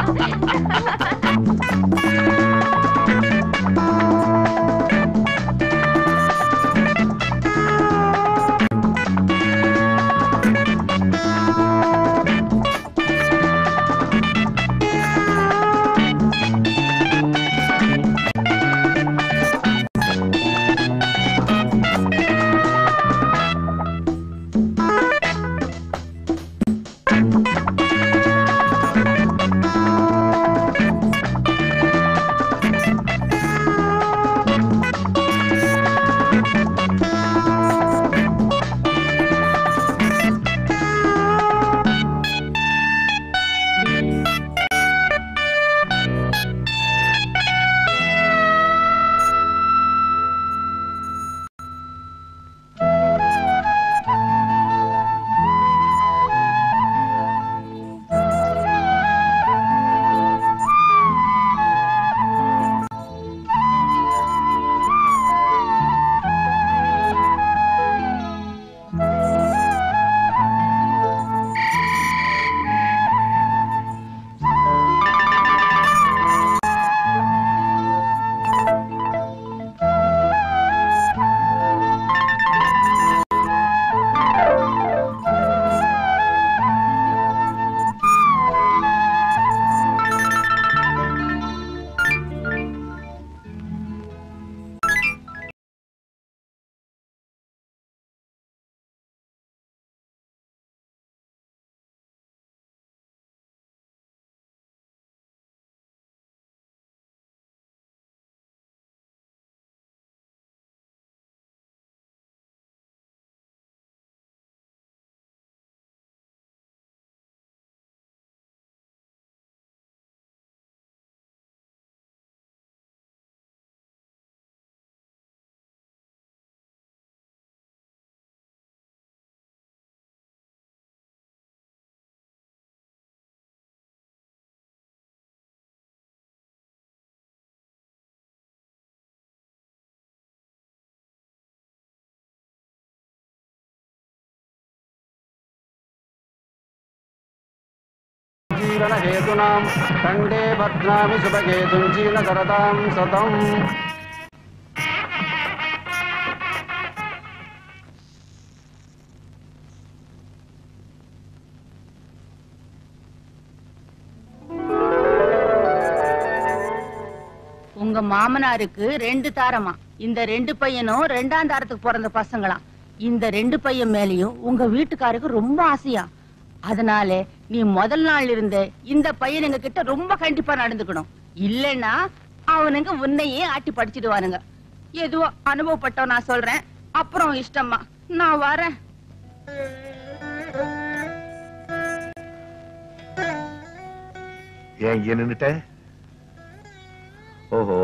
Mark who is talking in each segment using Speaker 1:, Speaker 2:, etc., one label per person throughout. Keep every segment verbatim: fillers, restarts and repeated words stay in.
Speaker 1: जीवन हेतुनां खंडे भद्रामि शुभकेतुं जीर्णकरतां सतम्।
Speaker 2: உங்க மாமனாருக்கு ரெண்டு தாரமா, இந்த ரெண்டு பையனும் ரெண்டாம் தாரத்துக்கு பிறந்த பசங்களாம். இந்த ரெண்டு பையன் மேலயும் உங்க வீட்டுக்காருக்கு ரொம்ப ஆசையா. அதனால நீ முதல் நாள் இருந்த இந்த பையனுங்க கிட்ட ரொம்ப கண்டிப்பா நடந்துக்கணும். இல்லன்னா அவனுங்க உன்னையே ஆட்டி படிச்சிடுவானுங்க. எதுவோ அனுபவப்பட்டோம் நான் சொல்றேன். அப்புறம் இஷ்டமா நான் வரேன்.
Speaker 3: ஏன் இங்க நின்னுட்ட? ஓஹோ,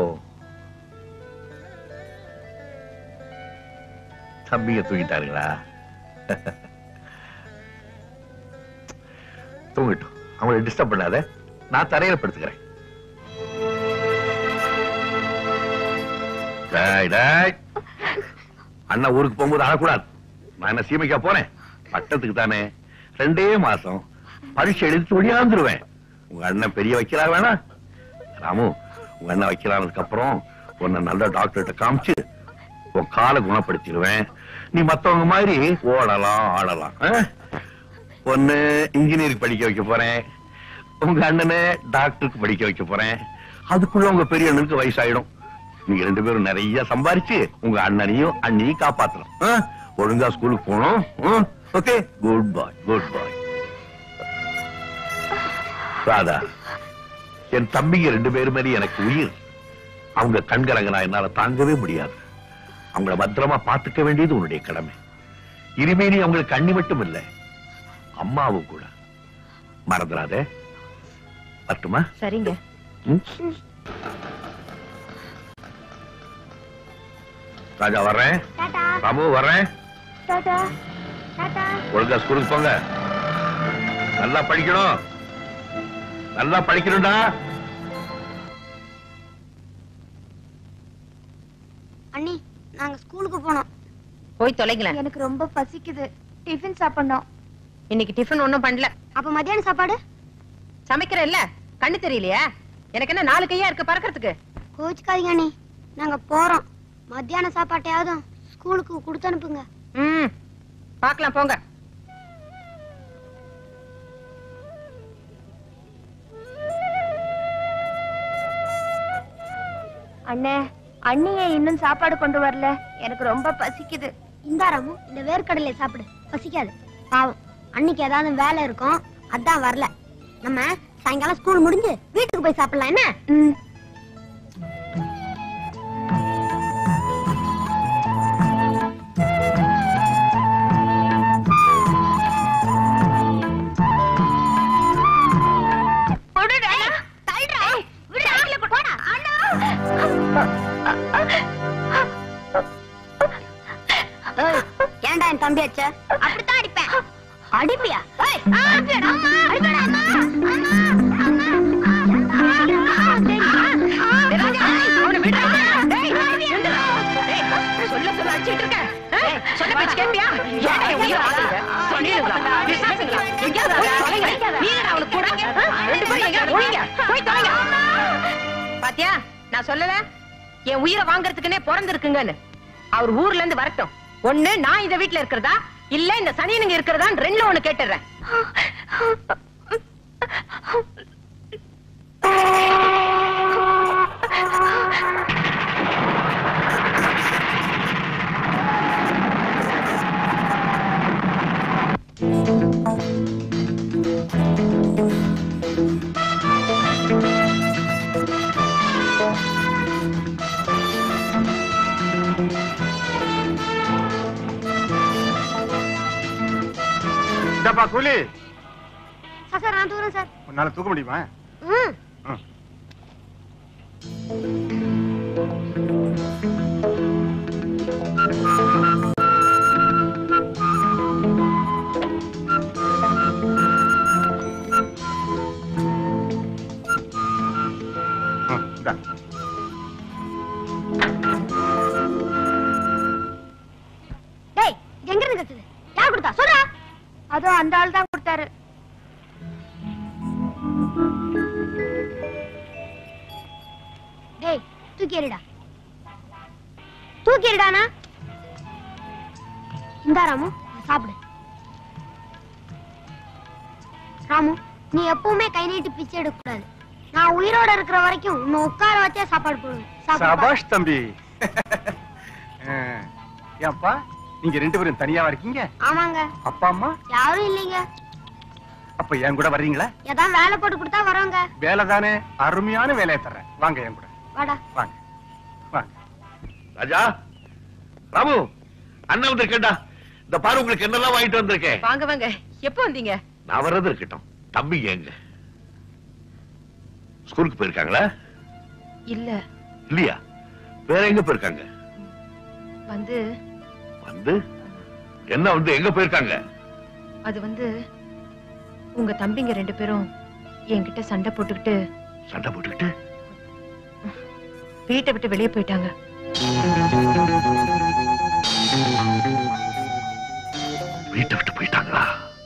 Speaker 3: தம்பிய தூங்கிட்டாருங்களா? தூங்கிட்டோம், அவங்களை டிஸ்டர்ப் பண்ணாத, நான் தரையில படுத்துக்கிறேன். அண்ணா ஊருக்கு போகும்போது அழக்கூடாது. நான் என்ன சீமைக்கா போனேன்? பட்டத்துக்கு தானே. ரெண்டே மாசம் பரீட்சை எழுதி ஒழியாந்துருவேன். உங்க அண்ணன் பெரிய வைக்கிறார் வேணா? ராமு, உங்க அண்ணன் வைக்கிறானதுக்கு அப்புறம் உன்னை நல்ல டாக்டர்கிட்ட காமிச்சு உன் காலை குணப்படுத்திடுவேன். நீ மத்தவங்க மாதிரி ஓடலாம் ஆடலாம். ஒன்னு இன்ஜினியரிங் படிக்க வைக்க போறேன், உங்க அண்ணனை டாக்டருக்கு படிக்க வைக்க போறேன். அதுக்குள்ள உங்க பெரிய அண்ணனுக்கு வயசாயிடும். நீங்க ரெண்டு பேரும் நிறைய சம்பாரிச்சு உங்க அண்ணனையும் அண்ணியும் காப்பாத்தணும். ஒழுங்கா ஸ்கூலுக்கு போகணும். Okay, good bye, good bye. Radha, என் தம்பிங்க ரெண்டு பேரும் மாதிரி எனக்கு உயிர். அவங்க கண்கலங்கனா என்னால தாங்கவே முடியாது. அவங்கள பத்திரமா பாத்துக்க வேண்டியது உன்னுடைய கடமை. இனிமே நீ அவங்களுக்கு அண்ணி மட்டும் இல்ல, அம்மாவும் கூட. மறந்துடாதே. வரட்டுமா?
Speaker 4: சரிங்க.
Speaker 3: ராஜா வர்றேன். ராமு வர்றேன். ஒழுங்கா ஸ்கூலுக்கு போங்க. நல்லா படிக்கணும், நல்லா படிக்கணும்டா.
Speaker 5: அண்ணி, நாங்க ஸ்கூலுக்கு போனோம்.
Speaker 4: போய் தொலைங்கள.
Speaker 5: எனக்கு ரொம்ப பசிக்குது. டிஃபன் சாப்பிடணும்.
Speaker 4: இன்னைக்கு டிஃபன் ஒண்ணும் பண்ணல.
Speaker 5: அப்ப மத்தியான சாப்பாடு
Speaker 4: சமைக்கிறேன் இல்ல, கண்ணு தெரியலையா? எனக்கு என்ன நாலு கையா இருக்கு பறக்கிறதுக்கு?
Speaker 5: கோச்சுக்காதீங்க அண்ணி, நாங்க போறோம். மத்தியான சாப்பாட்டையாவது ஸ்கூலுக்கு கொடுத்து அனுப்புங்க.
Speaker 4: ம், பாக்கலாம் போங்க.
Speaker 5: அண்ணே, அண்ணியே இன்னும் சாப்பாடு கொண்டு வரல. எனக்கு ரொம்ப பசிக்குது. இந்தாராமு, இந்த வேர்க்கடலை சாப்பிடு, பசிக்காது. பாவம், அன்னைக்கு ஏதாவது வேலை இருக்கும், அதான் வரல. நம்ம சாயங்காலம் ஸ்கூல் முடிஞ்சு வீட்டுக்கு போய் சாப்பிடலாம் என்ன? ஏன்டா என் தம்பி அச்ச? அப்படித்தான் அடிப்பேன். அடிப்பியா?
Speaker 4: சொல்ல சொல்ல அடிச்சிட்டு இருக்கேன். சொன்ன பேச்சு கேட்பியா? பாத்தியா, நான் சொல்லல என் உயிரை வாங்கறதுக்குன்னே பிறந்திருக்குங்கன்னு. அவர் ஊர்ல இருந்து வரட்டும். ஒண்ணு நான் இந்த வீட்டுல இருக்கிறதா, இல்ல இந்த சனியனுங்க இருக்கிறதா ரெண்டுல ஒண்ணு கேட்டுறேன்.
Speaker 1: கூலி
Speaker 5: சார், நான் தூரம் சார்.
Speaker 1: உன்னால தூக்க முடியுமா?
Speaker 5: டேய், எங்க இருந்து கத்துது? யார் கொடுத்தா சொல்றா? அதோ அந்த ஆள் தான் கொடுத்தாரு. டேய், தூக்கி எறிடா. தூக்கி எறிடானா? இந்தா ராமு, சாப்பிடு. ராமு, நீ எப்பவுமே கை நீட்டி பிச்சை எடுக்க கூடாது. நான் உயிரோட இருக்கிற வரைக்கும் உன்னை உட்கார வச்சே சாப்பாடு போடுவேன்.
Speaker 1: சபாஷ் தம்பி. ஏன்பா நீங்க ரெண்டு பேரும் தனியாவா இருக்கீங்க?
Speaker 5: ஆமாங்க.
Speaker 1: அப்பா அம்மா
Speaker 5: யாரும் இல்லைங்க.
Speaker 1: அப்ப என் கூட வர்றீங்களா?
Speaker 5: ஏதாவது வேலை போட்டு கொடுத்தா வரோங்க.
Speaker 1: வேலை தானே, அருமையான வேலையை தர்றேன். வாங்க என் கூட.
Speaker 5: வாடா.
Speaker 1: வாங்க வாங்க.
Speaker 3: ராஜா, ராமு, அண்ணன் வந்து கேட்டா இந்த பாரு உங்களுக்கு என்னெல்லாம் வாங்கிட்டு வந்திருக்கேன்.
Speaker 4: வாங்க வாங்க. எப்ப வந்தீங்க?
Speaker 3: நான் வர்றது இருக்கட்டும். தம்பி எங்க? ஸ்கூலுக்கு போயிருக்காங்களா?
Speaker 4: இல்ல.
Speaker 3: இல்லையா? வேற எங்க போயிருக்காங்க?
Speaker 4: வந்து
Speaker 3: வந்து என்ன வந்து எங்க போயிருக்காங்க?
Speaker 4: அது வந்து உங்க தம்பிங்க ரெண்டு பேரும் என்கிட்ட சண்டை போட்டுக்கிட்டு
Speaker 3: சண்டை போட்டுக்கிட்டு
Speaker 4: வீட்டை விட்டு வெளியே போயிட்டாங்க.
Speaker 3: வீட்டை விட்டு போயிட்டாங்களா?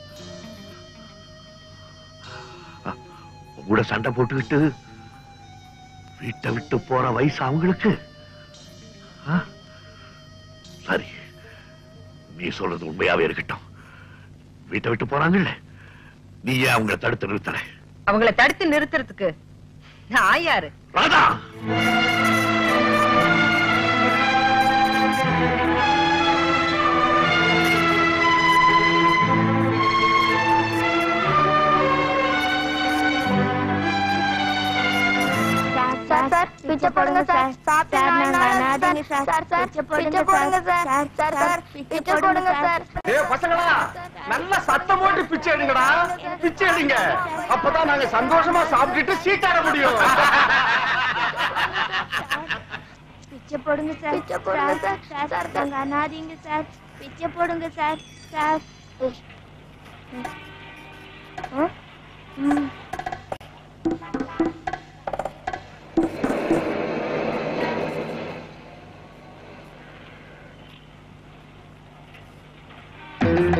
Speaker 3: கூட சண்டை போட்டுக்கிட்டு வீட்டை விட்டு போற வயசு அவங்களுக்கு? சரி, நீ சொல்றது உண்மையாவே இருக்கட்டும். வீட்டை விட்டு போறாங்கல்ல, நீ ஏன் அவங்களை தடுத்து நிறுத்தல?
Speaker 4: அவங்களை தடுத்து நிறுத்துறதுக்கு நான் யாரு?
Speaker 3: ராதா,
Speaker 5: சார், பிச்சை போடுங்க சார். சாப்பிட்டு நானாதீங்க சார். சார், சார், பிச்சை போடுங்க சார். சார், சார், பிச்சை போடுங்க சார்.
Speaker 1: ஏய் பசங்களா, நல்ல சத்தம் போட்டு பிச்சை எடுங்கடா. பிச்சை எடுங்க. அப்பதான் நாங்க சந்தோஷமா சாப்பிட்டுட்டு சீட்டாட முடியும்.
Speaker 5: பிச்சை போடுங்க சார். பிச்சை போடுங்க சார். சார், நாங்க அனாதீங்க சார். பிச்சை போடுங்க சார். சார். ம்.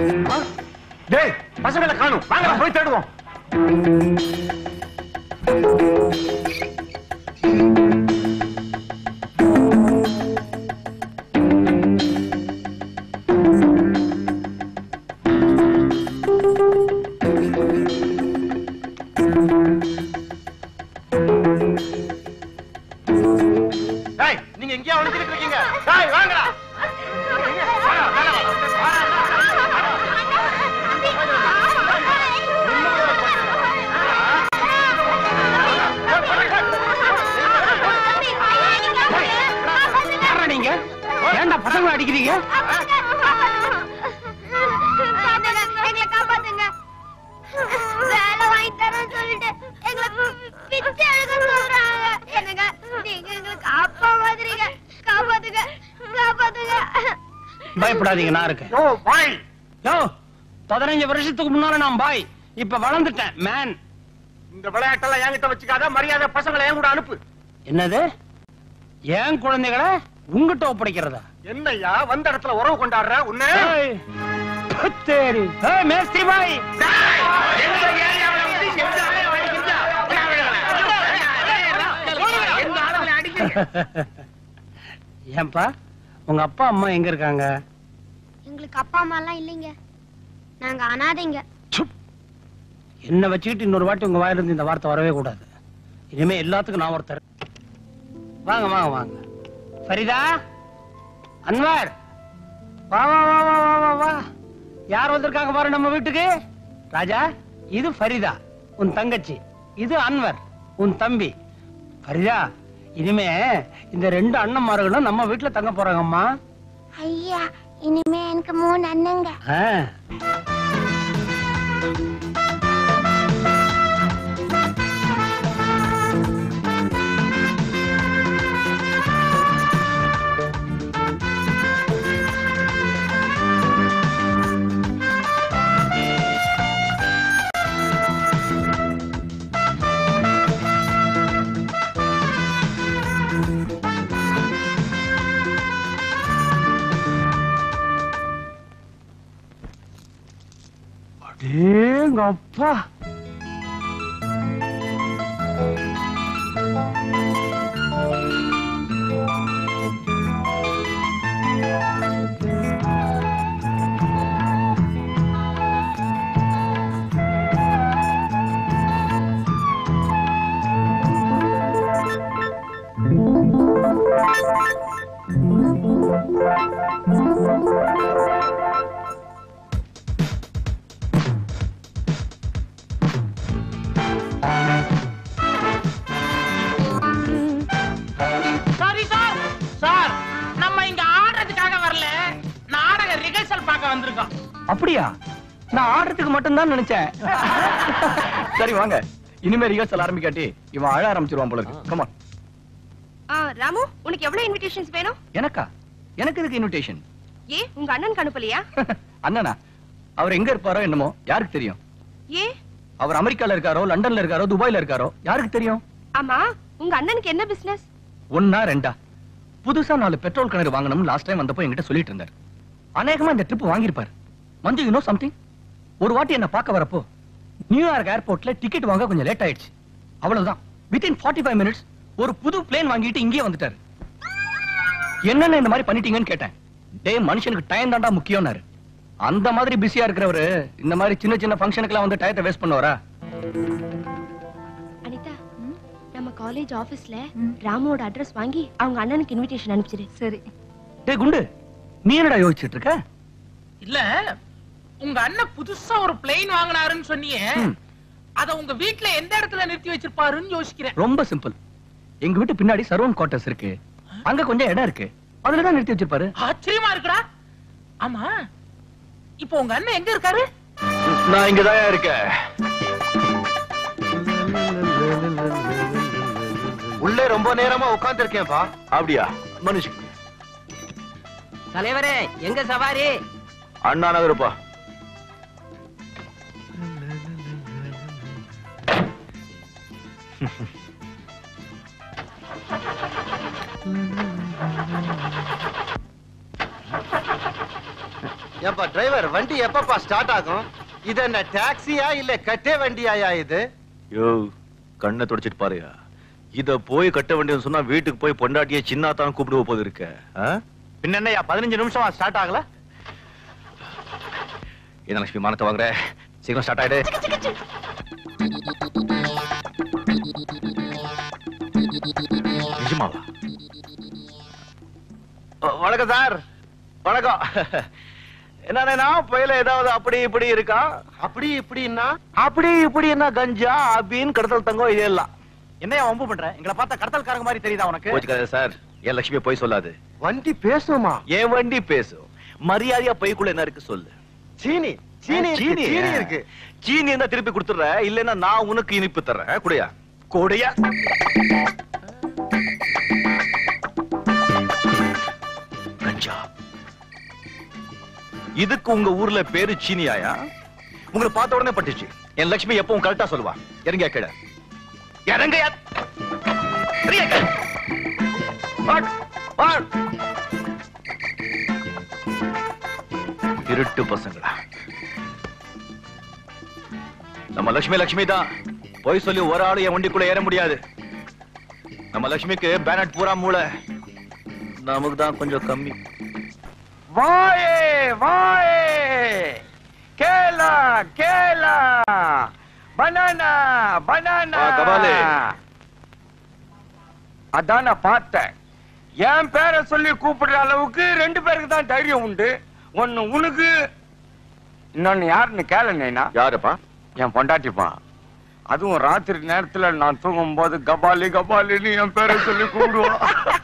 Speaker 1: டேய், பசங்களை காணும். வாங்க போய் தேடுவோம். டேய் வாங்கடா.
Speaker 6: நீங்க ஏன்டா பசங்களை அடிக்கிறீங்க?
Speaker 5: எங்களை காப்பாத்துங்க. வேலை வாங்கி தரேன்னு சொல்லிட்டு எங்களை பிச்சை எடுக்க சொல்றாங்க. என்னங்க நீங்க எங்களை காப்பாத்துறீங்க. காப்பாத்துங்க காப்பாத்துங்க.
Speaker 6: பயப்படாதீங்க, நான் இருக்கேன்.
Speaker 1: யோ பாய்.
Speaker 6: யோ பதினஞ்சு வருஷத்துக்கு முன்னால நான் பாய், இப்ப வளர்ந்துட்டேன் மேன்.
Speaker 1: இந்த விளையாட்டெல்லாம் என்கிட்ட வச்சுக்காத, மரியாதை பசங்களை என் கூட அனுப்பு.
Speaker 6: என்னது? ஏன் குழந்தைகளை உங்ககிட்ட ஒப்படைக்கிறதா?
Speaker 1: என்னய்யா வந்த இடத்துல உறவு கொண்டாடுற உன்னை?
Speaker 6: ஏய், பத்தேரி. ஏய் மேஸ்திரி பாய். ஏன்பா உங்க அப்பா அம்மா எங்க இருக்காங்க?
Speaker 5: எங்களுக்கு அப்பா அம்மா எல்லாம் இல்லைங்க, நாங்க அனாதைங்க.
Speaker 6: என்ன வச்சுக்கிட்டு இன்னொரு வாட்டி உங்க வாயில இருந்து இந்த வார்த்தை வரவே கூடாது. இனிமே எல்லாத்துக்கும் நான் ஒருத்தர். வாங்க வாங்க வாங்க. ஃபரிதா, அன்வர், வா வா வா வா வா வா வா. யார் வந்திருக்காங்க பாரு நம்ம வீட்டுக்கு. ராஜா, இது ஃபரிதா உன் தங்கச்சி, இது அன்வர் உன் தம்பி. ஃபரிதா, இனிமே இந்த ரெண்டு அண்ணன்மார்களும் நம்ம வீட்டுல தங்க போறாங்கம்மா.
Speaker 5: ஐயா, இனிமே எனக்கு மூணு அண்ணங்க.
Speaker 6: எங்க அப்பா,
Speaker 7: சாரி சார். சார், நம்ம இங்க ஆடுறதுக்காக வரல, நாடக ரிஹர்சல் பார்க்க வந்திருக்கோம்.
Speaker 6: அப்படியா? நான் ஆடுறதுக்கு மட்டும் தான் நினைச்சேன்.
Speaker 8: சரி வாங்க, இனிமே ரிஹர்சல் ஆரம்பிக்காட்டி இவன் அழ ஆரம்பிச்சிருவான் போல இருக்கு. கமான்.
Speaker 4: ராமு, உனக்கு எவ்வளவு இன்விடேஷன்ஸ் வேணும்?
Speaker 8: எனக்கா? எனக்கு இதுக்கு இன்விடேஷன்?
Speaker 4: ஏ உங்க அண்ணனுக்கு அனுப்பலையா?
Speaker 8: அண்ணனா? அவர் எங்க இருப்பாரோ என்னமோ யாருக்கு தெரியும்?
Speaker 4: ஏ
Speaker 8: அவர் அமெரிக்கால இருக்காரோ, லண்டன்ல இருக்காரோ, துபாய்ல இருக்காரோ யாருக்கு தெரியும்?
Speaker 4: ஆமா, உங்க அண்ணனுக்கு என்ன பிசினஸ்?
Speaker 8: ஒன்னா ரெண்டா? புதுசா நாலு பெட்ரோல் கிணறு வாங்கணும் லாஸ்ட் டைம் வந்தப்போ என்கிட்ட சொல்லிட்டு இருந்தார். அநேகமா இந்த ட்ரிப் வாங்கியிருப்பாரு. Manju, you know something? ஒரு வாட்டி என்ன பார்க்க வரப்போ நியூயார்க் ஏர்போர்ட்ல டிக்கெட் வாங்க கொஞ்சம் லேட் ஆயிடுச்சு. அவ்வளவுதான், வித்தின் ஃபார்ட்டி ஃபைவ் மினிட்ஸ் ஒரு புது பிளேன் வாங்கிட்டு இங்கே வந்துட்டாரு. என்னென்ன இந்த மாதிரி பண்ணிட்டீங்கன்னு கேட்டேன். டே, மனுஷனுக்கு டைம் தாண்டா முக்கியம்னாரு. அந்த மாதிரி பிஸியா இருக்கிறவரு இந்த மாதிரி சின்ன சின்ன ஃபங்க்ஷனுக்குலாம் வந்து டயத்தை வேஸ்ட் பண்ணுவாரா?
Speaker 4: அனிதா, நம்ம காலேஜ் ஆபீஸ்ல ராமுவோட அட்ரஸ் வாங்கி அவங்க அண்ணனுக்கு இன்விடேஷன் அனுப்பிச்சிரு. சரி.
Speaker 8: டே குண்டு, நீ என்னடா யோசிச்சுட்டு இருக்க?
Speaker 7: இல்ல, உங்க அண்ணன் புதுசா ஒரு பிளேன் வாங்கினாருன்னு சொன்னியே, அத உங்க வீட்ல எந்த இடத்துல நிறுத்தி வச்சிருப்பாருன்னு யோசிக்கிறேன்.
Speaker 8: ரொம்ப சிம்பிள். எங்க வீட்டு பின்னாடி சர்வன் குவார்டர்ஸ் இருக்கு, அங்க கொஞ்சம் இடம் இருக்கு, அதுலதான் நிறுத்தி வச்சிருப்பாரு.
Speaker 7: ஆச்சரியமா இருக்குடா. ஆமா, இப்போ உங்க அண்ணன் எங்க இருக்காரு?
Speaker 8: நான் இங்கதான் இருக்கேன்.
Speaker 1: உள்ளே ரொம்ப நேரமா உட்கார்ந்து இருக்கேன்பா.
Speaker 8: அப்படியா? மனுஷ்
Speaker 9: தலைவரே, எங்க சவாரி?
Speaker 8: அண்ணா நகருப்பா.
Speaker 1: ஏப்பா டிரைவர், வண்டி எப்பப்பா ஸ்டார்ட் ஆகும்? இது என்ன டாக்ஸியா இல்ல கட்டே வண்டியாயா இது?
Speaker 10: யோ, கண்ணை தொடச்சிட்டு பாருயா. இத போய் கட்ட வேண்டியது சொன்னா வீட்டுக்கு போய் பொண்டாட்டிய சின்ன தான் கூப்பிடுவ போது இருக்க.
Speaker 1: பின்ன என்னையா பதினஞ்சு நிமிஷமா ஸ்டார்ட் ஆகல?
Speaker 10: என்ன லட்சுமி, மானத்தை வாங்குற, சீக்கிரம் ஸ்டார்ட் ஆயிடு. நிஜமாவா? வணக்கம் சார். வணக்கம். என்னன்னா புயல ஏதாவது அப்படி இப்படி இருக்கா?
Speaker 1: அப்படி இப்படின்னா
Speaker 10: அப்படி இப்படின்னா கஞ்சா அபின் கடத்தல் தங்கம் இது எல்லாம்.
Speaker 1: என்னையா வம்பு பண்ற? எங்களை பார்த்தா கடத்தல்காரங்க மாதிரி தெரியுதா உனக்கு?
Speaker 10: போச்சுக்காத சார். என் லட்சுமி போய் சொல்லாது.
Speaker 1: வண்டி பேசுமா?
Speaker 10: என் வண்டி பேசும். மரியாதையா பைக்குள்ள என்ன இருக்கு சொல்லு.
Speaker 1: சீனி சீனி
Speaker 10: சீனி
Speaker 1: சீனி இருக்கு.
Speaker 10: சீனி என்ன திருப்பி கொடுத்துற, இல்லன்னா நான் உனக்கு இனிப்பு தர்றேன். குடையா கொடையா. கஞ்சா. இதுக்கு உங்க ஊர்ல பேரு சீனியாயா? உங்களை பார்த்த உடனே பட்டுச்சு. என் லட்சுமி எப்பவும் கரெக்டா சொல்லுவா. இறங்க கீழ. இறங்க. இருட்டு பசங்களா. நம்ம லட்சுமி லட்சுமி தான். போய் சொல்லி ஒரு ஆளு என் வண்டிக்குள்ள ஏற முடியாது. நம்ம லட்சுமிக்கு பேனட் பூரா மூளை, நமக்கு தான் கொஞ்சம் கம்மி.
Speaker 1: வாயே வாயே கேலா கேலா பனானா பனானா.
Speaker 10: கபாலே.
Speaker 1: அதான் நான் பார்த்தேன். என் பேரை சொல்லி கூப்பிடுற அளவுக்கு ரெண்டு பேருக்கு தான் தைரியம் உண்டு. ஒன்னு உனக்கு, இன்னொன்னு யாருன்னு கேளுனா.
Speaker 10: யாருப்பா?
Speaker 1: என் பொண்டாட்டிப்பா. அதுவும் ராத்திரி நேரத்துல நான் தூங்கும் போது கபாலி கபாலின்னு என் பேரை சொல்லி கூப்பிடுவான்.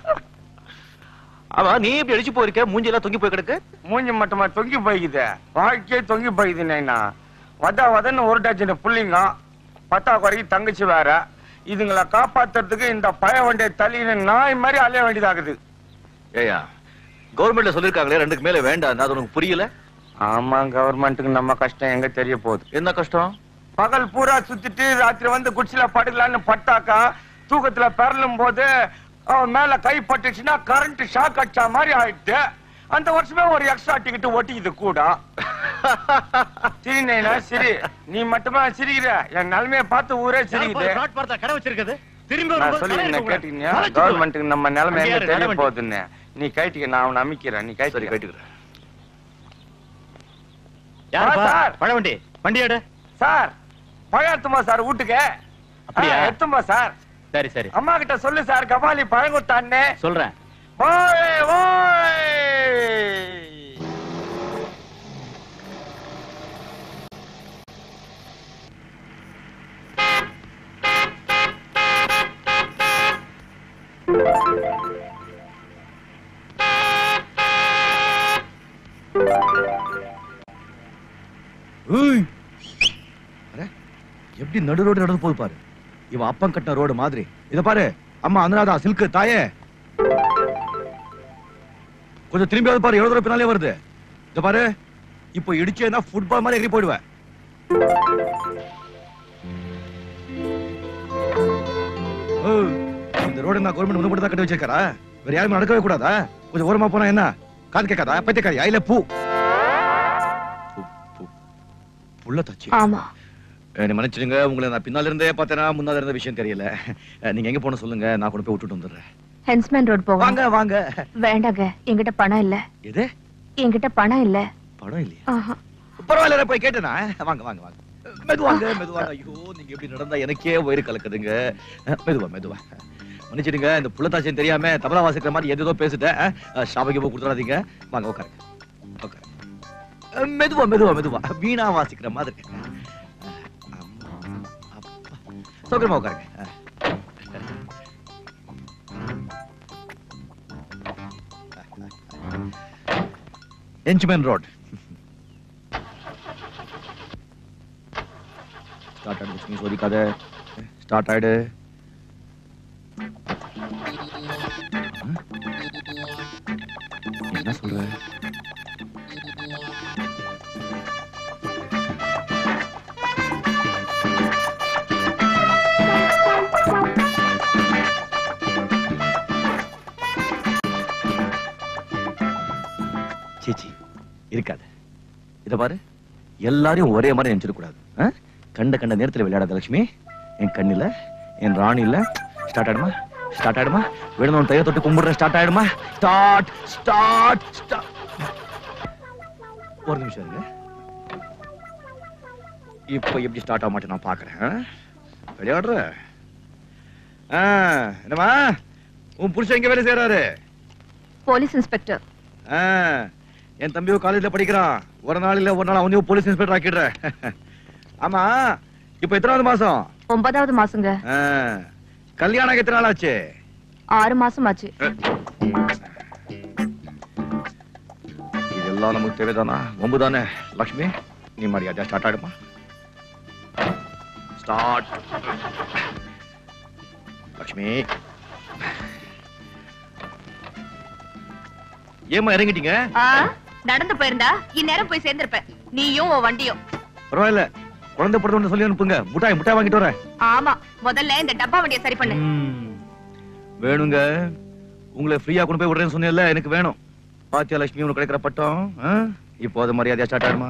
Speaker 10: ஆமா, நீ இப்படி அடிச்சு போயிருக்க, மூஞ்சி எல்லாம் தொங்கி போய் கிடக்கு.
Speaker 1: மூஞ்சி மட்டுமா தொங்கி போய்க்குது, வாழ்க்கையே தொங்கி போய்க்குது. நைனா வதா வதன்னு ஒரு டஜன் புள்ளிங்க, பத்தா குறைக்கு தங்கச்சி வேற. இதுங்களை காப்பாத்துறதுக்கு இந்த பழைய வண்டியை தள்ளின்னு நாய் மாதிரி அலைய வேண்டியதாகுது.
Speaker 10: ஏயா, கவர்மெண்ட்ல சொல்லிருக்காங்களே ரெண்டுக்கு மேல வேண்டாம், அது உனக்கு புரியல?
Speaker 1: ஆமா, கவர்மெண்ட்டுக்கு நம்ம கஷ்டம் எங்க தெரிய போகுது?
Speaker 10: என்ன கஷ்டம்?
Speaker 1: பகல் பூரா சுத்திட்டு ராத்திரி வந்து குச்சில படுக்கலான்னு பட்டாக்கா, தூக்கத்துல பெறலும் போது அவன் மேல கை பட்டுச்சுன்னா கரண்ட் ஷாக் அடிச்சா மாதிரி ஆயிடுச்சு. அந்த வருஷமே ஒரு எக்ஸ்ட்ரா டிக்கெட் ஒட்டிக்குது கூட. சரி நைனா சரி, நீ மட்டுமா சிரிக்கிற? என் நிலைமைய பார்த்து ஊரே சிரிக்குது.
Speaker 8: கடை வச்சிருக்குது
Speaker 1: நான் சொல்லி கேட்டீங்க, கவர்மெண்ட்டுக்கு நம்ம நிலைமை எங்க தெரிய போகுதுன்னு. நீ கைட்டிக்க, நான் அவனை அமைக்கிறேன். நீ கைட்டி
Speaker 10: கைட்டுக்கிறேன்.
Speaker 1: சார்
Speaker 8: பழவண்டி வண்டி எடு.
Speaker 1: சார் பழம் எடுத்துமா சார் வீட்டுக்கு?
Speaker 8: அப்படியா?
Speaker 1: எடுத்துமா சார்.
Speaker 8: சரி சரி,
Speaker 1: அம்மா கிட்ட சொல்லு சார், கபாலி பழம் கொடுத்தான்னு
Speaker 8: சொல்றேன்.
Speaker 1: ஓய் ஓய்.
Speaker 10: எப்படி நடு ரோடு நடந்து போது பாரு. இவன் அப்பம் கட்டின ரோடு மாதிரி. இத பாரு அம்மா, அனுராதா சில்க் தாயே, கொஞ்சம் திரும்பியாவது பாரு. எவ்வளவு தூரம் பின்னாலே வருது. இத பாரு, இப்போ இடிச்சேன்னா ஃபுட்பால் மாதிரி எகிரி போயிடுவேன். இந்த ரோடு நான் கவர்மெண்ட் முன்ன மட்டும் தான் கட்டி வச்சிருக்காரா? வேற யாருமே நடக்கவே கூடாதா? கொஞ்சம் ஓரமா போனா என்ன காது கேட்காதா? பைத்தியக்காரி ஐல பூ புள்ள தச்சு.
Speaker 5: ஆமா,
Speaker 10: என்ன மன்னிச்சிடுங்க, உங்களை நான் பின்னால இருந்தே பார்த்தேனா முன்னால இருந்த விஷயம் தெரியல. நீங்க எங்க போன சொல்லுங்க, நான் கொண்டு போய் விட்டுட்டு வந்துடுறேன்.
Speaker 5: ஹென்ஸ்மேன் ரோட் போவோம்.
Speaker 10: வாங்க வாங்க.
Speaker 5: வேண்டாங்க, என்கிட்ட பணம் இல்ல.
Speaker 10: எது?
Speaker 5: என்கிட்ட பணம் இல்ல.
Speaker 10: பணம் இல்லையா?
Speaker 5: ஆஹா.
Speaker 10: பரவாயில்ல, போய் கேட்டேனா. வாங்க வாங்க வாங்க, மெதுவாங்க மெதுவாங்க. ஐயோ, நீங்க எப்படி நடந்தா எனக்கே வயிறு கலக்குதுங்க. மெதுவா மெதுவா. மன்னிச்சிடுங்க, இந்த புள்ளத்தாச்சின்னு தெரியாம தபலா வாசிக்கிற மாதிரி ஏதோ பேசிட்டேன். ஷாபைக்கு போய் கொடுத்துடாதீங்க. வாங்க உட்காருங்க உட்காருங்க. மெதுவா மெதுவா மெதுவா, வீணா வாசிக்கிற மாதிரி. சௌகரியமா உட்காருங்க. என்ச்மேன் ரோட். ஸ்டார்ட் ஆயிடு லட்சுமி, சோதிக்காத. ஸ்டார்ட் ஆயிடு. என்ன சொல்ற? சீச்சி இருக்காது. இத பாரு, எல்லாரையும் ஒரே மாதிரி நினைச்சிட கூடாது. கண்ட கண்ட நேரத்துல விளையாடாத லட்சுமி. என் கண்ணில, என் ராணில. ஸ்டார்ட் ஆயிடுமா? ஸ்டார்ட் ஆயிடுமா? வேணும் தைய தொட்டு கும்பிடுறேன். ஸ்டார்ட் ஆயிடுமா? Start start start. ஒரு நிமிஷம் இருங்க. இப்ப எப்படி ஸ்டார்ட் ஆக மாட்டேன் நான் பாக்குறேன். விளையாடுற என்னமா? உன் புருஷன் எங்க வேலை செய்யறாரு?
Speaker 9: Police inspector.
Speaker 10: என் தம்பியும் காலேஜ்ல படிக்கிறான். ஒரு நாள் இல்ல ஒரு நாள் அவனையும் போலீஸ் இன்ஸ்பெக்டர் ஆக்கிடுறேன். ஆமா, இப்ப எத்தனாவது மாசம்?
Speaker 9: ஒன்பதாவது மாசங்க.
Speaker 10: கல்யாணம் எத்தனை நாள் ஆச்சு?
Speaker 9: ஆறு மாசம் ஆச்சு.
Speaker 10: இதெல்லாம் நமக்கு தேவைதானா? ஒன்பது தானே. லக்ஷ்மி, நீ மரியாதையா ஸ்டார்ட் ஆயிடுமா? ஸ்டார்ட். லக்ஷ்மி, ஏமா இறங்கிட்டீங்க?
Speaker 9: நடந்து போயிருந்தா இந்நேரம் போய் சேர்ந்திருப்பேன். நீயும் உன் வண்டியும்.
Speaker 10: பரவாயில்ல, குழந்தை பிறந்த சொல்லி அனுப்புங்க. முட்டாய் முட்டாய் வாங்கிட்டு வரேன்.
Speaker 9: ஆமா, முதல்ல இந்த டப்பா வண்டியை சரி பண்ணு.
Speaker 10: வேணுங்க, உங்களை ஃப்ரீயா கொண்டு போய் விடுறேன்னு சொன்னேன்ல, எனக்கு வேணும். பாத்தியா லட்சுமி, உனக்கு கிடைக்கிற பட்டம். இப்போ அது மரியாதையா ஸ்டார்ட் ஆயிடுமா?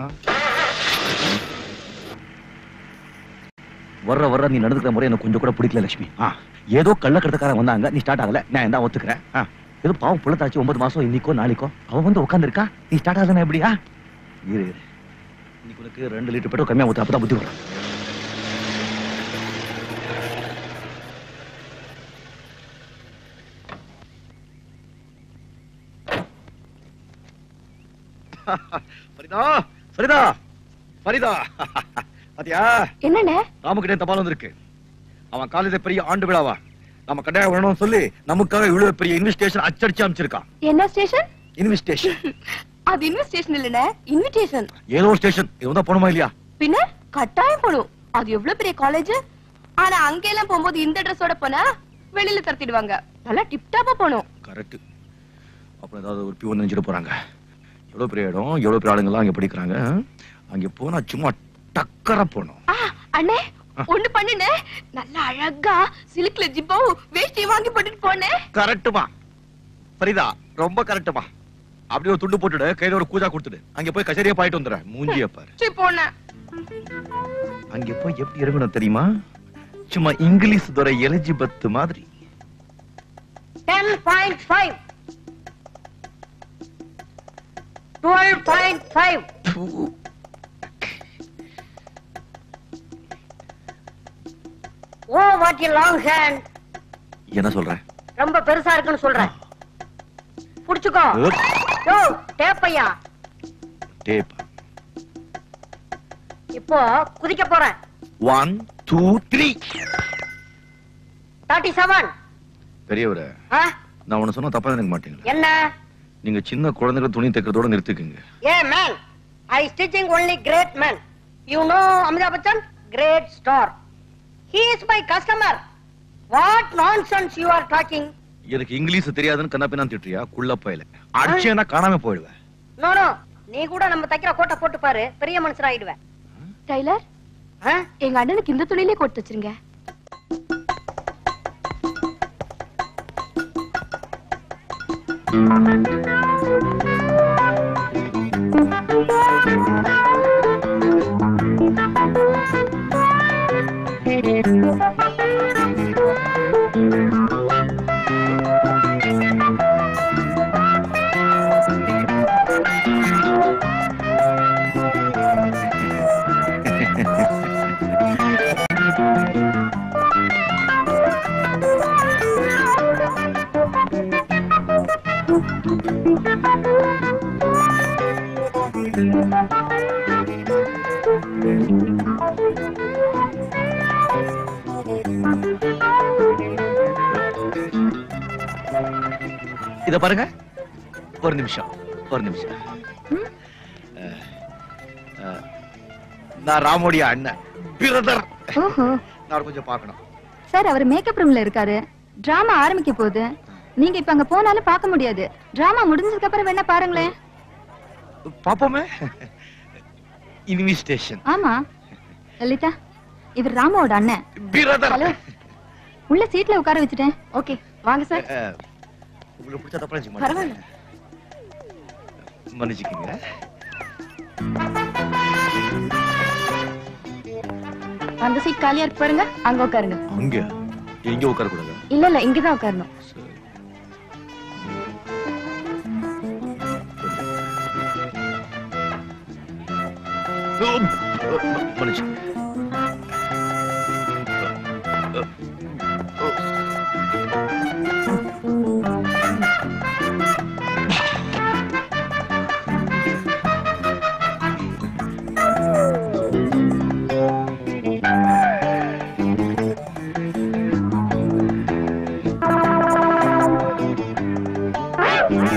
Speaker 10: வர்ற வர்ற நீ நடந்துக்கிற முறை எனக்கு கொஞ்சம் கூட பிடிக்கல லட்சுமி. ஏதோ கள்ளக்கடத்தக்காரன் வந்தாங்க, நீ ஸ்டார்ட் ஆகல, நான் என்ன ஒத்துக்கிறேன். ஏதோ பாவம் புள்ளத்தாச்சு, ஒன்பது மாசம் இன்னைக்கோ நாளைக்கோ அவன் வந்து உட்கார்ந்து இருக்கா, நீ ஸ்டார்ட் ஆகலன்னா எப்படியா? இரு இரு, இன்னைக்கு உனக்கு ரெண்டு லிட்டர் பெட்ரோல் கம்மியா ஊத்து, அப்பதான் புத்தி வரும். ஃபரிதா, ஃபரிதா, ஃபரிதா, பாத்தியா?
Speaker 9: என்னண்ணே?
Speaker 10: ராமுகிட்ட தபால் வந்திருக்கு. அவன் காலேஜ் பெரிய ஆண்டு விழாவா நம்ம கட்டாயம் வரணும்னு சொல்லி நமக்காக இவ்வளவு பெரிய இன்விடேஷன் அச்சடிச்சு அமைச்சிருக்கான்.
Speaker 9: என்ன ஸ்டேஷன்?
Speaker 10: இன்விடேஷன்.
Speaker 9: அது இன்விடேஷன் இல்லனே, இன்விடேஷன்.
Speaker 10: ஏதோ ஸ்டேஷன். இவன் தான் போணுமா இல்லையா?
Speaker 9: பின்ன கட்டாயம் போணும். அது எவ்வளவு பெரிய காலேஜ். ஆனா அங்க எல்லாம் போகும்போது இந்த ட்ரெஸ்ஸோட போனா வெளியில தரத்திடுவாங்க. நல்லா டிப் டாப்பா போணும்.
Speaker 10: கரெக்ட். அப்புறம் ஏதாவது ஒரு பியூன் நினைச்சிட்டு போறாங்க. எவ்வளவு பெரிய இடம், எவ்வளவு பெரிய ஆளுங்க எல்லாம் அங்க படிக்கிறாங்க. அங்க போனா சும்மா டக்கரா போணும்.
Speaker 9: அண்ணே, ஒண்ணு பண்ணுனே, நல்ல அழகா சில்க்ல ஜிப்பாவும் வேஷ்டியும் வாங்கி போட்டுட்டு போனே.
Speaker 10: கரெக்ட்டுமா ஃபரிதா, ரொம்ப கரெக்ட்டுமா. அப்படியே ஒரு துண்டு போட்டுடு, கையில ஒரு கூஜா கொடுத்துடு. அங்க போய் கச்சேரியா பாயிட்டு வந்துடுறேன். மூஞ்சிய பாரு.
Speaker 9: சரி போனே.
Speaker 10: அங்க போய் எப்படி இறங்கணும் தெரியுமா? சும்மா இங்கிலீஷ் துறை எலிஜிபெத் மாதிரி.
Speaker 2: ten point five twelve point five Oh, what a long hand.
Speaker 10: என்ன சொல்றேன்?
Speaker 2: ரொம்ப பெருசா இருக்குன்னு சொல்றேன். புடிச்சுக்கோ. யோ, டேப் ஐயா.
Speaker 10: டேப்.
Speaker 2: இப்போ குதிக்க போறேன்.
Speaker 10: one two three
Speaker 2: thirty-seven.
Speaker 10: பெரியவரே, நான் உன்ன சொன்னா தப்பா நினைக்க மாட்டீங்களா?
Speaker 2: என்ன?
Speaker 10: நீங்க சின்ன குழந்தைகள் துணி தைக்கிறதோட நிறுத்திக்கங்க.
Speaker 2: Yeah, man. I stitching only great men. You know Amitabh Bachchan? Great star. He is my customer. What nonsense you are talking?
Speaker 10: எனக்கு இங்கிலீஷ் தெரியாதுன்னு கண்ணாப்பினா திட்டுறியா? குள்ள போயில அடிச்சேனா காணாம போயிடுவேன்.
Speaker 2: No, no. நீ கூட நம்ம தைக்கிற கோட்டை போட்டு பாரு, பெரிய மனுஷன் ஆயிடுவேன்.
Speaker 9: டைலர், எங்க அண்ணனுக்கு இந்த துணியிலே கோட் வச்சிருங்க.
Speaker 10: இத பாருங்க, ஒரு நிமிஷம் ஒரு நிமிஷம். நான் ராமோடைய அண்ணன் பிரதர். நான் கொஞ்சம் பார்க்கணும்.
Speaker 9: சார், அவர் மேக்கப் ரூம்ல இருக்காரு. டிராமா ஆரம்பிக்க போகுது. நீங்க இப்ப அங்க போனாலும் பார்க்க முடியாது. டிராமா முடிஞ்சதுக்கு அப்புறம் வேணா பாருங்களேன்.
Speaker 10: பாப்போமே. இன்விடேஷன்.
Speaker 9: ஆமா லலிதா, இவர் ராமோட அண்ணன்
Speaker 10: பிரதர்.
Speaker 9: ஹலோ, உள்ள சீட்ல உட்கார வச்சுட்டேன். ஓகே, வாங்க சார்.
Speaker 10: உங்களுக்கு பிடிச்ச தப்பா நினைச்சு
Speaker 9: பரவாயில்ல,
Speaker 10: மன்னிச்சுக்கீங்க.
Speaker 9: அந்த சீட் காலியா இருக்கு பாருங்க, அங்க உட்காருங்க.
Speaker 10: அங்க எங்க உட்கார கூடாது?
Speaker 9: இல்ல இல்ல, இங்கதான் உட்காரணும்.
Speaker 10: மன்னிச்சு.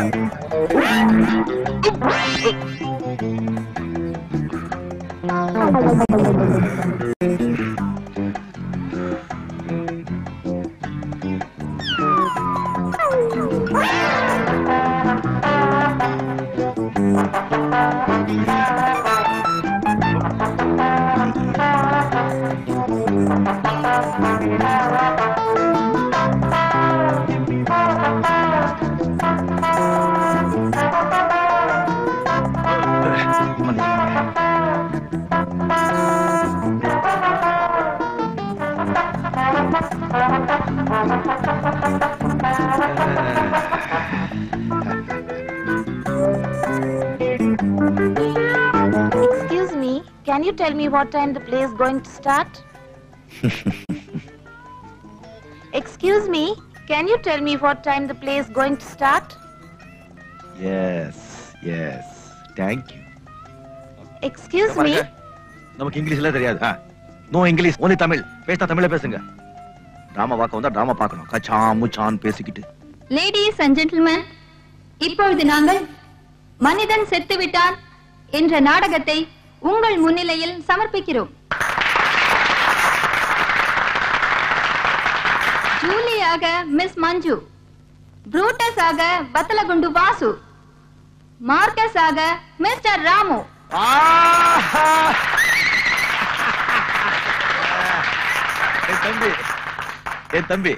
Speaker 11: Excuse me, can you tell me what time the play is going to start? Excuse me, can you tell me what time the play is going to start?
Speaker 10: Yes, yes. Thank you.
Speaker 11: Excuse me.
Speaker 10: நமக்கு இங்கிலீஷ்ல தெரியாது. No English, only Tamil. பேசினா தமிழ்ல பேசுங்க. Drama பார்க்க வந்தா drama பார்க்கணும். கச்சா முச்சான் பேசிக்கிட்டு.
Speaker 12: லேடீஸ் அண்ட் ஜென்டில்மேன், இப்பொழுது நாங்கள் மனிதன் செத்துவிட்டான் என்ற நாடகத்தை உங்கள் முன்னிலையில் சமர்ப்பிக்கிறோம். ஜூலியாக மிஸ் மஞ்சு, புரூட்டஸ் ஆக பத்தலகுண்டு வாசு, மார்க்கஸ் ஆக மிஸ்டர் ராமு.
Speaker 10: என் தம்பி என் தம்பி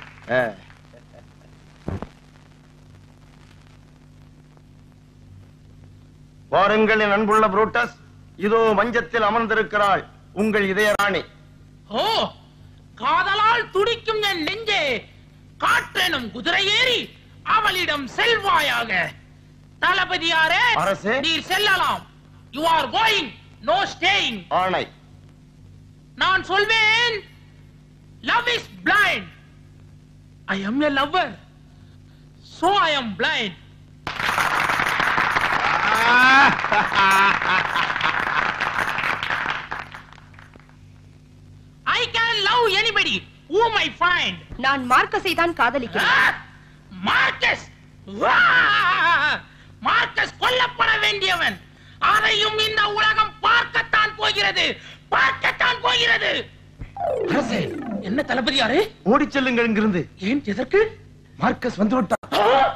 Speaker 1: வாருங்கள் என் அன்புள்ள புரூட்டஸ், இதோ மஞ்சத்தில் அமர்ந்திருக்கிறாள் உங்கள் இதய ராணி.
Speaker 7: ஓ, காதலால் துடிக்கும் என் நெஞ்சே, காற்றெனும் குதிரை ஏறி அவளிடம் செல்வாயாக. தளபதியாரே,
Speaker 1: அரசே,
Speaker 7: நீர் செல்லலாம். You are going, no staying.
Speaker 1: ஆணை.
Speaker 7: நான் சொல்வேன், love is blind. I am a lover, so I am blind. I can love anybody whom I find.
Speaker 4: நான் மார்க்கஸை தான் காதலிக்கிறேன்.
Speaker 7: மார்க்கஸ், மார்க்கஸ் கொல்லப்பட வேண்டியவன். அதையும் இந்த உலகம் பார்க்கத்தான் போகிறது, பார்க்கத்தான் போகிறது. அரசே, என்ன தளபதியாரே?
Speaker 1: ஓடி செல்லுங்கள் இங்கிருந்து.
Speaker 7: ஏன், எதற்கு?
Speaker 1: மார்க்கஸ் வந்து விட்டார்.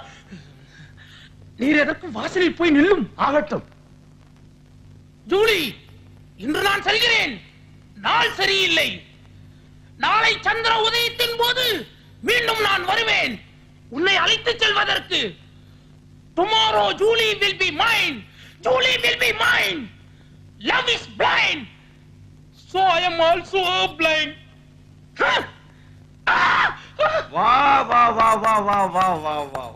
Speaker 7: நீர் எதற்கு வாசலில் போய் நில்லும்.
Speaker 1: ஆகட்டும்.
Speaker 7: ஜூலி, இன்று நான் செல்கிறேன். நாள் சரியில்லை. நாளை சந்திர உதயத்தின் போது மீண்டும் நான் வருவேன் உன்னை அழைத்துச் செல்வதற்கு. Tomorrow Julie will be mine. Julie will be mine. Love is blind. So I am also blind.
Speaker 1: வா வா வா வா வா வா வா வா.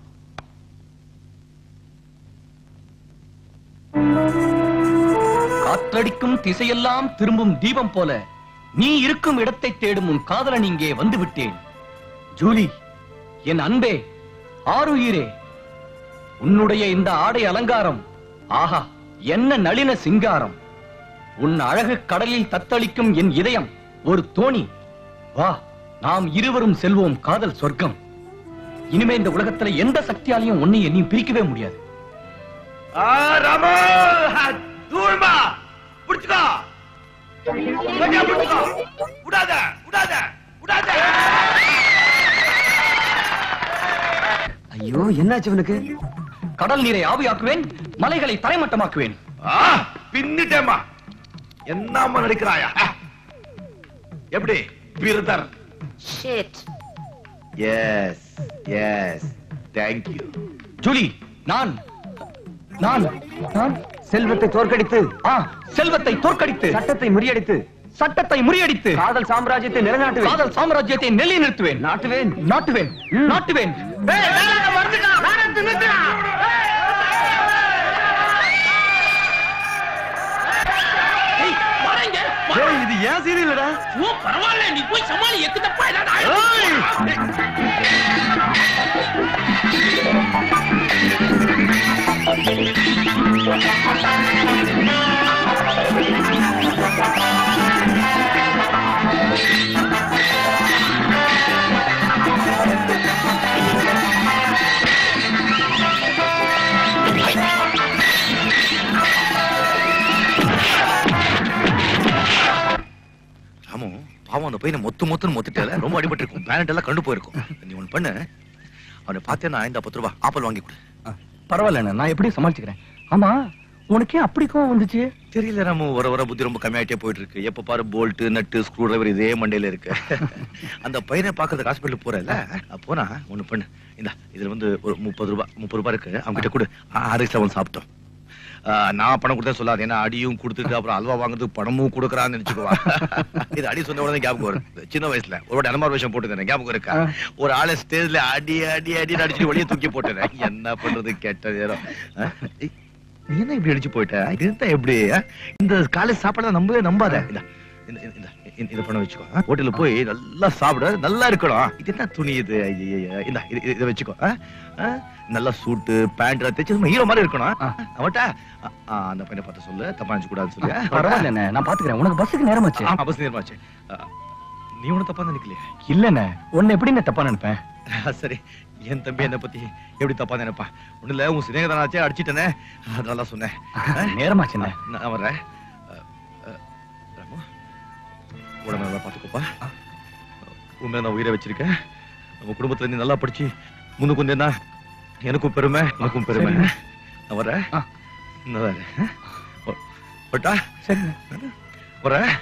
Speaker 8: காற்றடிக்கும் திசையெல்லாம் திரும்பும் தீபம் போல நீ இருக்கும் இடத்தை தேடும் உன் காதலன் இங்கே வந்து விட்டேன். ஜூலி, என் அன்பே, ஆருயிரே, உன்னுடைய இந்த ஆடை அலங்காரம், ஆஹா, என்ன நளின சிங்காரம். உன் அழகு கடலில் தத்தளிக்கும் என் இதயம் ஒரு தோணி. வா, நாம் இருவரும் செல்வோம் காதல் சொர்க்கம். இனிமே இந்த உலகத்துல எந்த சக்தியாலையும் உன்னை என்னையும் பிரிக்கவே முடியாது.
Speaker 1: ராமு, தூள்மா புடிச்சுக்கோ, கட்டியா புடிச்சுக்கோ, விடாத விடாத விடாத.
Speaker 8: ஐயோ, என்னாச்சு இவனுக்கு? கடல் நீரை ஆவியாக்குவேன், மலைகளை தரைமட்டமாக்குவேன்.
Speaker 1: பின்னிட்டேமா, என்னம்மா நடிக்கிறாயா? எப்படி brother?
Speaker 11: Shit.
Speaker 10: Yes, yes. Thank you.
Speaker 8: Julie, நான் நான் நான்
Speaker 6: செல்வத்தை தோற்கடித்து,
Speaker 8: ஆ, செல்வத்தை தோற்கடித்து,
Speaker 6: சட்டத்தை முறியடித்து,
Speaker 8: சட்டத்தை முறியடித்து,
Speaker 6: காதல் சாம்ராஜ்யத்தை நிலைநாட்டுவேன்.
Speaker 8: காதல் சாம்ராஜ்யத்தை நிலைநிறுத்துவேன்.
Speaker 6: நாட்டுவேன்,
Speaker 8: நாட்டுவேன், நாட்டுவேன்.
Speaker 6: இது ஏன் சீரியல்டா?
Speaker 7: ஓ, பரவாயில்ல, நீ போய் சமாளி. எக்கு தப்பா ஏதாவது
Speaker 10: பையனை மொத்து மொத்தம் மொத்துட்டால ரொம்ப அடிபட்டு இருக்கும். பேனட் எல்லாம் கண்டு போயிருக்கும். நீ ஒண்ணு பண்ணு, அவனை பார்த்தேன்னா இந்த பத்து ரூபாய் ஆப்பிள் வாங்கி கொடு.
Speaker 8: பரவாயில்ல, நான் எப்படி சமாளிச்சுக்கிறேன். ஆமா, உனக்கே அப்படி கோவம் வந்துச்சு?
Speaker 10: தெரியல ராமு, வர வர புத்தி ரொம்ப கம்மியாயிட்டே போயிட்டு இருக்கு. எப்ப பாரு போல்ட் நட்டு ஸ்க்ரூ டிரைவர் இதே மண்டையில இருக்கு. அந்த பையனை பாக்குறதுக்கு ஹாஸ்பிட்டல் போறல, போனா ஒண்ணு பண்ணு, இந்த இதுல வந்து ஒரு முப்பது ரூபாய் முப்பது ரூபாய் இருக்கு, அவங்க கிட்ட கூட ஆரிஸ்ல வந்து சாப்பிட்டோம். நான் பணம் கொடுத்தா சொல்லாது, ஏன்னா அடியும் கொடுத்துட்டு அப்புறம் அல்வா வாங்குறதுக்கு பணமும் கொடுக்குறான்னு நினைச்சுக்குவா. இது அடி சொன்ன உடனே ஞாபகம் வரும். சின்ன வயசுல ஒரு அனுமார் விஷயம் போட்டுருந்தேன், ஞாபகம் இருக்கா? ஒரு ஆளை ஸ்டேஜ்ல அடி அடி அடி அடிச்சுட்டு வெளியே தூக்கி போட்டுறேன். என்ன பண்றது, கெட்ட நேரம். நீ என்ன இப்படி அடிச்சு போயிட்ட? இதுதான் எப்படி இந்த காலேஜ் சாப்பாடு நம்பவே நம்பாத. இந்த பணம் வச்சுக்கோ, ஹோட்டல்ல போய் நல்லா சாப்பிட, நல்லா இருக்கணும். இது என்ன துணி இது? இந்த இதை வச்சுக்கோ, நல்லா சூட்டு பேண்ட் தைச்சு ஹீரோ மாதிரி இருக்கணும். அவட்ட அந்த பையனை பார்த்து சொல்லு, தப்பா நினைச்சு கூடாது சொல்லு.
Speaker 8: பரவாயில்ல, நான் பாத்துக்கிறேன். உனக்கு பஸ்ஸுக்கு நேரமாச்சு.
Speaker 10: பஸ் நேரமாச்சு. நீ ஒண்ணு தப்பா நினைக்கலையே?
Speaker 8: இல்லண்ணே, உன்னை எப்படி நான் தப்பா நினைப்பேன்?
Speaker 10: சரி, என் தம்பி என்ன பத்தி எப்படி தப்பா நினைப்பா? ஒண்ணு இல்ல, உன் சிநேகதானாச்சே அடிச்சிட்டனே, அதனால சொன்னேன்.
Speaker 8: நேரமாச்சுண்ணே,
Speaker 10: நான் வர்றேன். உடம்பு நல்லா பாத்துக்கோப்பா. உண்மையை நான் உயிரை வச்சிருக்கேன். நம்ம குடும்பத்துல நீ நல்லா படிச்சு முன்னுக்கு வந்தேன்னா எனக்கும் பெருமை, உனக்கும் பெருமை. நான் வரேன். நான் வரேன். பட்டா சரி வரேன்.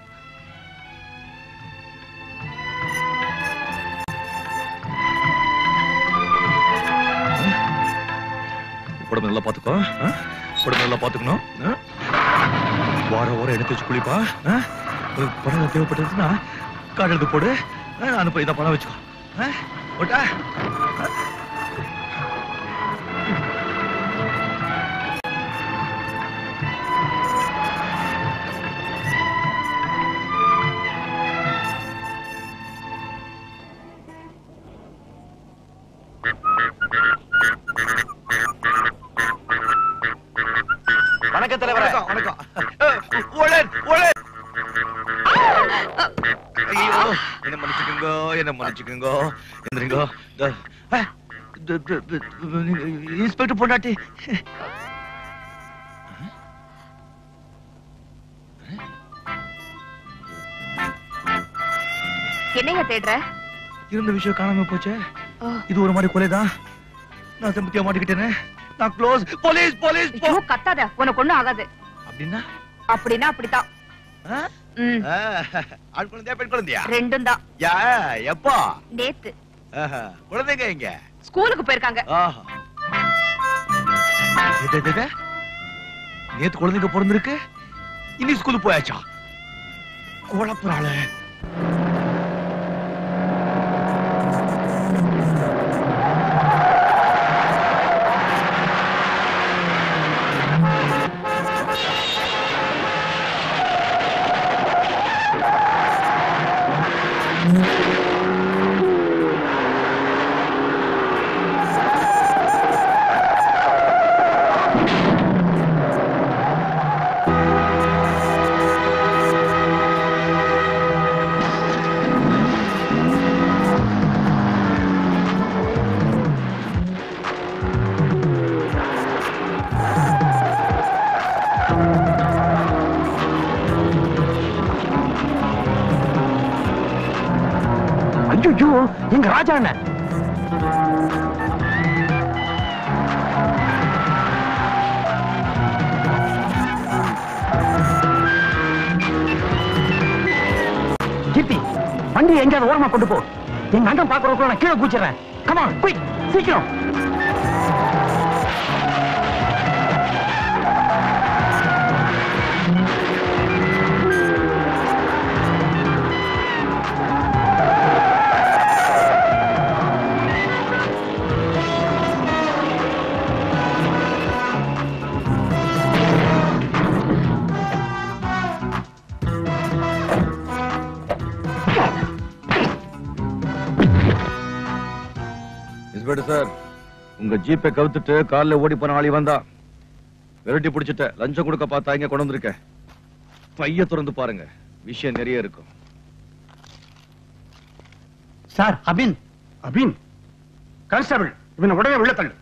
Speaker 10: உடம்பு நல்லா பாத்துக்கோ, உடம்பு நல்லா பாத்துக்கணும். வாரம் வாரம் எடுத்து வச்சு குளிப்பா. பணம் தேவைப்பட்டதுன்னா கார்டு எடுத்து போடு, அனுப்ப இதை பணம் வச்சுக்கோ. ஓட்டா
Speaker 1: வணக்கம் தலைவர்.
Speaker 10: வணக்கம். ஓலன் ஓலன் ஐயோ, என்ன மன்னிச்சுக்குங்க, என்ன மன்னிச்சுக்குங்க. எந்திரிங்கோ. இன்ஸ்பெக்டர் பொண்டாட்டி.
Speaker 9: என்னைய தேடுற?
Speaker 10: இருந்த விஷயம் காணாம போச்சே. இது ஒரு மாதிரி கொலைதான். நான் செம்பத்தியா மாட்டிக்கிட்டேனே. நான் க்ளோஸ். Police police.
Speaker 9: கத்தாத, உனக்கு ஒண்ணும் ஆகாது.
Speaker 10: அப்படின்னா
Speaker 9: அப்படின்னா அப்படித்தான்.
Speaker 10: ஆண் குழந்தையா பெண் குழந்தையா?
Speaker 9: ரெண்டும் தான்.
Speaker 10: யா எப்போ?
Speaker 9: நேத்து.
Speaker 10: குழந்தைங்க எங்க?
Speaker 9: ஸ்கூலுக்கு போயிருக்காங்க.
Speaker 10: நேத்து குழந்தைங்க பிறந்திருக்கு, இனி ஸ்கூலுக்கு போயாச்சா? குழப்பறாள.
Speaker 8: ஐயோ, எங்க ராஜா அண்ணன். கீர்த்தி, வண்டி எங்கேயாவது ஓரமா கொண்டு போ. எங்க அண்ணன் பாக்குறதுக்குள்ள நான் கீழே கூச்சிடுறேன். கமா குயிக், சீக்கிரம்.
Speaker 10: சார், உங்க ஜீப்பை கவுத்துட்டு கார்ல ஓடி போன ஆளி வந்தா, விரட்டி பிடிச்சிட்ட. லஞ்சம் கொடுக்க பார்த்தா இங்க கொண்டு வந்திருக்க. பைய திறந்து பாருங்க, விஷயம் நிறைய இருக்கும்.
Speaker 13: சார், அபின் அபின் கான்ஸ்டபிள், இவனை உடனே உள்ள தள்ளு.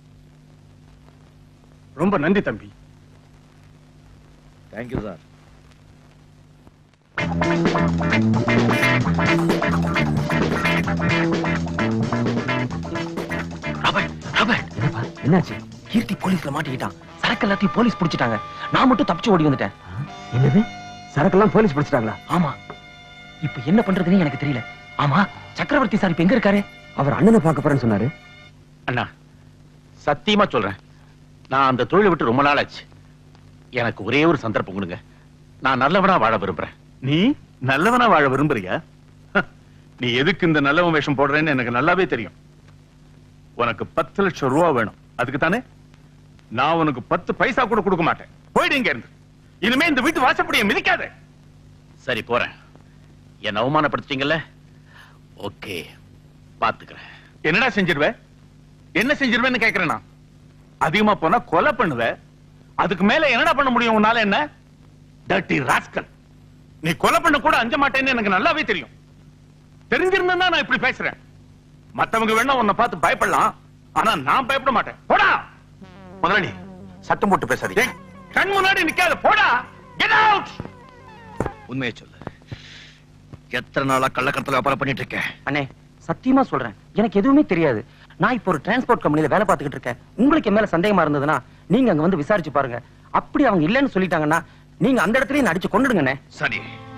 Speaker 13: ரொம்ப நன்றி தம்பி.
Speaker 10: Thank you sir.
Speaker 8: என்னாச்சு? கீர்த்தி போலீஸ்ல மாட்டிக்கிட்டான். சரக்கு எல்லாத்தையும் போலீஸ் பிடிச்சிட்டாங்க. நான் மட்டும் தப்பிச்சு ஓடி வந்துட்டேன். என்னது? சரக்கெல்லாம் போலீஸ் பிடிச்சிட்டாங்களா? ஆமா. இப்ப என்ன பண்றதுன்னு எனக்கு தெரியல. ஆமா, சக்கரவர்த்தி சார் இப்ப எங்க இருக்காரு? அவர் அண்ணனை பார்க்க போறேன்னு சொன்னாரு.
Speaker 14: அண்ணா, சத்தியமா சொல்றேன், நான் அந்த தொழிலை விட்டு ரொம்ப நாள் ஆச்சு. எனக்கு ஒரே ஒரு சந்தர்ப்பம் கொடுங்க. நான் நல்லவனா வாழ விரும்புறேன்.
Speaker 15: நீ நல்லவனா வாழ விரும்புறியா? நீ எதுக்கு இந்த நல்லவன் வேஷம் போடுறேன்னு எனக்கு நல்லாவே தெரியும். உனக்கு பத்து லட்சம் ரூபா வேணும், அதுக்கு தானே? நான் உனக்கு பத்து பைசா கூட கொடுக்க மாட்டேன். போயிடு இங்க இருந்து. இனிமே இந்த வீட்டு வாசப்படியை மிதிக்காத.
Speaker 14: சரி, போறேன். என்ன அவமானப்படுத்திட்டீங்கல்ல, ஓகே, பாத்துக்கிறேன்.
Speaker 15: என்னடா செஞ்சிருவ? என்ன செஞ்சிருவேன்னு கேக்குறேன். நான் அதிகமா போனா கொலை பண்ணுவ. அதுக்கு மேல என்னடா பண்ண முடியும் உன்னால? என்ன டர்ட்டி ராஸ்கல், நீ கொலை பண்ண கூட அஞ்ச மாட்டேன்னு எனக்கு நல்லாவே தெரியும். தெரிஞ்சிருந்தா நான் இப்படி பேசுறேன். மத்தவங்க வேணா உன்னை பார்த்து பயப்படலாம், ஆனா நான் பயப்பட மாட்டேன். போடா
Speaker 14: முதலாளி, சத்தம் போட்டு பேசாதீங்க.
Speaker 15: கண் முன்னாடி நிக்காத, போடா. Get out.
Speaker 10: உண்மையை சொல்லு, எத்தனை நாளா கள்ளக்கடத்தல வியாபாரம் பண்ணிட்டு இருக்கேன்?
Speaker 8: அண்ணே, சத்தியமா சொல்றேன், எனக்கு எதுவுமே தெரியாது. நான் இப்போ ஒரு டிரான்ஸ்போர்ட் கம்பெனில வேலை பார்த்துக்கிட்டு இருக்கேன். உங்களுக்கு மேல சந்தேகமா இருந்ததுன்னா நீங்க அங்க வந்து விசாரிச்சு பாருங்க. அப்படி அவங்க இல்லன்னு சொல்லிட்டாங்கன்னா நீங்க அந்த இடத்துலயே நடிச்சு கொண்டுடுங்கண்ணே.
Speaker 10: சரி,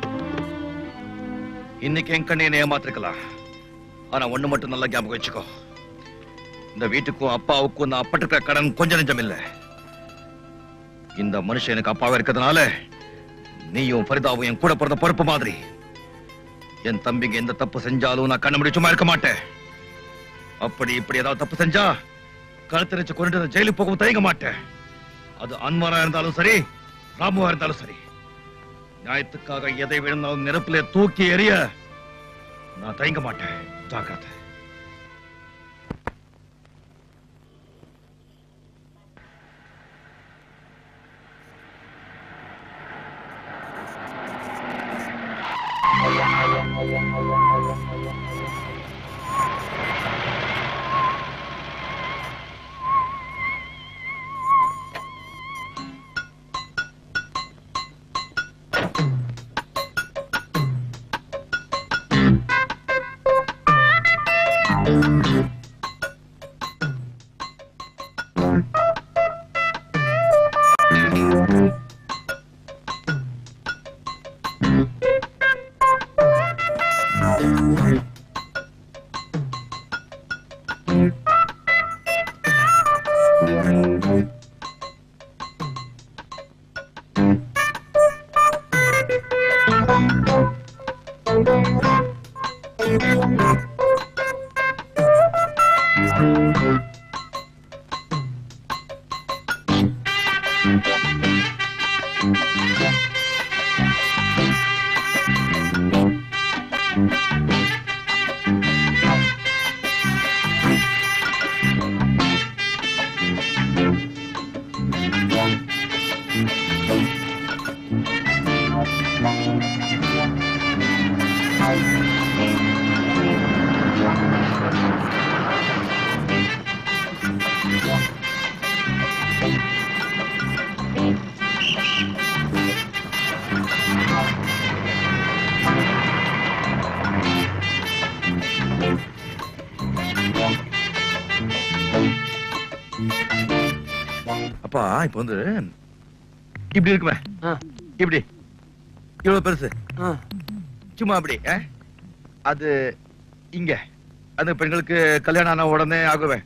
Speaker 10: இன்னைக்கு என் கண்ணை ஏமாத்திருக்கலாம், ஆனா ஒண்ணு மட்டும் நல்லா ஞாபகம் வச்சுக்கோ. இந்த வீட்டுக்கும் அப்பாவுக்கும் நான் அப்பட்டிருக்கிற கடன் கொஞ்சம் நெஞ்சம் இல்ல. இந்த மனுஷன் எனக்கு அப்பாவா இருக்கிறதுனால நீயும் ஃபரிதாவும் என் கூட பிறந்த பொறுப்பு மாதிரி. என் தம்பிங்க எந்த தப்பு செஞ்சாலும் நான் கண்ண முடி சும்மா இருக்க மாட்டேன். அப்படி இப்படி ஏதாவது தப்பு செஞ்சா கழுத்தரிச்சு கொண்டு ஜெயிலுக்கு போகவும் தயங்க மாட்டேன். அது அன்வரா இருந்தாலும் சரி, ராமுவா இருந்தாலும் சரி. நியாயத்துக்காக எதை விழுந்தாலும் நெருப்பிலே தூக்கி எறிய நான் தயங்க மாட்டேன். ஜாக்கிரதை. அப்பா இப்ப வந்து இப்படி இருக்குமே, இப்படி இவ்வளவு பெருசு, சும்மா அப்படி அது இங்க அந்த பெண்களுக்கு கல்யாணம் ஆன உடனே ஆகுவேன்.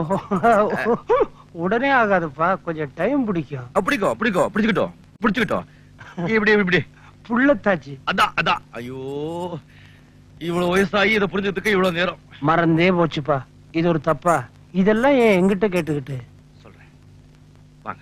Speaker 6: உடனே ஆகாதுப்பா, கொஞ்சம் டைம் பிடிக்கும்.
Speaker 10: அப்படிக்கோ அப்படிக்கோ பிடிச்சுக்கிட்டோம் பிடிச்சுக்கிட்டோம் இப்படி இப்படி
Speaker 6: புள்ளத்தாச்சு.
Speaker 10: அதான் அதான். ஐயோ, இவ்வளவு வயசாகி இதை புரிஞ்சதுக்கு இவ்வளவு நேரம்.
Speaker 6: மறந்தே போச்சுப்பா, இது ஒரு தப்பா? இதெல்லாம் ஏன் எங்கிட்ட கேட்டுக்கிட்டு?
Speaker 10: சொல்றேன் வாங்க.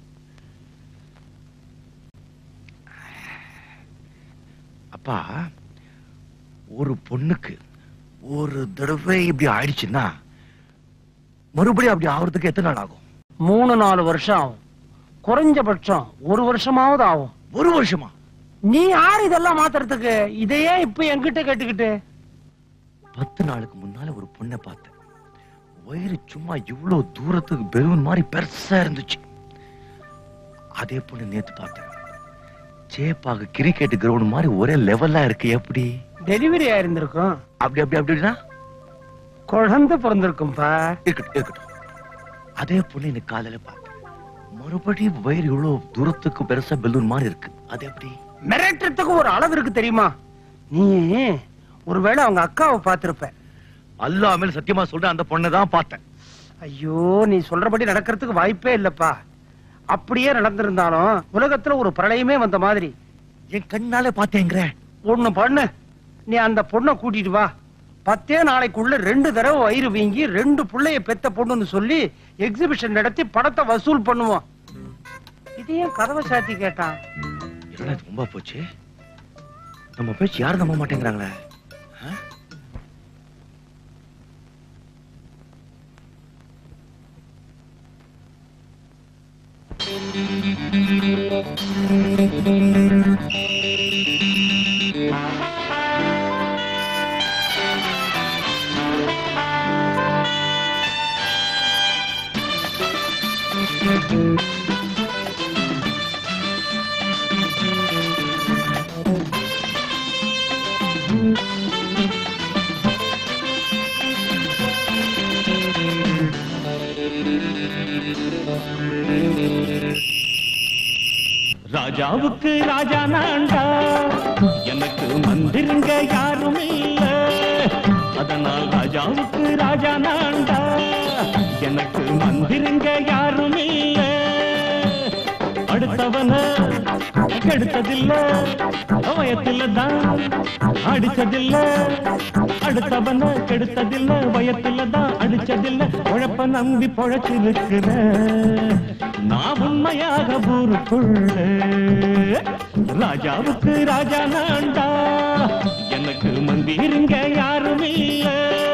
Speaker 10: அப்பா, ஒரு பொண்ணுக்கு ஒரு தடவை இப்படி ஆயிடுச்சுன்னா மறுபடியும் அப்படி ஆகுறதுக்கு எத்தனை நாள் ஆகும்?
Speaker 6: மூணு நாலு வருஷம் ஆகும், குறைஞ்சபட்சம் ஒரு வருஷமாவது ஆகும்.
Speaker 10: ஒரு வருஷமா?
Speaker 6: நீ யாரு இதெல்லாம் மாத்துறதுக்கு? இதையே இப்ப என்கிட்ட கேட்டுக்கிட்டு?
Speaker 10: பத்து நாளுக்கு முன்னால ஒரு பொண்ணை பார்த்தேன். வயிறு சும்மா இவ்வளவு தூரத்துக்கு பெலூன் மாதிரி பெருசா இருந்துச்சு. அதே பொண்ணு நேத்து பார்த்தேன். சேப்பாக கிரிக்கெட் கிரவுண்ட் மாதிரி ஒரே லெவல்லா இருக்கு. எப்படி
Speaker 6: டெலிவரி ஆயிருந்திருக்கும்?
Speaker 10: அப்படி அப்படி அப்படின்னா
Speaker 6: குழந்தை பிறந்திருக்கும்பா.
Speaker 10: இருக்கட்டும் இருக்கட்டும். அதே பொண்ணு எனக்கு காலையில பார்த்தேன். மறுபடியும் வயிறு இவ்வளவு தூரத்துக்கு பெருசா பெலூன் மாதிரி இருக்கு. அது எப்படி?
Speaker 6: மிரட்டுறதுக்கு ஒரு அளவு இருக்கு தெரியுமா? நீ ஒருவேளை அவங்க அக்காவை பார்த்திருப்ப.
Speaker 10: அல்லாஹ் மேல சத்தியமா சொல்றேன், அந்த பொண்ணை தான் பார்த்தேன்.
Speaker 6: ஐயோ, நீ சொல்றபடி நடக்கிறதுக்கு வாய்ப்பே இல்லப்பா. அப்படியே நடந்திருந்தாலும் உலகத்துல ஒரு பிரளயமே வந்த மாதிரி.
Speaker 10: என் கண்ணாலே பார்த்தேங்கிற.
Speaker 6: ஒண்ணு பண்ணு, நீ அந்த பொண்ணை கூட்டிட்டு வா. பத்தே நாளைக்குள்ள ரெண்டு தடவை வயிறு வீங்கி ரெண்டு பிள்ளைய பெத்த பொண்ணுன்னு சொல்லி எக்ஸிபிஷன் நடத்தி படத்தை வசூல் பண்ணுவோம். இதையும் கதவை சாத்தி கேட்டான்.
Speaker 10: என்ன ரொம்ப போச்சு, நம்ம பேச்சு யாரும் நம்ப மாட்டேங்கிறாங்களே.
Speaker 16: ராஜாவுக்கு ராஜா நான்டா, எனக்கு மந்திருங்க யாரும் இல்ல. அதனால் ராஜாவுக்கு ராஜா நான்டா, எனக்கு மந்திருங்க யாரும் இல்ல. அடுத்தவன கெடுத்ததில்ல, வயத்துல தான் அடிச்சதில்ல. அடுத்தவன கெடுத்ததில்ல, வயத்துல தான் அடிச்சதில்ல. உழப்ப நம்பி பொழைச்சிருக்கிற நான் உண்மையாக ஊருக்குள்ள. ராஜாவுக்கு ராஜா நான்டா, எனக்கு மந்திருங்க யாரும் இல்ல.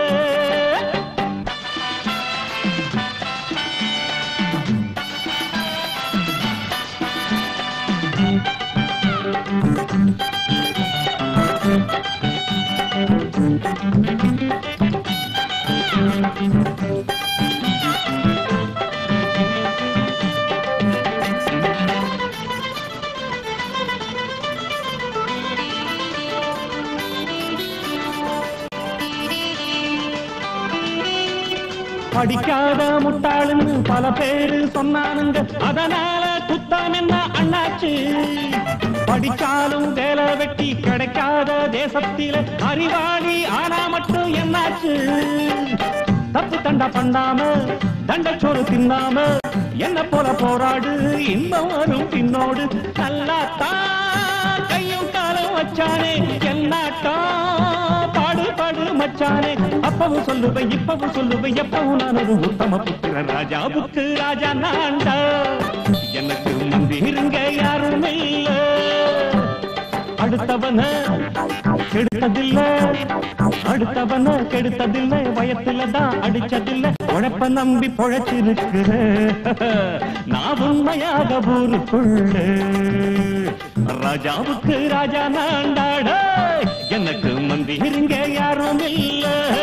Speaker 16: படிக்காத முட்டாளுன்னு பல பேரு சொன்னானுங்க, அதனால குத்தம் என்ன அண்ணாச்சு. படிச்சாலும் வேலை வெட்டி கிடைக்காத தேசத்தில அறிவாளி ஆனா மட்டும் என்னாச்சு. தப்பு தண்டா பண்ணாம தண்டச்சோறு தின்னாம என்ன போல போராடு, இன்பம் வரும் பின்னோடு. நல்லாத்தான் கையும் காலம் வச்சானே, என்னாட்டா பாடு பாடு மச்சானே. அப்பவும் சொல்லுவேன் இப்பவும் சொல்லுவேன், எப்பவும் நான் ஒரு உத்தம புத்திர. ராஜாவுக்கு ராஜா நான்டா, எனக்கு மந்திருங்க யாரும் இல்ல. அடுத்தவன கெடுத்ததில்ல, அடுத்தவன கெடுத்ததில்லை. வயத்துல தான் அடிச்சதில்லை. உழைப்ப நம்பி பொழைச்சிருக்கிற நான் உண்மையாக ஊருக்குள்ள. ராஜாவுக்கு ராஜா நான்டாட, எனக்கு மந்திருங்க யாரும் இல்ல.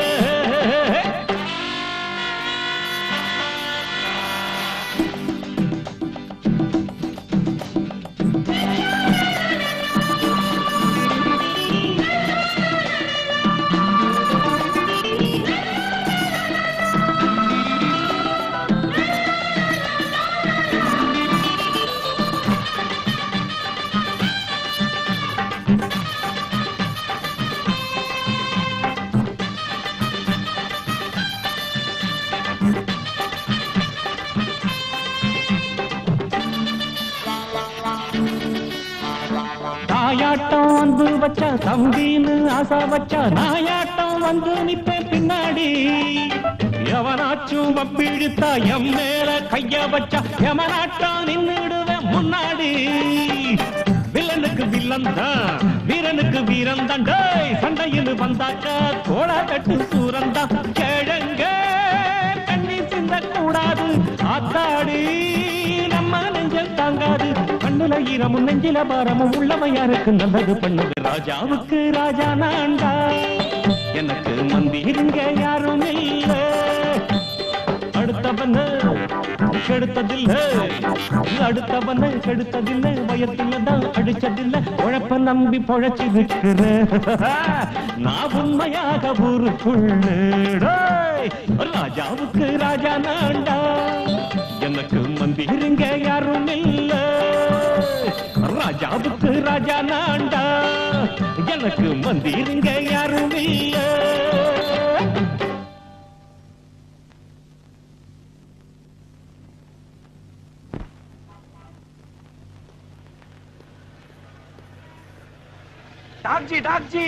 Speaker 16: தாயாட்டம் வந்து வச்சா தம்பின்னு ஆசா வச்சா, நாயாட்டம் வந்து நிப்பேன் பின்னாடி. எவனாச்சும் வப்பிழுத்தா எம் மேல கைய வச்சா, எவனாட்டம் நின்னுடுவேன் முன்னாடி. வில்லனுக்கு வில்லன் தான், வீரனுக்கு வீரன் தான். சண்டையில் வந்தாக்கா தோளா கட்டு சூரன் தான். கிழங்க கண்ணி சிந்த கூடாது, ஆத்தாடி நம்ம நெஞ்சல் தாங்காது. கண்ணுல ஈரமும் நெஞ்சில பாரமும் உள்ளவன் யாருக்கு நல்லது பண்ணுது. ராஜாவுக்கு ராஜா நான்டா, எனக்கு மந்திருங்க யாரும் இல்ல. அடுத்த அடுத்தவன கெடுத்ததில்லை அடுத்தவன கெடுத்ததில்லை வயத்துல தான் அடிச்சதில்லை உழைப்ப நம்பி பொழைச்சிருக்கிற நான் உண்மையாக ஊருக்குள்ள ராஜாவுக்கு ராஜா நான்டா எனக்கு மந்திருங்க யாரும் இல்ல ராஜாவுக்கு ராஜா நான்டா எனக்கு மந்திருங்க யாரும் இல்ல
Speaker 1: டாக்ஜி டாக்ஜி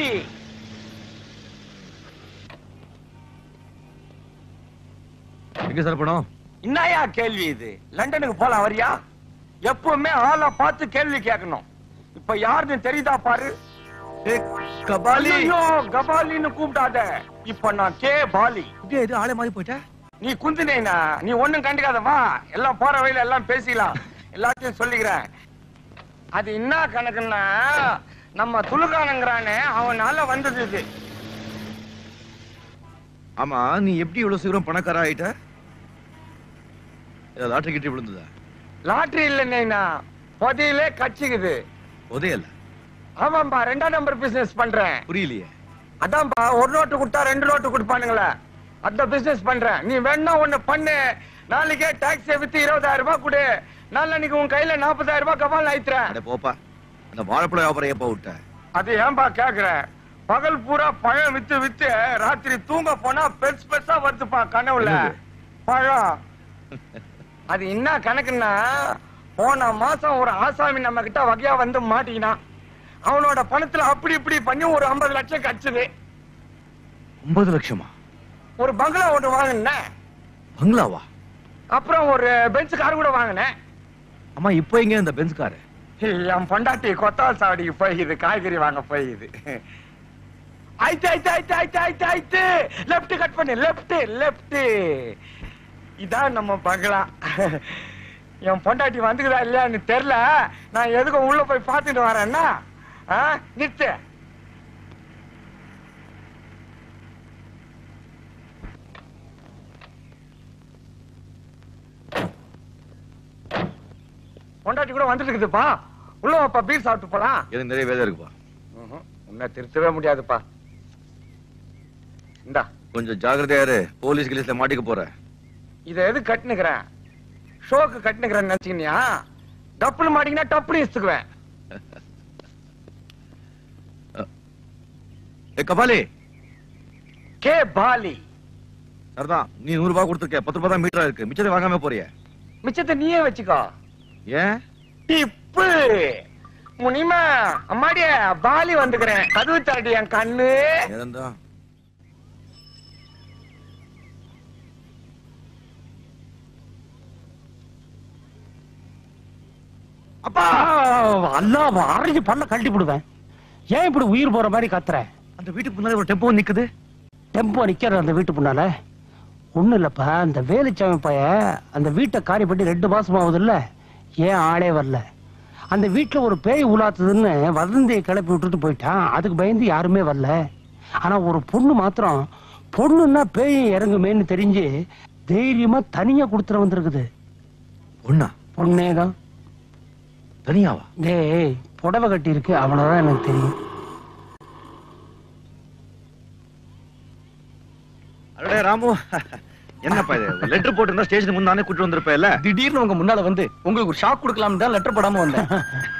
Speaker 10: எங்க சார் பணம்
Speaker 1: என்னையா கேள்வி இது? லண்டனுக்கு போலாம் வரியா? எப்பவுமே ஆளை பார்த்து கேள்வி கேட்கணும். இப்ப யாருன்னு தெரியுதா பாரு.
Speaker 10: கபாலி
Speaker 1: கபாலின்னு கூப்பிடாத. இப்ப நான் கே பாலி.
Speaker 10: இது ஆளே மாறி போயிட்ட.
Speaker 1: நீ குந்தினேனா? நீ ஒண்ணும் கண்டுக்காத வா. எல்லாம் போற வழியில எல்லாம் பேசிக்கலாம். எல்லாத்தையும் சொல்லிக்கிறேன். அது என்ன கணக்குன்னா நம்ம துலுக்கானங்கிறானே அவனால வந்தது இது.
Speaker 10: ஆமா நீ எப்படி இவ்வளவு சீக்கிரம் பணக்கார ஆயிட்ட? லாட்டரி கிட்டி விழுந்ததா?
Speaker 1: லாட்டரி இல்லைன்னா புதையிலே கட்சிக்குது.
Speaker 10: புதையல?
Speaker 1: ஆமாம்பா, ரெண்டாம் நம்பர் பிசினஸ் பண்றேன்.
Speaker 10: புரியலையே.
Speaker 1: அதான்பா, ஒரு நோட்டு கொடுத்தா ரெண்டு நோட்டு கொடுப்பானுங்களே, அந்த பிசினஸ் பண்றேன். நீ வேணா ஒண்ணு பண்ணு. நாளைக்கே டாக்ஸி வித்து இருபதாயிரம் ரூபாய் கொடு. நாளைக்கு உன் கையில நாற்பதாயிரம் ரூபாய் கபால் ஆயித்துறேன்.
Speaker 10: போப்பா, அந்த வாழைப்பழ வியாபாரம் எப்ப விட்ட?
Speaker 1: அது ஏன்பா கேக்குற? பகல் பூரா பழம் வித்து வித்து ராத்திரி தூங்க போனா பெருசு பெருசா வருதுப்பா கனவுல பழம். அது என்ன கணக்குன்னா, போன மாசம் ஒரு ஆசாமி நம்ம கிட்ட வகையா வந்து மாட்டிக்கினான். அவனோட பணத்துல அப்படி இப்படி பண்ணி ஒரு ஐம்பது லட்சம் கச்சுது.
Speaker 10: ஐம்பது லட்சமா?
Speaker 1: ஒரு பங்களா ஒன்று வாங்கினேன்.
Speaker 10: பங்களாவா?
Speaker 1: அப்புறம் ஒரு பெஞ்ச் கார் கூட வாங்கினேன்.
Speaker 10: அம்மா இப்ப எங்க இந்த பெஞ்ச் கார்?
Speaker 1: என் பொண்டாட்டி கொத்தால் சாவடிக்கு போயிது, காய்கறி வாங்க போயிது. ஆயிட்டு ஆயிட்டு ஆயிட்டு ஆயிட்டு ஆயிட்டு ஆயிட்டு லெப்ட் கட் பண்ணு. Left left. இதான் நம்ம பங்களா. என் பொண்டாட்டி வந்துக்குதா இல்லையான்னு தெரியல. நான் எதுக்கும் உள்ள போய் பார்த்துட்டு வரேன்னா நிறுத்து. பொண்டாட்டி கூட வந்துட்டு இருக்குதுப்பா. உள்ள வாப்பா, பீர் சாப்பிட்டு போலாம்.
Speaker 10: எனக்கு நிறைய வேலை இருக்குப்பா.
Speaker 1: உன்னை திருத்தவே முடியாதுப்பா. இந்தா
Speaker 10: கொஞ்சம் ஜாக்கிரதையா இரு, போலீஸ் கிலீஸ்ல மாட்டிக்க போற.
Speaker 1: இத எது கட்டுனுக்கிறேன்? ஷோக்கு கட்டுனுக்கிறேன்னு நினைச்சீங்கயா? டப்புனு மாட்டிங்கன்னா டப்புனு இசுக்குவேன்.
Speaker 10: கபாலி.
Speaker 1: கே பாலி.
Speaker 10: சரிதான், நீ நூறு ரூபாய் கொடுத்துருக்க, பத்து ரூபாய் தான் மீட்டரா இருக்கு. மிச்சத்தை வாங்காம போறிய?
Speaker 1: மிச்சத்தை நீயே வச்சுக்கோ.
Speaker 10: ஏன்?
Speaker 1: டிப்பு முனிமா. அம்மாடிய பாலி வந்துக்கிறேன். கதவு தாண்டி என் கண்ணு.
Speaker 6: அப்பா அல்லா அரைஞ்சு பண்ண கழட்டி போடுவேன். ஏன் இப்படி உயிர் போற மாதிரி கத்துற?
Speaker 10: அந்த வீட்டுக்கு முன்னாடி ஒரு டெம்போ நிக்குது.
Speaker 6: டெம்போ நிக்கிற அந்த வீட்டு முன்னால ஒண்ணு இல்லப்பா, அந்த வேலுச்சாமி பைய அந்த வீட்டை காரி பட்டி ரெண்டு மாசம் ஆகுது இல்ல, ஏன் ஆளே வரல. அந்த வீட்டுல ஒரு பேய் உலாத்துதுன்னு வதந்தியை கிளப்பி விட்டுட்டு போயிட்டான். அதுக்கு பயந்து யாருமே வரல. ஆனா ஒரு பொண்ணு மாத்திரம், பொண்ணுன்னா பேய் இறங்குமேன்னு தெரிஞ்சு தைரியமா தனியா கொடுத்துட வந்திருக்குது.
Speaker 10: பொண்ணா?
Speaker 6: பொண்ணேதான்.
Speaker 10: தனியாவா?
Speaker 6: டேய் புடவை கட்டி இருக்கு, அவ்வளவுதான் எனக்கு தெரியும்.
Speaker 10: அடடே ராமு, என்னப்பா இது? லெட்டர் போட்டு ஸ்டேஷனுக்கு முன்னானே கூட்டு வந்திருப்பேல.
Speaker 8: திடீர்னு உங்க முன்னால வந்து உங்களுக்கு ஒரு ஷாக் கொடுக்கலாம் தான் லெட்டர் போடாம வந்தேன்.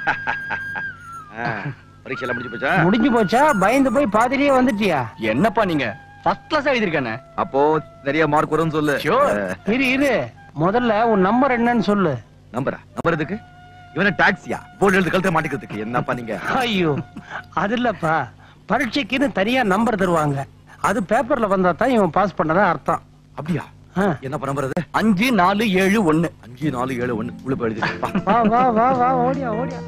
Speaker 10: பரீட்சை எல்லாம் முடிஞ்சு போச்சா?
Speaker 6: முடிஞ்சு போச்சா? பயந்து போய் பாதிரியே வந்துட்டியா?
Speaker 8: என்னப்பா நீங்க ஃபர்ஸ்ட் கிளாஸ் எழுதிருக்கானே.
Speaker 10: அப்போ நிறைய மார்க் வரும்னு சொல்லு.
Speaker 6: இரு இரு, முதல்ல உன் நம்பர் என்னன்னு சொல்லு.
Speaker 10: நம்பரா? நம்பர் எதுக்கு? இவன டாக்ஸியா? போர்டு எழுதி கழுத்த மாட்டிக்கிறதுக்கு? என்னப்பா நீங்க?
Speaker 6: ஐயோ அது இல்லப்பா, பரீட்சைக்குன்னு தனியா நம்பர் தருவாங்க. அது பேப்பர்ல வந்தா தான் இவன் பாஸ் பண்ணதா அர்த்தம்.
Speaker 10: அப்படியா? என்ன நம்பர்?
Speaker 8: அஞ்சு நாலு ஏழு ஒண்ணு.
Speaker 10: அஞ்சு நாலு ஏழு ஒண்ணு. உள்ள போய் எழுதி.
Speaker 6: வா வா வா வா, ஓடியா ஓடியா.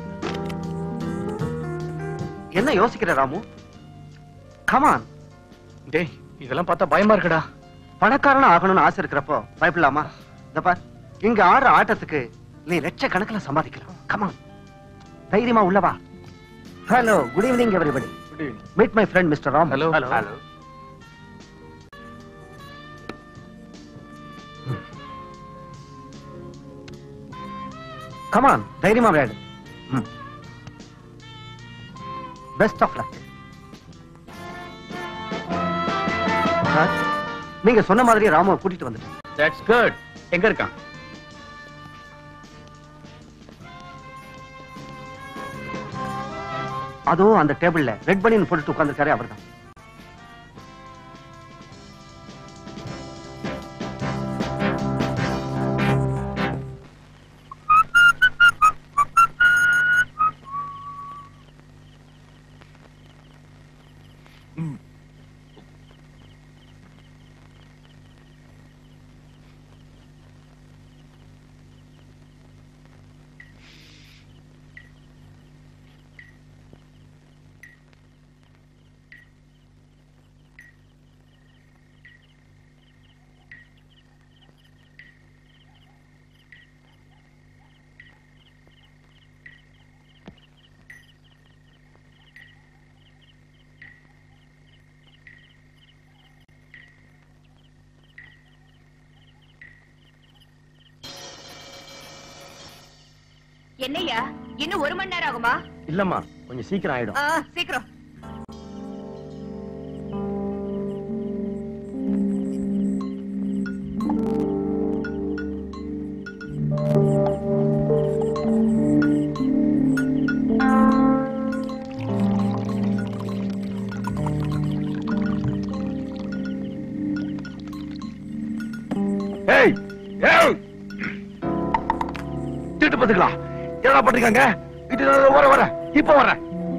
Speaker 8: என்ன யோசிக்கிற ராமு? கமான். டேய் இதெல்லாம் பார்த்தா பயமா இருக்குடா.
Speaker 17: பணக்காரனா ஆகணும்னு ஆசை இருக்கிறப்போ பயப்படலாமா? இந்த பார், இங்க ஆடுற ஆட்டத்துக்கு நீ லட்சக்கணக்கில் சம்பாதிக்கலாம். கமான், தைரியமா உள்ளவா. Hello, good evening everybody. Meet my friend mister Ram.
Speaker 8: Hello hello.
Speaker 17: Come on, தைரியமா விளையாடு. Best of luck. நீங்க சொன்ன மாதிரி ராமுவை கூட்டிட்டு வந்துட்டேன்.
Speaker 14: That's good. எங்க இருக்கான்?
Speaker 17: அதோ அந்த டேபிள்ல ரெட் பனியன் போட்டுட்டு உட்கார்ந்திருக்காரு அவர்தான்.
Speaker 4: என்னையா இன்னும் ஒரு மணி நேரம் ஆகுமா?
Speaker 17: இல்லம்மா, கொஞ்சம் சீக்கிரம் ஆயிடும்.
Speaker 4: சீக்கிரம்.
Speaker 10: ஏய் ஏய் திட்டு பாத்துக்கலாம். என்ன பண்றீங்க? இது வர வர இப்ப வர.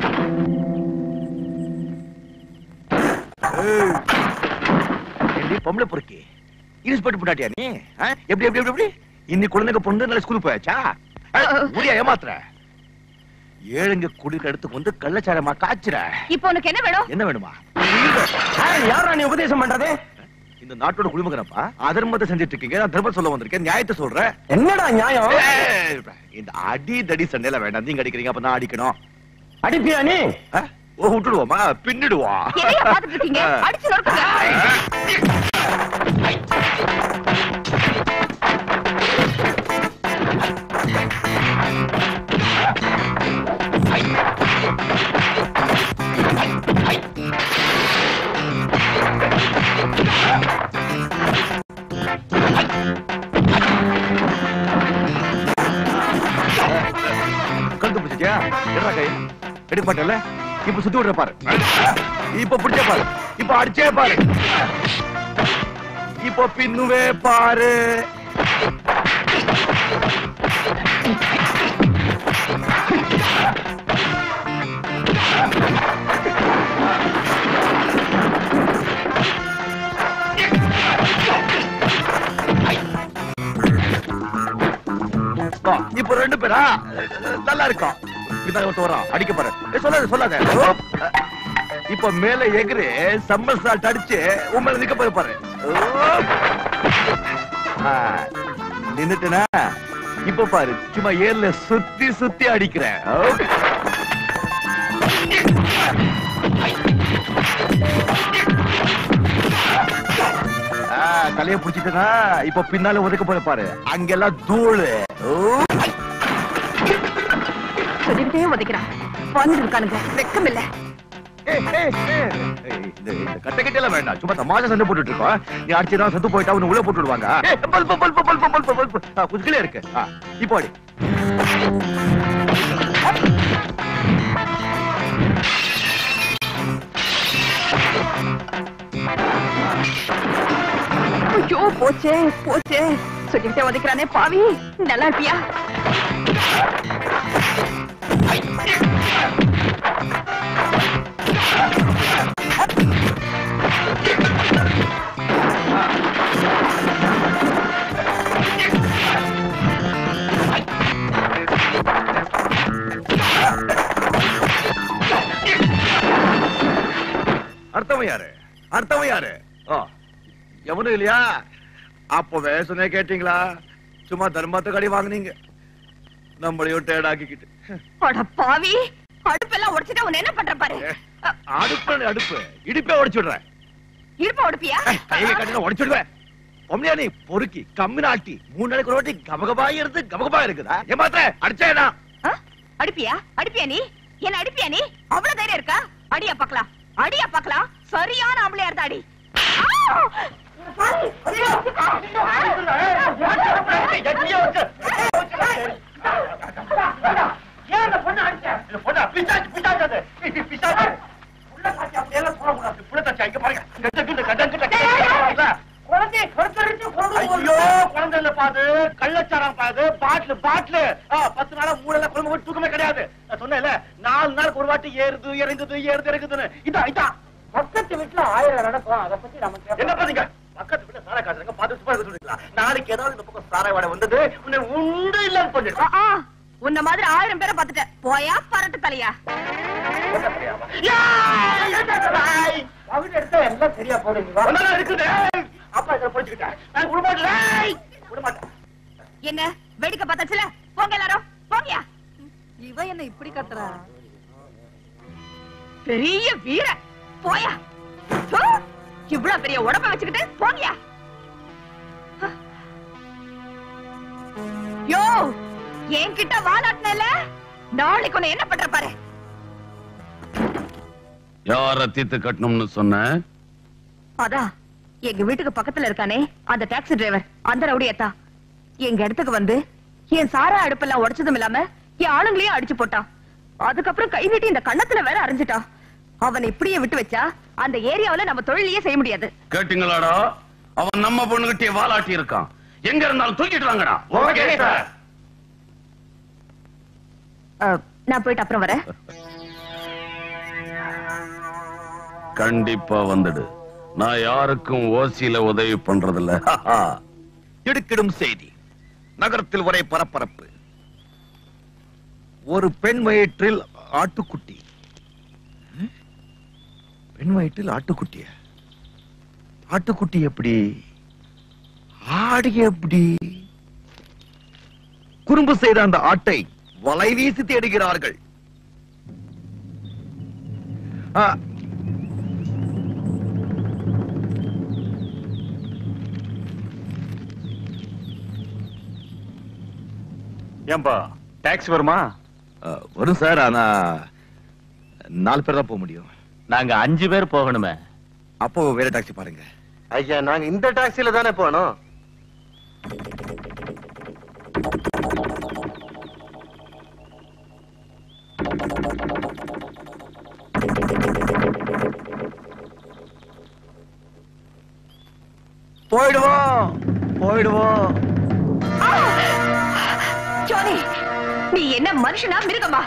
Speaker 10: பொம்பளை பொறுக்கி இன்ஸ்பெக்டர் போட்டாட்டியா நீ? எப்படி எப்படி எப்படி இன்னைக்கு குழந்தைங்க பொண்ணு நல்ல ஸ்கூலுக்கு போயாச்சா? முடியா ஏமாத்துற? ஏழுங்க குடிக்க எடுத்து வந்து கள்ளச்சாரமா காய்ச்சுற.
Speaker 4: இப்போ உனக்கு என்ன வேணும்?
Speaker 10: என்ன வேணுமா?
Speaker 1: யாரா நீ உபதேசம் பண்றது?
Speaker 10: இந்த நாட்டோட குடிமகனப்பா, அதர்மத்தை செஞ்சிட்டு இருக்கீங்க. நான் தர்மம் சொல்ல வந்திருக்கேன், நியாயத்தை சொல்றேன்.
Speaker 1: என்னடா நியாயம்?
Speaker 10: இந்த அடி தடி சண்டையில வேண்டாம். நீங்க அடிக்கிறீங்க, அப்ப நான் அடிக்கணும்.
Speaker 1: அடிப்பியா நீ?
Speaker 10: ஓ விட்டுடுவோமா? பின்னிடுவா. கழுத்து பிடிச்சிட்டியா? என்ன கை எடுக்க மாட்டேன்ல? இப்ப சுத்தி விடுற பாரு. இப்ப பிடிச்ச பாரு. இப்ப அடிச்சே பாரு. இப்ப பின்னுவே பாரு. இப்ப ரெண்டு பேரா நல்லா இருக்கும். அடிக்க பாரு. சொல்லாத சொல்லாத. இப்ப மேல எகிரி சம்பல் சால்ட் அடிச்சு உண்மையில நிக்க போய் பாரு. நின்னுட்டுனா இப்ப பாரு, சும்மா ஏர்ல சுத்தி சுத்தி அடிக்கிறேன். தலைய புடிச்சிட்டா இப்ப பின்னால ஒதுக்க போய் பாரு. அங்கெல்லாம் தூளு.
Speaker 4: சொல்லிக்கிட்டே உதைக்கிறான். வந்துட்டு இருக்கானுங்க, வெக்கம் இல்ல.
Speaker 10: கட்டக்கட்டெல்லாம் வேண்டாம், சும்மா தமாஷா சண்டை போட்டுட்டு இருக்கோம். நீ அடிச்சுதான் சத்து போயிட்டா உன்னை உள்ள போட்டு விடுவாங்க. கொஞ்சம் கிளியா இருக்கு. இப்போ அடி.
Speaker 4: ஐயோ போச்சே போச்சே. சொல்லிக்கிட்டே உதைக்கிறானே பாவி. நல்லா இருப்பியா?
Speaker 10: அர்த்தம் யாரு? அர்த்தம் யாரு? எவனும் இல்லையா? அப்பவே சொன்ன கேட்டீங்களா? சும்மா தர்மத்துக்கு அடி வாங்குனீங்க, நம்மளையும் டேடாக்கிக்கிட்டு.
Speaker 4: பாவி, அடுப்பெல்லாம் உடைச்சிட்டா உன்னை என்ன பண்ற பாரு.
Speaker 10: அடுப்பு அடுப்பு இடுப்பே உடைச்சுடுறேன்.
Speaker 4: இடுப்ப உடைப்பியா?
Speaker 10: கையை கட்டில உடைச்சுடுவேன். பொம்மையா நீ பொறுக்கி கம்மினாட்டி மூணு நாளைக்கு ரோட்டி கபகபா இருந்து கபகபா இருக்குதா ஏமாத்த அடிச்சேனா
Speaker 4: அடிப்பியா அடிப்பியா நீ என்ன அடிப்பியா நீ அவ்வளவு தைரியம் இருக்கா அடியா பாக்கலாம் அடியா பாக்கலாம் சரியான ஆம்பளையா இருந்தா அடி
Speaker 17: கள்ளச்சாரம் பாது பாட்டில் பாட்டில் பத்து நாளா மூணு குழம்பு தூக்கமே கிடையாது சொன்னேன்ல நாலு நாளுக்கு ஒரு வாட்டி ஏறுது இறங்குது ஏறுது இறங்குதுன்னு இதான் இதான் பக்கத்து வீட்டுல ஆயிரம் நடக்கும் அதை பத்தி நமக்கு என்ன பாத்தீங்க பக்கத்து வீட்டுல சாரை காட்டுறாங்க பார்த்து சும்மா சொல்லிங்களா நாளைக்கு ஏதாவது இந்த பக்கம் சாரை வாடை வந்தது உன்னை உண்டு இல்லன்னு சொல்லிடுறேன்
Speaker 4: உன்ன மாதிரி ஆயிரம் பேரை பாத்துட்டேன் போயா பரட்டு தலையா
Speaker 17: எல்லாம் சரியா போறீங்க இருக்குது அப்பா இதை படிச்சுக்கிட்டேன் நான் விடமாட்டேன் விடமாட்டேன்
Speaker 4: என்ன வேடிக்கை பார்த்தாச்சுல போங்க எல்லாரும் போங்கயா
Speaker 9: இவ என்ன இப்படி கத்துறா
Speaker 4: பெரிய வீர போயா இவ்வளவு பெரிய உடம்ப வச்சுக்கிட்டு போங்கயா யோ என்கிட்ட வாலாட்டினல நாளைக்கு உன்னை என்ன பண்ற பாரு
Speaker 18: யார தீத்து கட்டணும்னு சொன்ன
Speaker 4: அதான் எங்க வீட்டுக்கு பக்கத்துல இருக்கானே அந்த டாக்ஸி டிரைவர் அந்த ரவுடியத்தா எங்க இடத்துக்கு வந்து என் சாரா அடுப்பெல்லாம் உடைச்சதும் இல்லாம என் ஆளுங்களையும் அடிச்சு போட்டான் அதுக்கப்புறம் கை நீட்டி இந்த கண்ணத்துல வேற அரைஞ்சிட்டான் அவன் இப்படியே விட்டு வச்சா அந்த ஏரியாவில நம்ம தொழிலையே செய்ய முடியாது
Speaker 18: கேட்டீங்களாடா அவன் நம்ம பொண்ணுகிட்டே வாலாட்டி இருக்கான் எங்க இருந்தாலும் தூக்கிட்டு வாங்கடா
Speaker 17: ஓகே சார்
Speaker 4: நான் போயிட்டு அப்புறம் வரேன்
Speaker 18: கண்டிப்பா வந்துடு நான் யாருக்கும் ஓசியில உதவி பண்றதில்ல
Speaker 10: இடுக்கிடும் செய்தி நகரத்தில் ஒரே பரபரப்பு ஒரு பெண் வயிற்றில் ஆட்டுக்குட்டி பெண் வயிற்றில் ஆட்டுக்குட்டிய ஆட்டுக்குட்டி எப்படி ஆடு எப்படி குறும்பு செய்த அந்த ஆட்டை வலை வீசி தேடுகிறார்கள்
Speaker 15: ஏன்பா டாக்ஸி வருமா
Speaker 10: வரும் சார் ஆனா நாலு பேர் தான் போக முடியும்
Speaker 14: நாங்க அஞ்சு பேர் போகணுமே
Speaker 10: அப்போ வேற டாக்ஸி பாருங்க
Speaker 17: ஐயா நாங்க இந்த டாக்ஸில தானே போனோம்
Speaker 10: போயிடுவோம் போயிடுவோம்
Speaker 4: ஜானி நீ என்ன மனுஷனா மிருகமா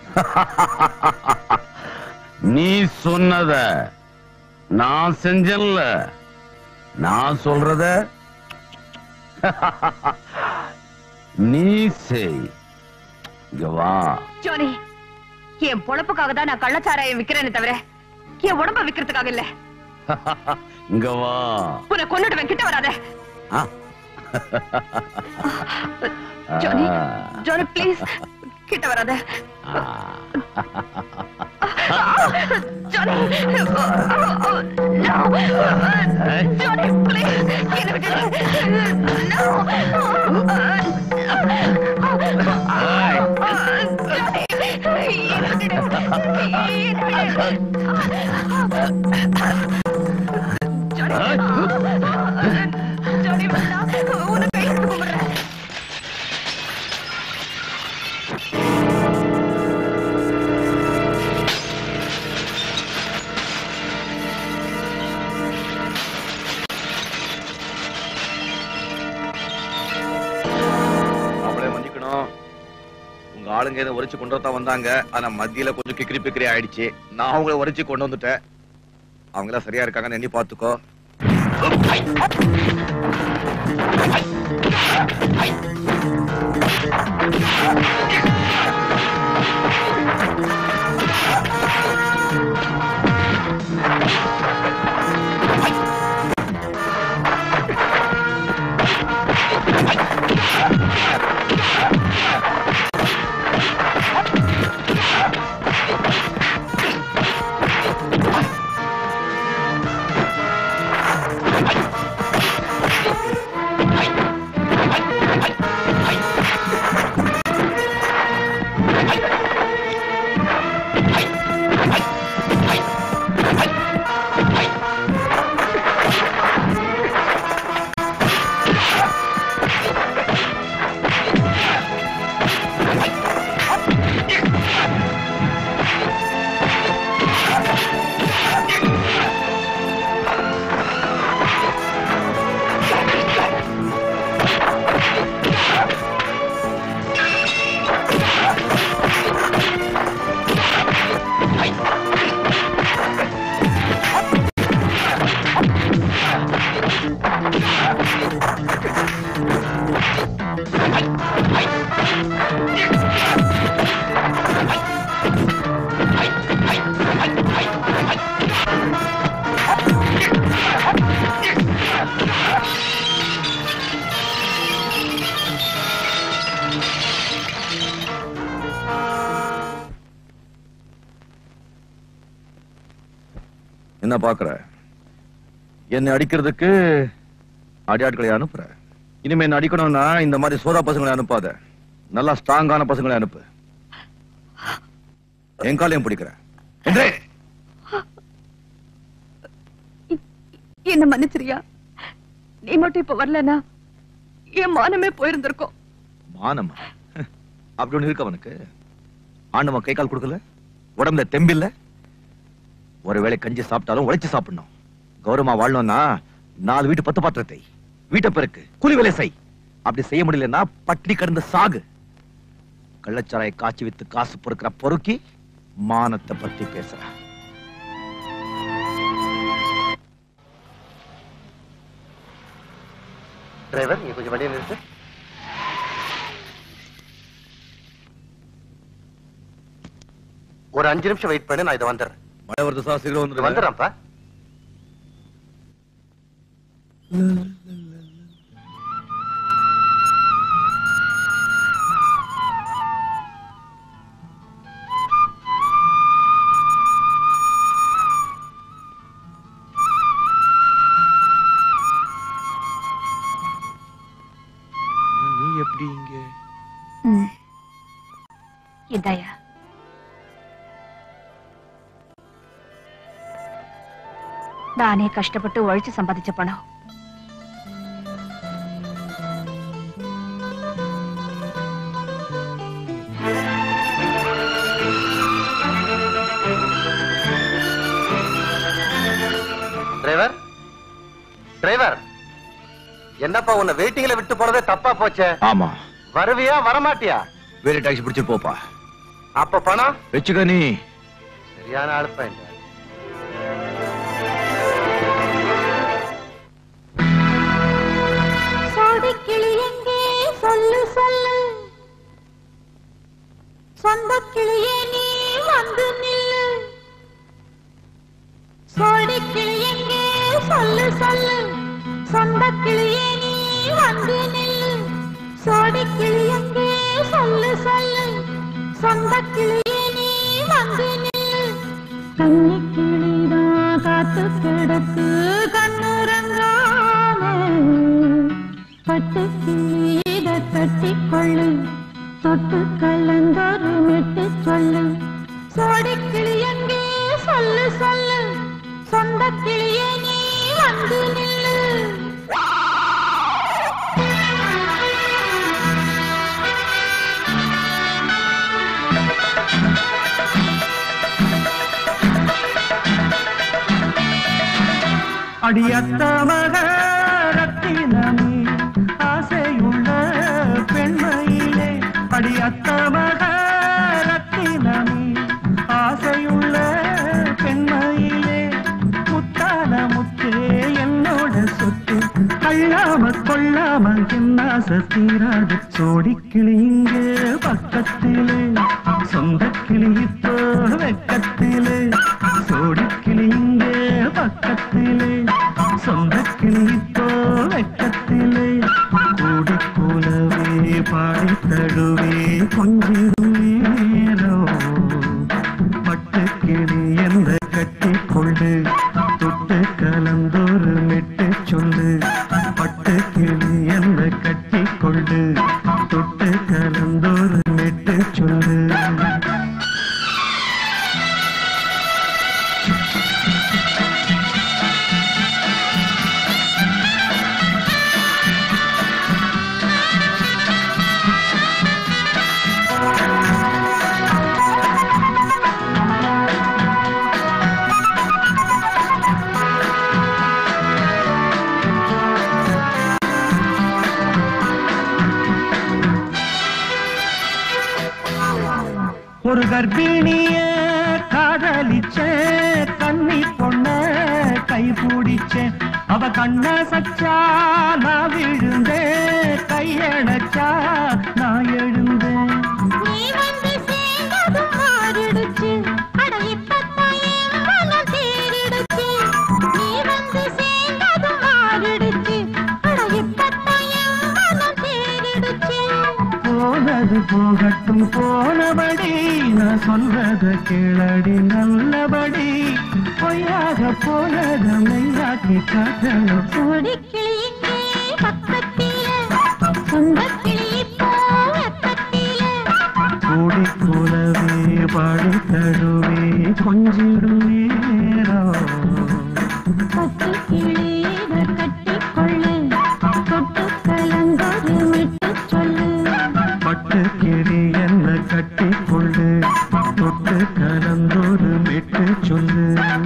Speaker 18: நீ சொன்னத நான் செஞ்சேன்ல நான் சொல்றத நீ செய் இங்க வா
Speaker 4: ஜானி என் பொழப்புக்காக தான் நான் கள்ளச்சாராயம் விக்கிறேன்னு தவிர என் உடம்ப விக்கிறதுக்காக இல்ல
Speaker 18: இங்க வா
Speaker 4: உன்னை கொன்னுடுவேன் கிட்ட வராத ஜானி ஜானி ப்ளீஸ் கிட்ட வராத ஜானி ஜானி ப்ளீஸ் என்ன விட்டுடு ஜானி வேண்டாம் உன்னை கையிட்டு கும்பிடுறேன்
Speaker 10: ஆளுங்க இதை உரைச்சு கொண்டு தான் வந்தாங்க ஆனா மத்தியில கொஞ்சம் கிக்கிரி பிக்கிரி ஆயிடுச்சு நான் அவங்கள உரைச்சு கொண்டு வந்துட்டேன் அவங்கள சரியா இருக்காங்கன்னு எண்ணி பாத்துக்கோ என்ன பாக்குற? என்னை அடிக்கிறதுக்கு அடியாட்களை அனுப்புற. இனிமே என்ன அடிக்கணும்னா இந்த மாதிரி சோதா பசங்களை அனுப்பாத, நல்லா ஸ்ட்ராங்கான பசங்களை அனுப்பு. என் காலையும் பிடிக்கிற
Speaker 4: என்ன மன்னிச்சிரியா? நீ மட்டும் இப்ப வரலனா என் மானமே போயிருந்திருக்கும்.
Speaker 10: மானமா? அப்படி ஒண்ணு இருக்கு அவனுக்கு? ஆண்டவன் கை கால் கொடுக்கல, உடம்புல தெம்பில்ல. ஒருவேளை கஞ்சி சாப்பிட்டாலும் உழைச்சு சாப்பிடணும். கௌரவமா வாழணும்னா நாலு வீட்டு பத்து பாத்திரத்தை, வீட்டை பெருக்கு, கூலி வேலை செய். அப்படி செய்ய முடியலன்னா பட்டினி கடந்து சாகு. கள்ளச்சாராயை காய்ச்சி வித்து காசு பொறுக்கிற பொறுக்கி மானத்தை பத்தி பேசுற.
Speaker 17: டிரைவர், நீ கொஞ்சம் வண்டியை நிறுத்து. ஒரு அஞ்சு நிமிஷம் வெயிட் பண்ணு, நான் இதை வந்துடுறேன்.
Speaker 10: மழை வருது சார், சீக்கிரம் வந்து
Speaker 17: வந்துடுறேன்ப்பா.
Speaker 10: நீ எப்படி இங்க?
Speaker 4: இதாயா நானே கஷ்டப்பட்டு உழைச்சு சம்பாதிச்ச பணம்.
Speaker 17: டிரைவர், டிரைவர், என்னப்பா உன்னை வெயிட்டிங்ல விட்டு போறதே தப்பா போச்சே.
Speaker 10: ஆமா.
Speaker 17: வருவியா வரமாட்டியா?
Speaker 10: வேற டாக்ஸி பிடிச்சு போப்பா.
Speaker 17: அப்ப பணம்
Speaker 10: வச்சுக்க. நீ
Speaker 17: சரியான ஆளுப்பா. இந்த
Speaker 12: சோடிக்கிளி எங்கே சொல்லு சொல்லு, சொந்த கிளியே நீ வந்து நில்லு. சோடிக்கிளி எங்கே சொல்லு சொல்லு, சொந்த கிளியே நீ வந்து நில்லு. சோடிக்கிளி எங்கே சொல்லு சொல்லு, சொந்த கிளியே நீ வந்து நில்லு. கன்னி கிளிதான் காத்து கிடக்கு கண்ணுறங்காம, பட்டு கிளியிட கட்டிக்கொள்ளு, தொட்டு கலந்தொரு மெட்டு சொல்லு. சோடிக்கிளி எங்கே சொல்லு சொல்லு, சொந்த கிளியே நீ வந்து நில்லு.
Speaker 16: அடியத்த மக ரத்தினமே ஆசையுள்ள பெண்மையிலே, அடியத்த மக ரத்தினமே ஆசையுள்ள பெண்மையிலே, முத்தான முத்தே என்னோட சொத்து, கள்ளாம கொள்ளாம என்ன சத்தீராது. சோடிக்கிளி இங்கே பக்கத்திலே, சொந்த கிளி இப்போ வெக்கத்திலே. சோடிக்கிளி இங்கே பக்கத்திலே, சொந்த கிளி இப்போ வெக்கத்திலே. கூடி கூலவே பாடி தடுவே கொஞ்சிடும் நேரம், பட்டு கிளி எந்த கட்டி கொண்டு, தொட்டு கலந்தொரு மெட்டு சொல்லு. பட்டு கிளி எந்த கட்டி கொண்டு, தொட்டு கலந்தொரு மெட்டு சொல்லு. ஒரு கர்ப்பிணிய காதலிச்ச கண்ணி பொண்ண கை பிடிச்சேன், அவ கண்ண சச்சா நான் விழுந்தேன், கையடைச்சா நான் எழுந்தேன்.
Speaker 12: நீ வந்து சேர்ந்ததும் மாறிடுச்சு, அட இப்பத்தான் என் மனம் தேறிடுச்சு. நீ வந்து சேர்ந்ததும் மாறிடுச்சு, அட இப்பத்தான் என் மனம் தேறிடுச்சு.
Speaker 16: போனது போகட்டும் போனபடி நான் சொல்றத கேளடி நல்லபடி பொய்யாக போனத மெய்யாக்கி காட்டணும்
Speaker 12: கோடி கிளி இங்கே பக்கத்திலே சொந்த கிளி இப்போ பக்கத்திலே
Speaker 16: கூடி போலவே பாடி தழுவே கொஞ்சிடும் நேரம்
Speaker 12: பத்து கிளி இதை கட்டிக்கொள்ளு தொட்டு கலங்கொரு விட்டு சொல்லு
Speaker 16: பட்டு கிளி என்ன கட்டிக்கொள்ளு தொட்டு கலந்தோடு விட்டு சொல்லு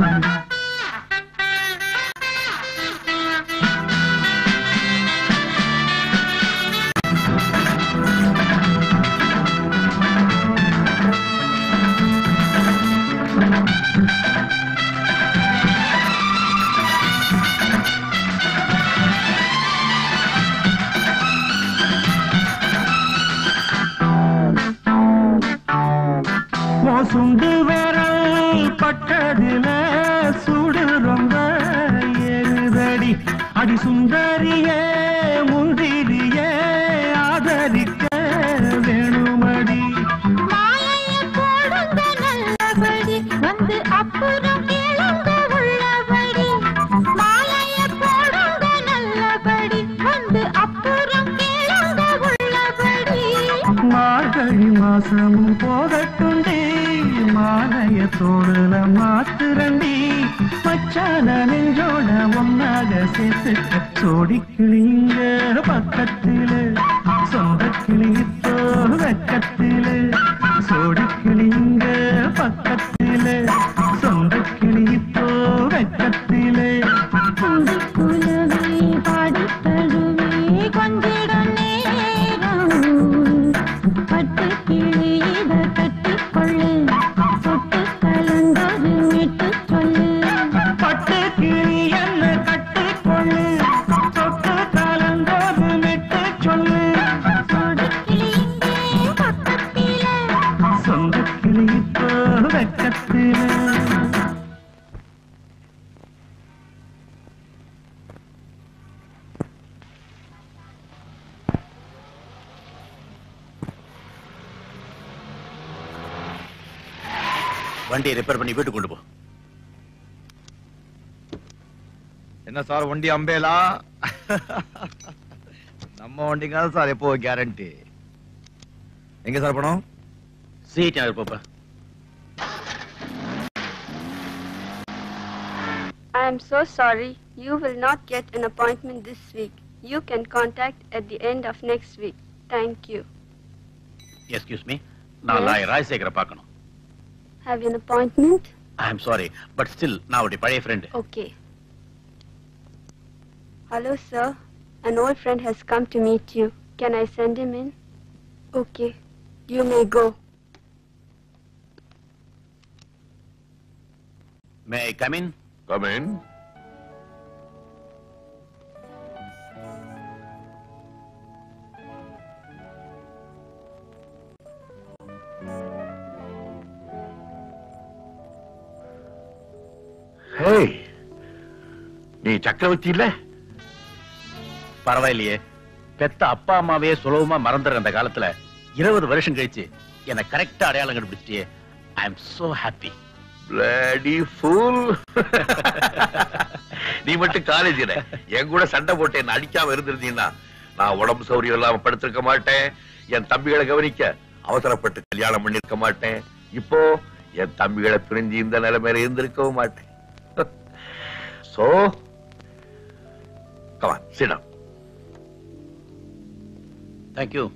Speaker 16: சுண்டு விரல் பட்டதில சுடு ரொம்ப ஏறுதடி அடி சுந்தரியே முந்திரியே ஆதரிக்க வேணுமடி
Speaker 12: மாலைய போடுங்க நல்லபடி வந்து அப்புறம் கேளுங்க உள்ளபடி மாலைய போடுங்க நல்லபடி வந்து அப்புறம் கேளுங்க உள்ளபடி
Speaker 16: மார்கழி மாசமும் போகட்டுண்டி மாலைய தோடுல மாத்துரண்டி மச்சான நெஞ்சோட ஒன்னாக சேர்த்து சோடி கிளிங்க பக்கத்தில சொந்த கிளித்தோ வெக்கத்தில சோடி கிளிங்க பக்கத்தில சொந்த கிளித்தோ வெக்கத்தில
Speaker 12: குந்தி குலவே பாடி தழுவே கொஞ்சிடம் நேரம் பட்டு கிளி இதை கட்டிக்கொள்ளு தொட்டு கலங்கொரு விட்டு சொல்லு
Speaker 16: பட்டு கிளி என்ன கட்டிக்கொள்ளு தொட்டு கலந்தோடு விட்டு சொல்லு
Speaker 12: சோடி கிளி இங்கே பக்கத்திலே
Speaker 16: சொந்த கிளித்தோ வெக்கத்தில
Speaker 14: வண்டியை ரிப்பேர் பண்ணி வீட்டுக்கு கொண்டு போ.
Speaker 10: என்ன சார் வண்டி அம்பேலா? நம்ம வண்டிங்க சார் எப்போ கேரண்டி. எங்க சார் பணம்?
Speaker 14: சீட் யாரு பாப்பா?
Speaker 19: I am so sorry. You will not get an appointment this week. You can contact at the end of next week. Thank you.
Speaker 14: Excuse me, நான் லாயர் ராஜசேகரை பார்க்கணும்.
Speaker 19: Have you an appointment?
Speaker 14: I am sorry, but still நான் அவருடைய பழைய friend.
Speaker 19: Okay. Hello, sir. An old friend has come to meet you. Can I send him in? Okay. You may go.
Speaker 14: May I come in?
Speaker 3: Come in. Hey, நீ சக்கரவர்த்தி இல்ல?
Speaker 14: பரவாயில்லையே, பெத்த அப்பா அம்மாவே சுலபமா மறந்துற அந்த காலத்துல இருபது வருஷம் கழிச்சு என்ன கரெக்டா அடையாளம் கண்டுபிடிச்சிட்டியே. I am so happy.
Speaker 3: Bloody fool. நீ மட்டும் காலேஜ்ல என் கூட சண்டை போட்டு என்ன அடிக்காம இருந்திருந்தீங்கன்னா நான் உடம்பு சௌரியம் இல்லாம படுத்திருக்க மாட்டேன். என் தம்பிகளை கவனிக்க அவசரப்பட்டு கல்யாணம் பண்ணிருக்க மாட்டேன். இப்போ என் தம்பிகளை பிரிஞ்சு இந்த நிலைமையில இருந்திருக்கவும் மாட்டேன். So, come on, sit down.
Speaker 14: Thank you.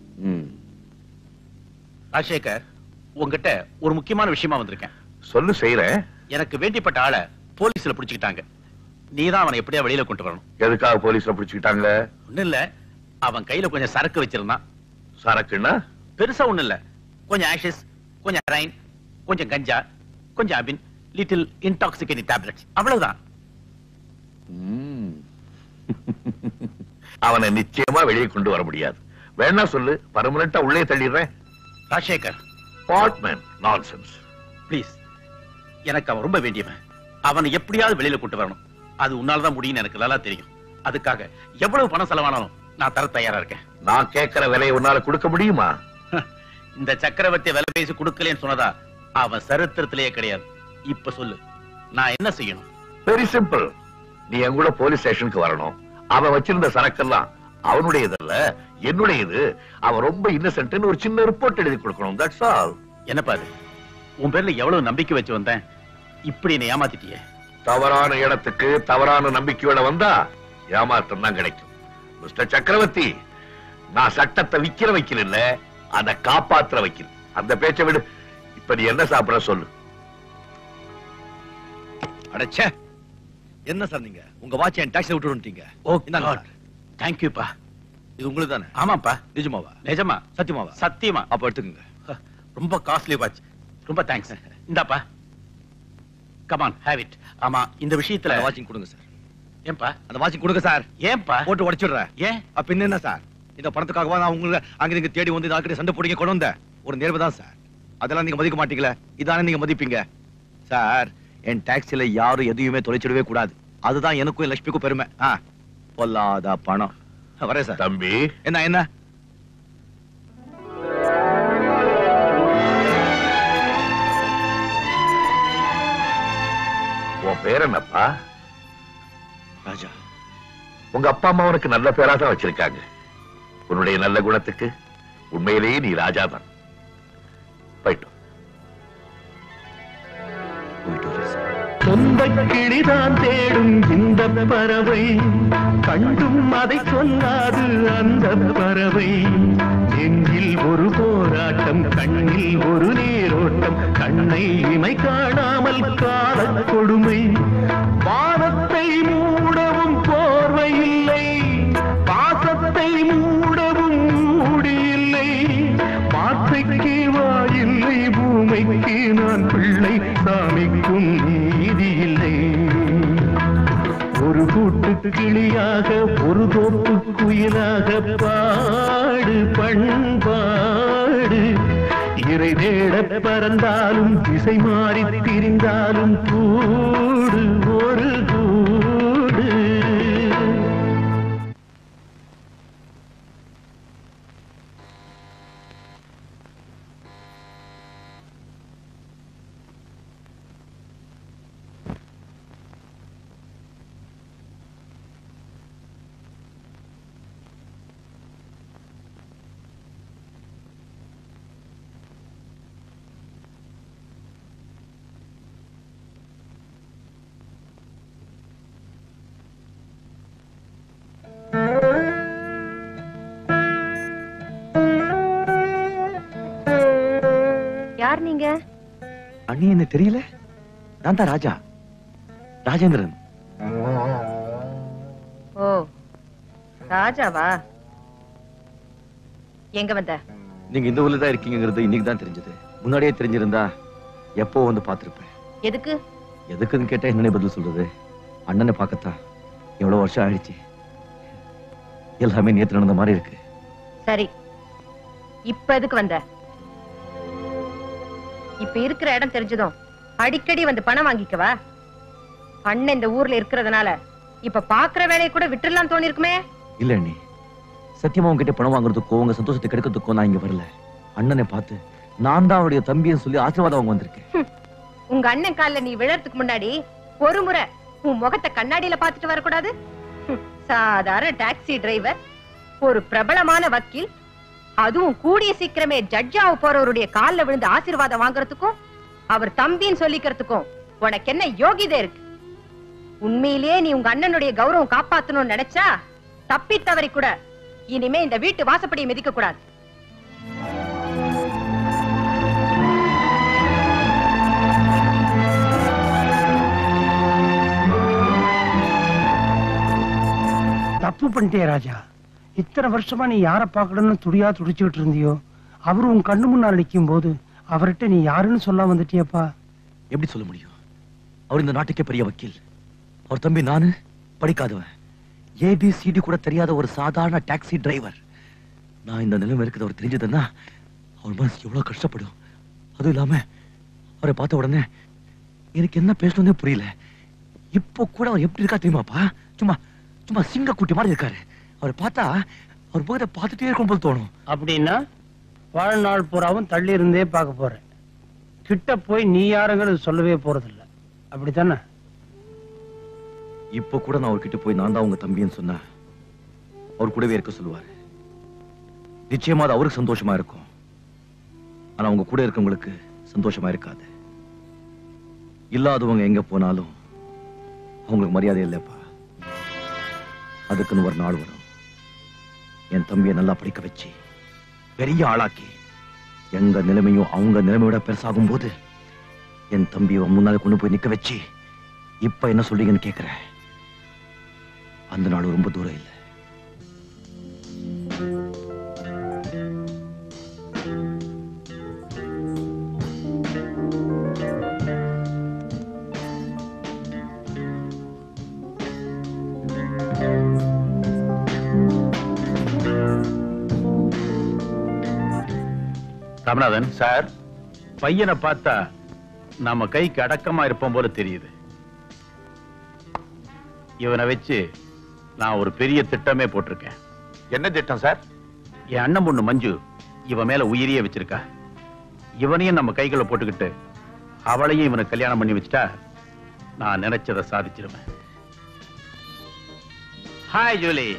Speaker 14: Rajasekar, உங்ககிட்ட ஒரு முக்கியமான விஷயமா வந்திருக்கேன்.
Speaker 3: சொல்லு, செய்யறேன்.
Speaker 14: எனக்கு வேண்டிப்பட்ட ஆளை போலீஸ்ல பிடிச்சுக்கிட்டாங்க. நீதான் அவனை எப்படியா வெளியில கொண்டு வரணும்.
Speaker 3: எதுக்காக போலீஸ்ல பிடிச்சுக்கிட்டாங்க?
Speaker 14: ஒண்ணு இல்ல, அவன் கையில கொஞ்சம் சரக்கு வச்சிருந்தான்.
Speaker 3: சரக்குன்னா?
Speaker 14: பெருசா ஒண்ணு இல்ல, கொஞ்சம் ஆஷஸ், கொஞ்சம் ஹெராயின், கொஞ்சம் கஞ்சா, கொஞ்சம் அபின், லிட்டில் இன்டாக்சிகேட்டிங் டேப்லெட்ஸ், அவ்வளவுதான்.
Speaker 3: அவனை நிச்சயமா வெளியே கொண்டு வர முடியாது. வேணா சொல்லு, பர்மனண்டா உள்ளே தள்ளிடுறேன்.
Speaker 14: Rajasekar,
Speaker 3: what man nonsense.
Speaker 14: Please, எனக்கு அவன் ரொம்ப வேண்டியவன். அவனை எப்படியாவது வெளியில கொண்டு வரணும். அது உன்னாலதான் முடியும்னு எனக்கு நல்லா தெரியும். அதுக்காக எவ்வளவு பணம் செலவானாலும் நான் தர தயாரா இருக்கேன்.
Speaker 3: நான் கேட்கிற விலையை உன்னால கொடுக்க முடியுமா?
Speaker 14: இந்த சக்கரவர்த்தி விலை பேசி கொடுக்கலன்னு சொன்னதா அவன் சரித்திரத்திலேயே கிடையாது. இப்ப சொல்லு, நான் என்ன செய்யணும்?
Speaker 3: Very simple. நீ என் கூட போலீஸ் ஸ்டேஷனுக்கு வரணும். அவன் வச்சிருந்த சரக்கெல்லாம் அவனுடையதல்ல, என்னுடையது. அவன் ரொம்ப இன்னசென்ட்னு ஒரு சின்ன ரிப்போர்ட் எழுதி கொடுக்கணும். That's all.
Speaker 14: என்னப்பா அது? உன் பேர்ல எவ்வளவு நம்பிக்கை வச்சு வந்தேன், இப்படி என்னை ஏமாத்திட்டியே.
Speaker 3: தவறான இடத்துக்கு தவறான நம்பிக்கையோட வந்தா ஏமாற்றம் தான் கிடைக்கும். மிஸ்டர் சக்கரவர்த்தி, நான் சட்டத்தை விக்கிற வைக்கல இல்ல, அதை காப்பாத்துற வைக்கல. அந்த பேச்சை விடு. இப்ப நீ என்ன சாப்பிட சொல்லு.
Speaker 10: அடச்சே, என்ன சார் நீங்க உங்க வாட்ச் என் டாக்ஸில விட்டு வந்துட்டீங்க.
Speaker 14: ஓ காட், தேங்க் யூ பா.
Speaker 10: இது உங்களுக்கு தானே?
Speaker 14: ஆமாப்பா.
Speaker 10: நிஜமாவா?
Speaker 14: நிஜமா.
Speaker 10: சத்தியமாவா?
Speaker 14: சத்தியமா.
Speaker 10: அப்ப எடுத்துக்கங்க.
Speaker 14: ரொம்ப காஸ்ட்லி வாட்ச். ரொம்ப தேங்க்ஸ். இந்தாப்பா, கம் ஆன், ஹேவ் இட். ஆமா, இந்த விஷயத்துல
Speaker 10: வாட்சிங் கொடுங்க சார்.
Speaker 14: ஏன்பா?
Speaker 10: அந்த வாட்சிங் கொடுங்க சார்.
Speaker 14: ஏன்பா?
Speaker 10: போட்டு உடைச்சிடுறேன்.
Speaker 14: ஏன்?
Speaker 10: அப்ப என்ன சார், இந்த பணத்துக்காகவா நான் உங்களை அங்க நீங்க தேடி வந்து ஆக்கிட்ட சண்டை போடுங்க கொண்டு வந்தேன்? ஒரு நேர்மை தான் சார். அதெல்லாம் நீங்க மதிக்க மாட்டீங்களே, இதானே நீங்க மதிப்பீங்க சார். என் டாக்ஸில யாரும் எதையுமே தொலைச்சிடவே கூடாது. அதுதான் எனக்கும் லட்சுமிக்கும் பெருமை. ஆ, பொல்லாத பணம். வரேன் சார்.
Speaker 3: தம்பி,
Speaker 10: என்ன என்ன
Speaker 3: உன் பேர் என்னப்பா?
Speaker 10: ராஜா.
Speaker 3: உங்க அப்பா அம்மா உனக்கு நல்ல பேரா தான் வச்சிருக்காங்க. உன்னுடைய நல்ல குணத்துக்கு உண்மையிலேயே நீ ராஜா தான். போயிட்டு
Speaker 16: சொந்த கிளிதான் தேடும் இந்த பறவை, கண்டும் அதை சொல்லாது அந்த பறவை. நெஞ்சில் ஒரு போராட்டம், கண்ணில் ஒரு நீரோட்டம், கண்ணை இமை காணாமல் கால கொடுமை. வானத்தை மூடவும் போர்வை இல்லை, பாசத்தை மூடவும் மூடியில்லை. வார்த்தைக்கு வாயில்லை, பூமைக்கு நான் பிள்ளை, சாமிக்கும் நீதி இல்லை. ஒரு கூட்டு கிளியாக ஒரு தோப்பு குயிலாக பாடு பண்பாடு. இறை தேட பறந்தாலும் திசை மாறி திரிந்தாலும் கூடு ஒரு கூடு.
Speaker 4: யார் நீங்க?
Speaker 10: அண்ணி என்ன தெரியல? நான் தான் ராஜா, ராஜேந்திரன்.
Speaker 4: ஓ, ராஜாவா? எங்க வந்த?
Speaker 10: நீங்க இந்த ஊர்ல தான் இருக்கீங்கிறது இன்னைக்கு தான் தெரிஞ்சது. முன்னாடியே தெரிஞ்சிருந்தா எப்போ வந்து பாத்துருப்பேன்.
Speaker 4: எதுக்கு?
Speaker 10: எதுக்குன்னு கேட்டா என்னன்னு பதில் சொல்றது? அண்ணனை பார்க்கத்தான். எவ்வளவு வருஷம் ஆயிடுச்சு. எல்லாமே நேத்து நடந்த மாதிரி இருக்கு.
Speaker 4: சரி, இப்ப எதுக்கு வந்த? இப்ப இருக்கிற இடம் தெரிஞ்சதும் அடிக்கடி வந்து பணம் வாங்கிக்கவா? அண்ணன் இந்த ஊர்ல இருக்கிறதுனால இப்ப பாக்குற வேலையை கூட விட்டுலாம் தோணி இருக்குமே.
Speaker 10: இல்ல அண்ணி, சத்தியமா உங்ககிட்ட பணம் வாங்குறதுக்கோ உங்க சந்தோஷத்தை கெடுக்கிறதுக்கோ நான் இங்க வரல. அண்ணனை பார்த்து நான் தான் அவருடைய தம்பியை சொல்லி ஆசீர்வாதம் வாங்க வந்திருக்கேன்.
Speaker 4: உங்க அண்ணன் கால்ல நீ விழறதுக்கு முன்னாடி ஒரு முறை உன் முகத்தை கண்ணாடியில பாத்துட்டு வரக்கூடாது? சாதாரண டாக்ஸி டிரைவர், ஒரு பிரபலமான வக்கீல், அதுவும் கூடிய சீக்கிரமே ஜட்ஜாவ போறவருடைய கால்ல விழுந்து ஆசீர்வாதம் வாங்குறதுக்கும் அவர் தம்பின்னு சொல்லிக்கிறதுக்கும் உனக்கு என்ன யோகிதை இருக்கு? உண்மையிலேயே நீ உங்க அண்ணனுடைய கௌரவம் காப்பாத்தணும்னு நினைச்சா தப்பி தவறி கூட இனிமே இந்த வீட்டு வாசப்படியை மிதிக்க கூடாது.
Speaker 6: தப்பு பண்ணிட்டே ராஜா. இத்தனை வருஷமா நீ யார பாக்கணும்னு துடியா துடிச்சுட்டு இருந்தியோ, அவரு உன் கண்ணு முன்னால் நிற்கும் போது அவர்கிட்ட நீ யாருன்னு சொல்ல வந்துட்டியப்பா.
Speaker 10: எப்படி சொல்ல முடியும்? அவர் இந்த நாட்டுக்கே பெரிய வக்கீல். அவர் தம்பி நானு படிக்காதவன், ஏபிசிடி கூட தெரியாத ஒரு சாதாரண டாக்ஸி டிரைவர். நான் இந்த நிலைமை இருக்குது அவர் தெரிஞ்சதுன்னா அவர் மனசு எவ்வளவு கஷ்டப்படும். அதுவும் இல்லாம அவரை பார்த்த உடனே எனக்கு என்ன பேசணும்னே புரியல. இப்போ கூட அவர் எப்படி இருக்கா தெரியுமாப்பா? சும்மா சும்மா சிங்க குட்டி மாதிரி இருக்காரு. அவரை பார்த்தா அவர் முகத்தை பார்த்துட்டே இருக்கும் போது தோணும்.
Speaker 6: அப்படின்னா வாழ்நாள் பூராவும் தள்ளி இருந்தே பார்க்க போறேன். கிட்ட போய் நீ யாருங்கிறது சொல்லவே போறதில்ல, அப்படித்தானே?
Speaker 10: இப்ப கூட நான் அவர்கிட்ட போய் நான் தான் உங்க தம்பின்னு சொன்ன அவர் கூடவே இருக்க சொல்லுவாரு. நிச்சயமா அது அவருக்கு சந்தோஷமா இருக்கும். ஆனா உங்க கூட இருக்கவங்களுக்கு சந்தோஷமா இருக்காது. இல்லாதவங்க எங்க போனாலும் அவங்களுக்கு மரியாதை இல்லப்பா. அதுக்குன்னு ஒரு நாள் வரும், என் தம்பியை நல்லா படிக்க வச்சு பெரிய ஆளாக்கி எங்க நிலைமையும் அவங்க நிலைமையோட பெருசாகும் போது என் தம்பியை முன்னால கொண்டு போய் நிக்க வச்சு இப்ப என்ன சொல்றீங்கன்னு கேக்குற. அந்த நாள் ரொம்ப தூரம் இல்லை.
Speaker 14: ராமநாதன் சார், பையனை பார்த்தா நம்ம கைக்கு அடக்கமா இருப்போம் போல தெரியுது. இவனை வச்சு நான் ஒரு பெரிய திட்டமே போட்டிருக்கேன்.
Speaker 15: என்ன திட்டம் சார்?
Speaker 14: என் அண்ணன் பொண்ணு மஞ்சு இவன் மேல உயிரியே வச்சிருக்கா. இவனையும் நம்ம கைகளை போட்டுக்கிட்டு அவளையும் இவனை கல்யாணம் பண்ணி வச்சுட்டா நான் நினைச்சதை சாதிச்சிருவேன். Hi Julie.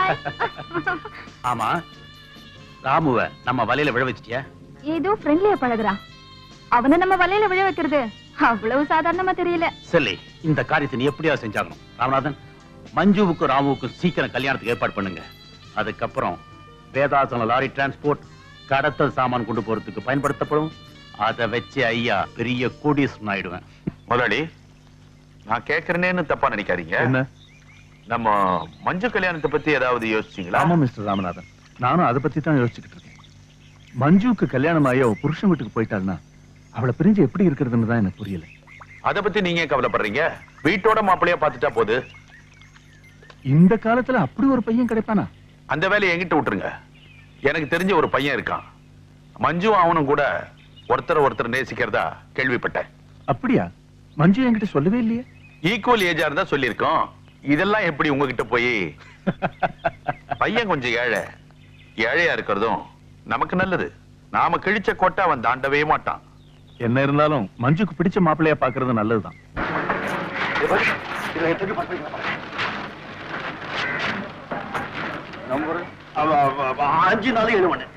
Speaker 14: ஆமா, ராமுவ நம்ம வலையில விழ வச்சிட்டியா?
Speaker 4: ஏதோ ஃப்ரெண்ட்லியா பழகுறான். அவனை நம்ம வலையில விழ வைக்கிறது அவ்வளவு சாதாரணமா தெரியல.
Speaker 14: சரி, இந்த காரியத்தை நீ எப்படியா செஞ்சாகணும். ராமநாதன், மஞ்சுவுக்கும் ராமுவுக்கும் சீக்கிரம் கல்யாணத்துக்கு ஏற்பாடு பண்ணுங்க. அதுக்கப்புறம் வேதாசன லாரி டிரான்ஸ்போர்ட் கடத்தல் சாமான் கொண்டு போறதுக்கு பயன்படுத்தப்படும். அதை வச்சு ஐயா பெரிய கோடீஸ்வரன் ஆயிடுவேன்.
Speaker 15: முதலாளி, நான் கேட்கறேன்னு தப்பா நினைக்காதீங்க.
Speaker 3: என்ன?
Speaker 15: நம்ம மஞ்சு கல்யாணத்தை பத்தி ஏதாவது யோசிச்சீங்களா?
Speaker 3: ஆமா மிஸ்டர் ராமநாதன், நானும் அதை பத்தி தான் யோசிச்சுக்கிட்டு இருக்கேன். மஞ்சுவுக்கு கல்யாணம் ஆகி அவ புருஷன் வீட்டுக்கு போயிட்டாள்னா அவளை பிரிஞ்சு எப்படி இருக்கிறதுன்னு தான் எனக்கு புரியல.
Speaker 15: அதை பத்தி நீங்க கவலைப்படுறீங்க? வீட்டோட மாப்பிள்ளையா பாத்துட்டா போது.
Speaker 3: இந்த காலத்துல அப்படி ஒரு பையன் கிடைப்பானா?
Speaker 15: அந்த வேலையை என்கிட்ட விட்டுருங்க. எனக்கு தெரிஞ்ச ஒரு பையன் இருக்கான். மஞ்சு அவனும் கூட ஒருத்தர் ஒருத்தர் நேசிக்கிறதா கேள்விப்பட்டேன்.
Speaker 3: அப்படியா? மஞ்சு என்கிட்ட சொல்லவே இல்லையே.
Speaker 15: ஈக்குவல் ஏஜா இருந்தா சொல்லிருக்கோம். இதெல்லாம் எப்படி உங்ககிட்ட போய்? பையன் கொஞ்சம் ஏழை. ஏழையா இருக்கிறதும் நமக்கு நல்லது. நாம கிழிச்ச கோட்டை அவன் தாண்டவே மாட்டான்.
Speaker 3: என்ன இருந்தாலும் மஞ்சுக்கு பிடிச்ச மாப்பிள்ளையா பாக்குறது நல்லதுதான்.
Speaker 17: அஞ்சு நாலு ஏழு ஒண்ணு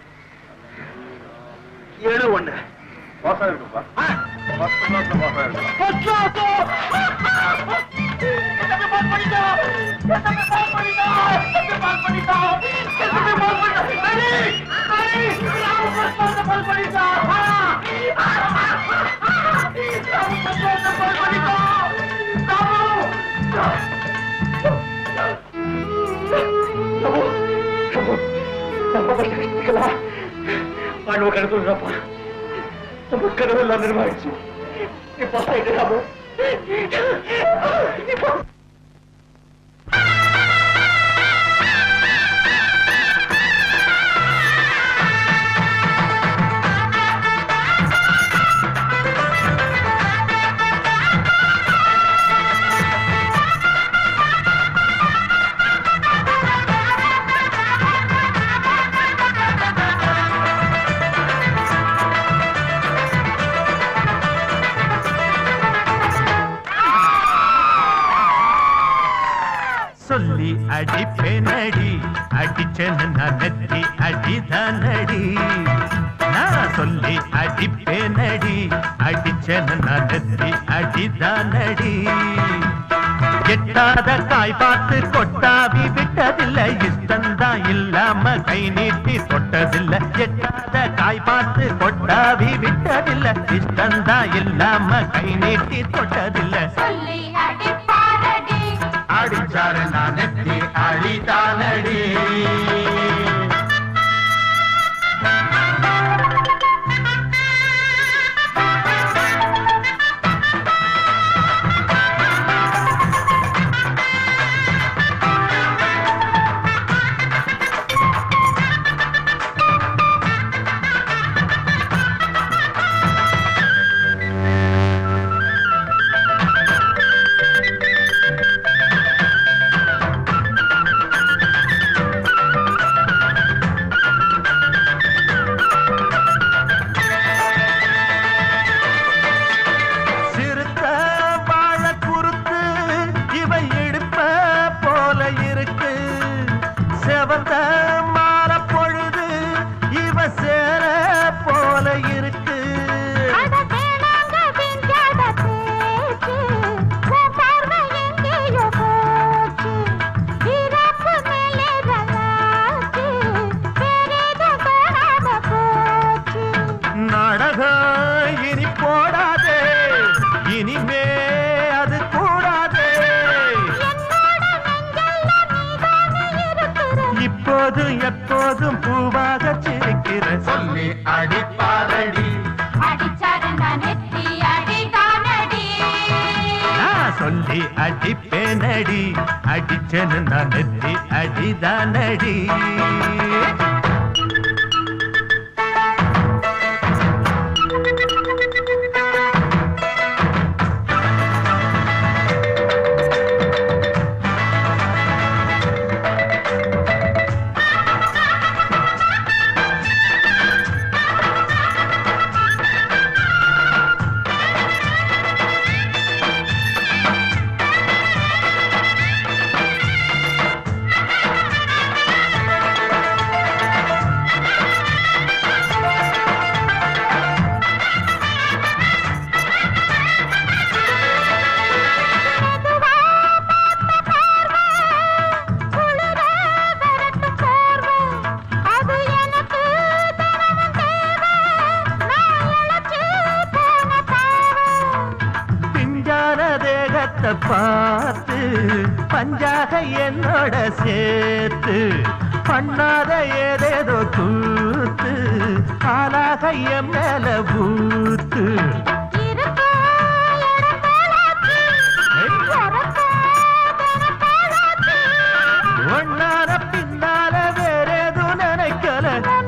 Speaker 17: ஏழு ஒண்ணு வாழ்வு கணக்குள்ளப்பா நம்ம கனவெல்லாம் நிர்வாகிச்சு.
Speaker 16: சொல்லி அடிப்பேனடி அடிச்சேன்னு நெத்தி அடிதானடி. நான் சொல்லி அடிப்பேனடி அடிச்சேன்னு நெத்தி அடிதானடி. எட்டாத காய் பார்த்து கொட்டாவி விட்டதில்லை. இஷ்டந்தான் இல்லாம கை நீட்டி தொட்டதில்லை. எட்டாத காய் பார்த்து கொட்டாவி விட்டதில்லை. இஷ்டந்தான் இல்லாம கை நீட்டி தொட்டதில்லை. அடிச்சாரு நான் நெத்தி அழிதானடி. இனி போடாதே, இனிமே அது கூடாதே. இப்போதும் எப்போதும் பூவாக சிரிக்கிற சொல்லி அடிப்பாரடி, நான் சொல்லி அடிப்பேனடி, அடிச்சனு நான் நெத்தி அடிதானடி. பார்த்து பஞ்சாக என்னோட சேர்த்து பண்ணாத ஏதேதோ கூத்து ஆளாக என் மேல பூத்து ஒன்னார பின்னால வேறேதோ நினைக்கல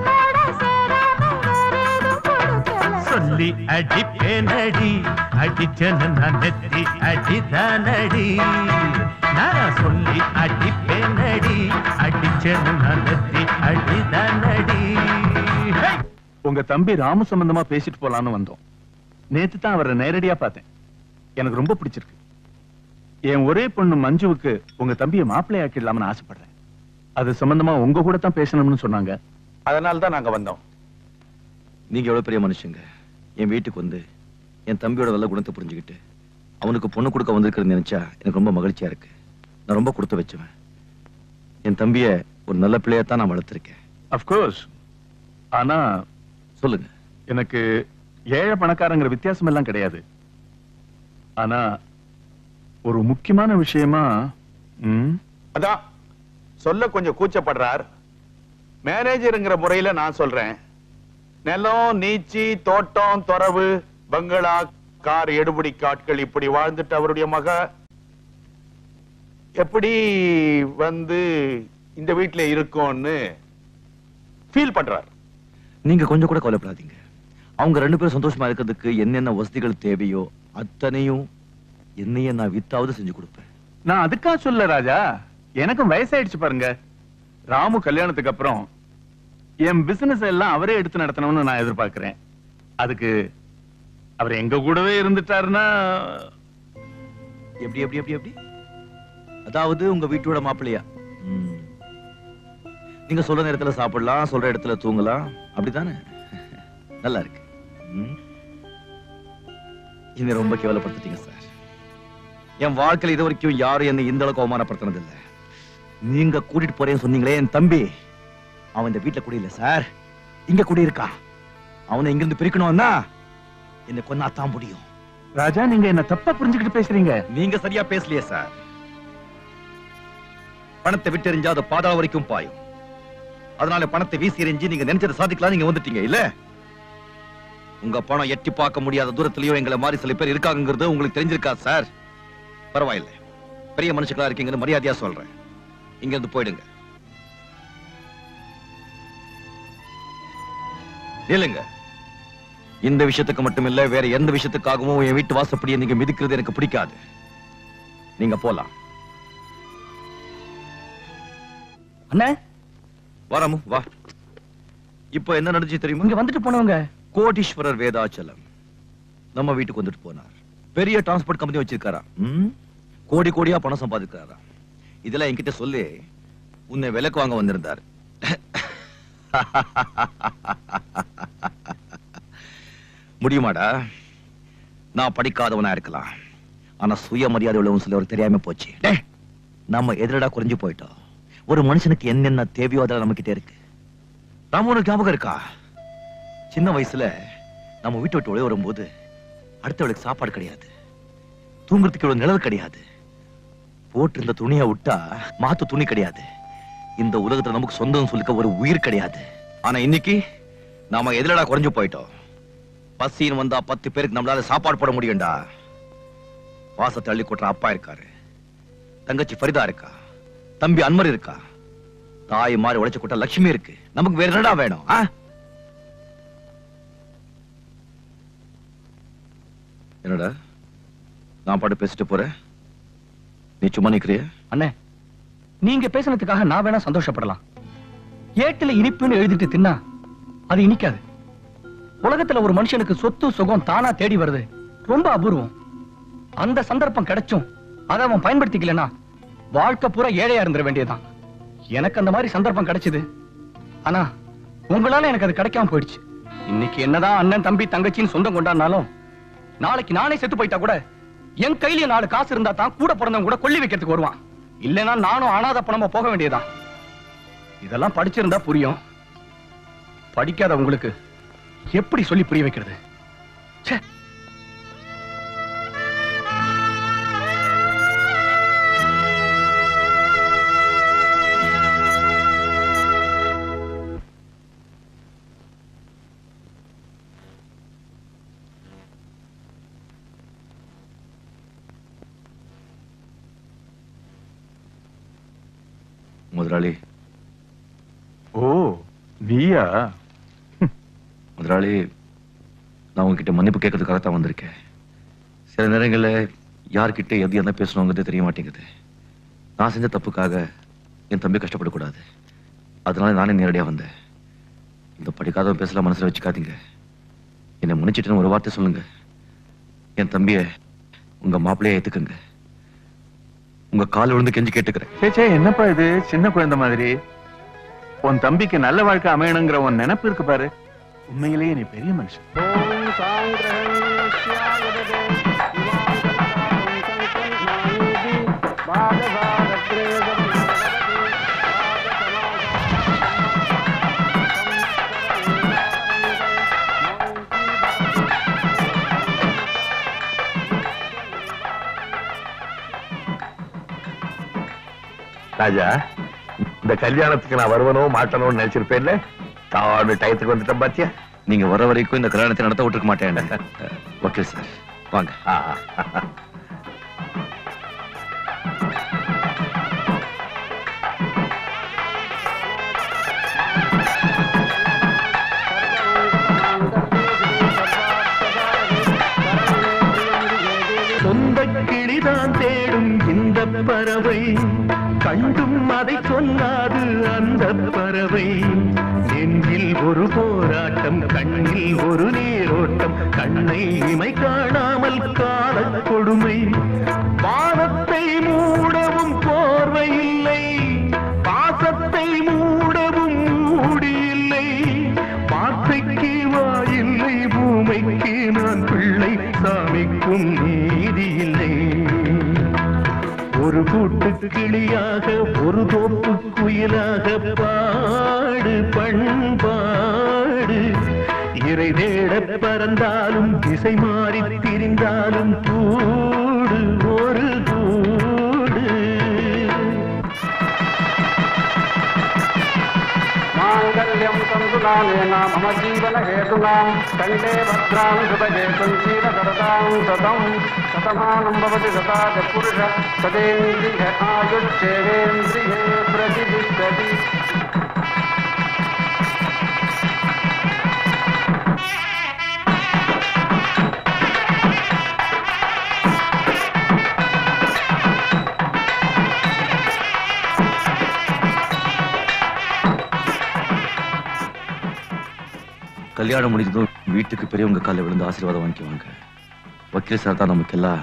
Speaker 16: சொல்லி அடிப்பேனடி, அடிச்சனு நான் நெத்தி அடிதானடி. நான் சொல்லி அடிப்பேனடி, அடிச்சனு நான் நெத்தி அடிதானடி.
Speaker 15: உங்க தம்பி ராமு சம்பந்தமா பேசிட்டு போலான்னு வந்தோம். நேத்து தான் அவரை நேரடியா பார்த்தேன். எனக்கு ரொம்ப பிடிச்சிருக்கு. என் ஒரே பொண்ணு மஞ்சுவுக்கு உங்க தம்பியை மாப்பிள்ளை ஆக்கிடலாம்னு ஆசைப்படுறேன். அது சம்பந்தமா உங்க கூட தான் பேசணும்னு சொன்னாங்க. அதனால தான் நாங்க வந்தோம்.
Speaker 10: நீங்க எவ்வளவு பெரிய மனுஷங்க. என் வீட்டுக்கு வந்து என் தம்பியோட நல்ல குணத்தை புரிஞ்சுக்கிட்டு அவனுக்கு பொண்ணு கொடுக்க வந்திருக்கிறது நினைச்சா எனக்கு ரொம்ப மகிழ்ச்சியா இருக்கு. நான் ரொம்ப கொடுத்து வச்சுவேன். என் தம்பிய ஒரு நல்ல பிள்ளையத்தான் நான் வளர்த்திருக்கேன்.
Speaker 15: அப்கோர்ஸ். ஆனா
Speaker 10: சொல்லுங்க.
Speaker 15: எனக்கு ஏழை பணக்காரங்கிற வித்தியாசம் எல்லாம் கிடையாது. ஆனா ஒரு முக்கியமான விஷயமா
Speaker 14: அதான் சொல்ல கொஞ்சம் கூச்சப்படுறார். மேனேஜருங்கிற முறையில நான் சொல்றேன். நிலம், நீச்சி, தோட்டம், தொரவு, பங்களா, கார், எடுபடி காட்கள் இப்படி வாழ்ந்துட்டு அவருடைய மக எப்படி வந்து இந்த வீட்டுல இருக்கும்னு ஃபீல் பண்றார்.
Speaker 10: நீங்க கொஞ்சம் கூட கவலைப்படாதீங்க. அவங்க ரெண்டு பேரும் சந்தோஷமா இருக்கிறதுக்கு என்னென்ன வசதிகள் தேவையோ அத்தனையும் என்னையே நான் வித்தாவது செஞ்சு கொடுப்பேன்.
Speaker 15: நான் அதுக்காக சொல்ல ராஜா, எனக்கும் வயசாயிடுச்சு பாருங்க. ராமு கல்யாணத்துக்கு அப்புறம் என் பிசினஸ் எல்லாம் அவரே எடுத்து நடத்தணும்னு நான் எதிர்பார்க்கிறேன். அதுக்கு அவர் எங்க கூடவே இருந்துட்டாருன்னா
Speaker 10: எப்படி எப்படி எப்படி எப்படி அதாவது உங்க வீட்டோட மாப்பிள்ளையா? நீங்க சொல்ற நேரத்துல சாப்பிடலாம், சொல்ற இடத்துல தூங்கலாம், அப்படித்தானே? நல்லா இருக்கு. என்ன ரொம்ப கேவலப்படுத்திட்டீங்க சார். என் வாழ்க்கையில் இது வரைக்கும் யாரும் என்னை இந்த அளவுக்கு அவமானப்படுத்தினது இல்லை. நீங்க கூட்டிட்டு போறேன்னு சொன்னீங்களே என் தம்பி, அவன் இந்த வீட்டுல குடி இல்ல சார், இங்க குடி இருக்கா. அவனை இங்கிருந்து பிரிக்கணும்னா என்ன கொன்னாத்தான் முடியும்.
Speaker 15: ராஜா, நீங்க என்ன தப்பா புரிஞ்சுக்கிட்டு பேசுறீங்க.
Speaker 10: நீங்க சரியா பேசலையே சார். பணத்தை விட்டு எறிஞ்சா அது பாதாள வரைக்கும் பாயும். அதனால பணத்தை வீசி எறிஞ்சு நீங்க நினைச்சதை சாதிக்கலாம் நீங்க வந்துட்டீங்க இல்ல. உங்க பணம் எட்டி பார்க்க முடியாத தூரத்திலயும் எங்களை மாதிரி சில பேர் இருக்காங்கிறது உங்களுக்கு தெரிஞ்சிருக்கா சார்? பரவாயில்லை, பெரிய மனுஷங்களா இருக்கீங்கன்னு மரியாதையா சொல்றேன். இங்க இருந்து போயிடுங்க. இல்லங்க, இந்த விஷயத்துக்கு மட்டும் இல்ல, வேற எந்த விஷயத்துக்காகவும் என் வீட்டு வாசப்படியை நீங்க மிதிக்கிறது எனக்கு பிடிக்காது. நீங்க போலாம்.
Speaker 8: அண்ணே
Speaker 10: வாராமு வா. இப்ப என்ன நடந்துச்சு தெரியுமா?
Speaker 8: இங்க வந்துட்டு போனவங்க
Speaker 10: கோடீஸ்வரர் வேதாச்சலம் நம்ம வீட்டுக்கு வந்துட்டு போனார். பெரிய டிரான்ஸ்போர்ட் கம்பெனி வச்சிருக்காரா, கோடி கோடியா பணம் சம்பாதிக்கிறாரா. இதெல்லாம் என்கிட்ட சொல்லி உன்னை விலைக்கு வாங்க வந்திருந்தார். முடியுமாடா? நான் படிக்காதவனா இருக்கலாம், ஆனா சுயமரியாதை உள்ளவன் சிலவர் தெரியாம போச்சு. நம்ம எதிரடா குறைஞ்சு போயிட்டோம். ஒரு மனுஷனுக்கு என்னென்ன தேவையோ அதெல்லாம் நம்ம கிட்ட இருக்கு. ராமு, உனக்கு ஞாபகம் இருக்கா? சின்ன வயசுல நம்ம வீட்டை விட்டு ஒளி வரும்போது அடுத்தவளுக்கு சாப்பாடு கிடையாது, தூங்குறதுக்கு இவ்வளவு நிலவு கிடையாது, போட்டு இருந்த துணியை விட்டா மாத்து துணி கிடையாது, இந்த உலகத்துல நமக்கு சொந்தம் சொல்லிக்க ஒரு உயிர் கிடையாது. ஆனா இன்னைக்கு நாம எதுலடா குறைஞ்சு போயிட்டோம். பசின்னு வந்தா பத்து பேருக்கு நம்மளால சாப்பாடு போட முடியும்டா. வாசத்தை அள்ளி கொட்டுற அப்பா இருக்காரு, தங்கச்சி ஃபரிதா இருக்கா, தம்பி அன்வர் இருக்கா, தாய் மாறி உழைச்சு கொட்ட லட்சுமி இருக்கு. நமக்கு வேற என்னடா வேணும்? என்னடா நான் பாட்டு பேசிட்டு போறேன், நீ சும்மா நிக்கிறிய?
Speaker 8: அண்ணே, நீங்க பேசினதுக்காக நான் வேணா சந்தோஷப்படலாம். ஏட்டுல இனிப்புன்னு எழுதிட்டு தின்னா அது இனிக்காது. உலகத்துல ஒரு மனுஷனுக்கு சொத்து சுகம் தானா தேடி வருது ரொம்ப அபூர்வம். அந்த சந்தர்ப்பம் கிடைச்சும் அதை அவன் பயன்படுத்திக்கலனா வாழ்க்கை பூரா ஏழையா இருந்துட வேண்டியதான். எனக்கு அந்த மாதிரி சந்தர்ப்பம் கிடைச்சது, ஆனா உங்களால எனக்கு அது கிடைக்காம போயிடுச்சு. இன்னைக்கு என்னதான் அண்ணன் தம்பி தங்கச்சின்னு சொந்தம் கொண்டாடினாலும் நாளைக்கு நானே செத்து போயிட்டா கூட என் கையில நாலு காசு இருந்தா தான் கூட பிறந்தவங்க கூட கொள்ளி வைக்கிறதுக்கு வருவான். இல்லைன்னா நானும் அனாதை பணமா போக வேண்டியதான். இதெல்லாம் படிச்சிருந்தா புரியும், படிக்காத உங்களுக்கு எப்படி சொல்லி புரிய வைக்கிறது? ச்சே.
Speaker 10: முதலாளி.
Speaker 15: ஓ நீயா?
Speaker 10: முதலாளி, நான் உங்ககிட்ட மன்னிப்பு கேட்கறதுக்காக தான் வந்திருக்கேன். சில நேரங்களில் யார்கிட்ட எது என்ன பேசணுங்கிறது தெரிய மாட்டேங்குது. நான் செஞ்ச தப்புக்காக என் தம்பி கஷ்டப்படக்கூடாது, அதனால நானே நேரடியாக வந்தேன். இந்த படிக்காதவன் பேசலாம் மனசுல வச்சுக்காதீங்க. என்னை முன்னிச்சிட்டுன்னு ஒரு வார்த்தை சொல்லுங்க. என் தம்பியை உங்க மாப்பிள்ளைய ஏத்துக்குங்க. உங்க கால் விழுந்து கெஞ்சி கேட்டுக்கிறேன்.
Speaker 15: சேச்சே, என்னப்பா இது சின்ன குழந்தை மாதிரி? உன் தம்பிக்கு நல்ல வாழ்க்கை அமையணுங்கிற உன் நினைப்பு இருக்கு பாரு. உண்மையிலேயே நீ பெரிய மனுஷன்.
Speaker 3: ராஜா, இந்த கல்யாணத்துக்கு நான் வருவனோ மாட்டணும்னு நினைச்சிருப்பேன்ல, தாடு டயத்துக்கு வந்துட்டேன் பாத்தியா?
Speaker 10: நீங்க வர வரைக்கும் இந்த கல்யாணத்தை நடத்த விட்டுருக்க மாட்டேன். ஓகே சார், வாங்க.
Speaker 16: சொந்த கிளிதான் தேடும் இந்த பறவை, கண்டும் அதை சொல்லாது அந்த பறவை. நெஞ்சில் ஒரு போராட்டம், கண்ணில் ஒரு நீரோட்டம், கண்ணை இமை காணாமல் கால கொடுமை. வானத்தை மூடவும் போர்வை இல்லை, பாசத்தை மூடவும் மூடி இல்லை. வார்த்தைக்கு வாயில்லை, பூமைக்கு நான் பிள்ளை, சாமிக்கும் நீதி இல்லை. ஒரு கூட்டு கிளியாக ஒரு தோப்பு குயிலாக பாடு பண்பாடு. இறை தேட பறந்தாலும் திசை மாறி திரிந்தாலும் கூடு ஒரு கூடு.
Speaker 20: மாங்கல்யம் தந்துநானேன மம ஜீவன ஹேதுனாம் கண்டே பத்ராணி சுபஜே சஞ்சீர சரதாம் சதம் சதமானம் பவதி சதாஜ புருஷ சதேந்திரிய ஆயுஷ்சேவேந்திரியே பிரதிதிஷ்டதி.
Speaker 10: கல்யாணம் முடிஞ்சதும் வீட்டுக்கு பெரியவங்க கால விழுந்து ஆசீர்வாதம் வாங்கிக்குவாங்க. வக்கீல் சார் தான் நமக்கு எல்லாம்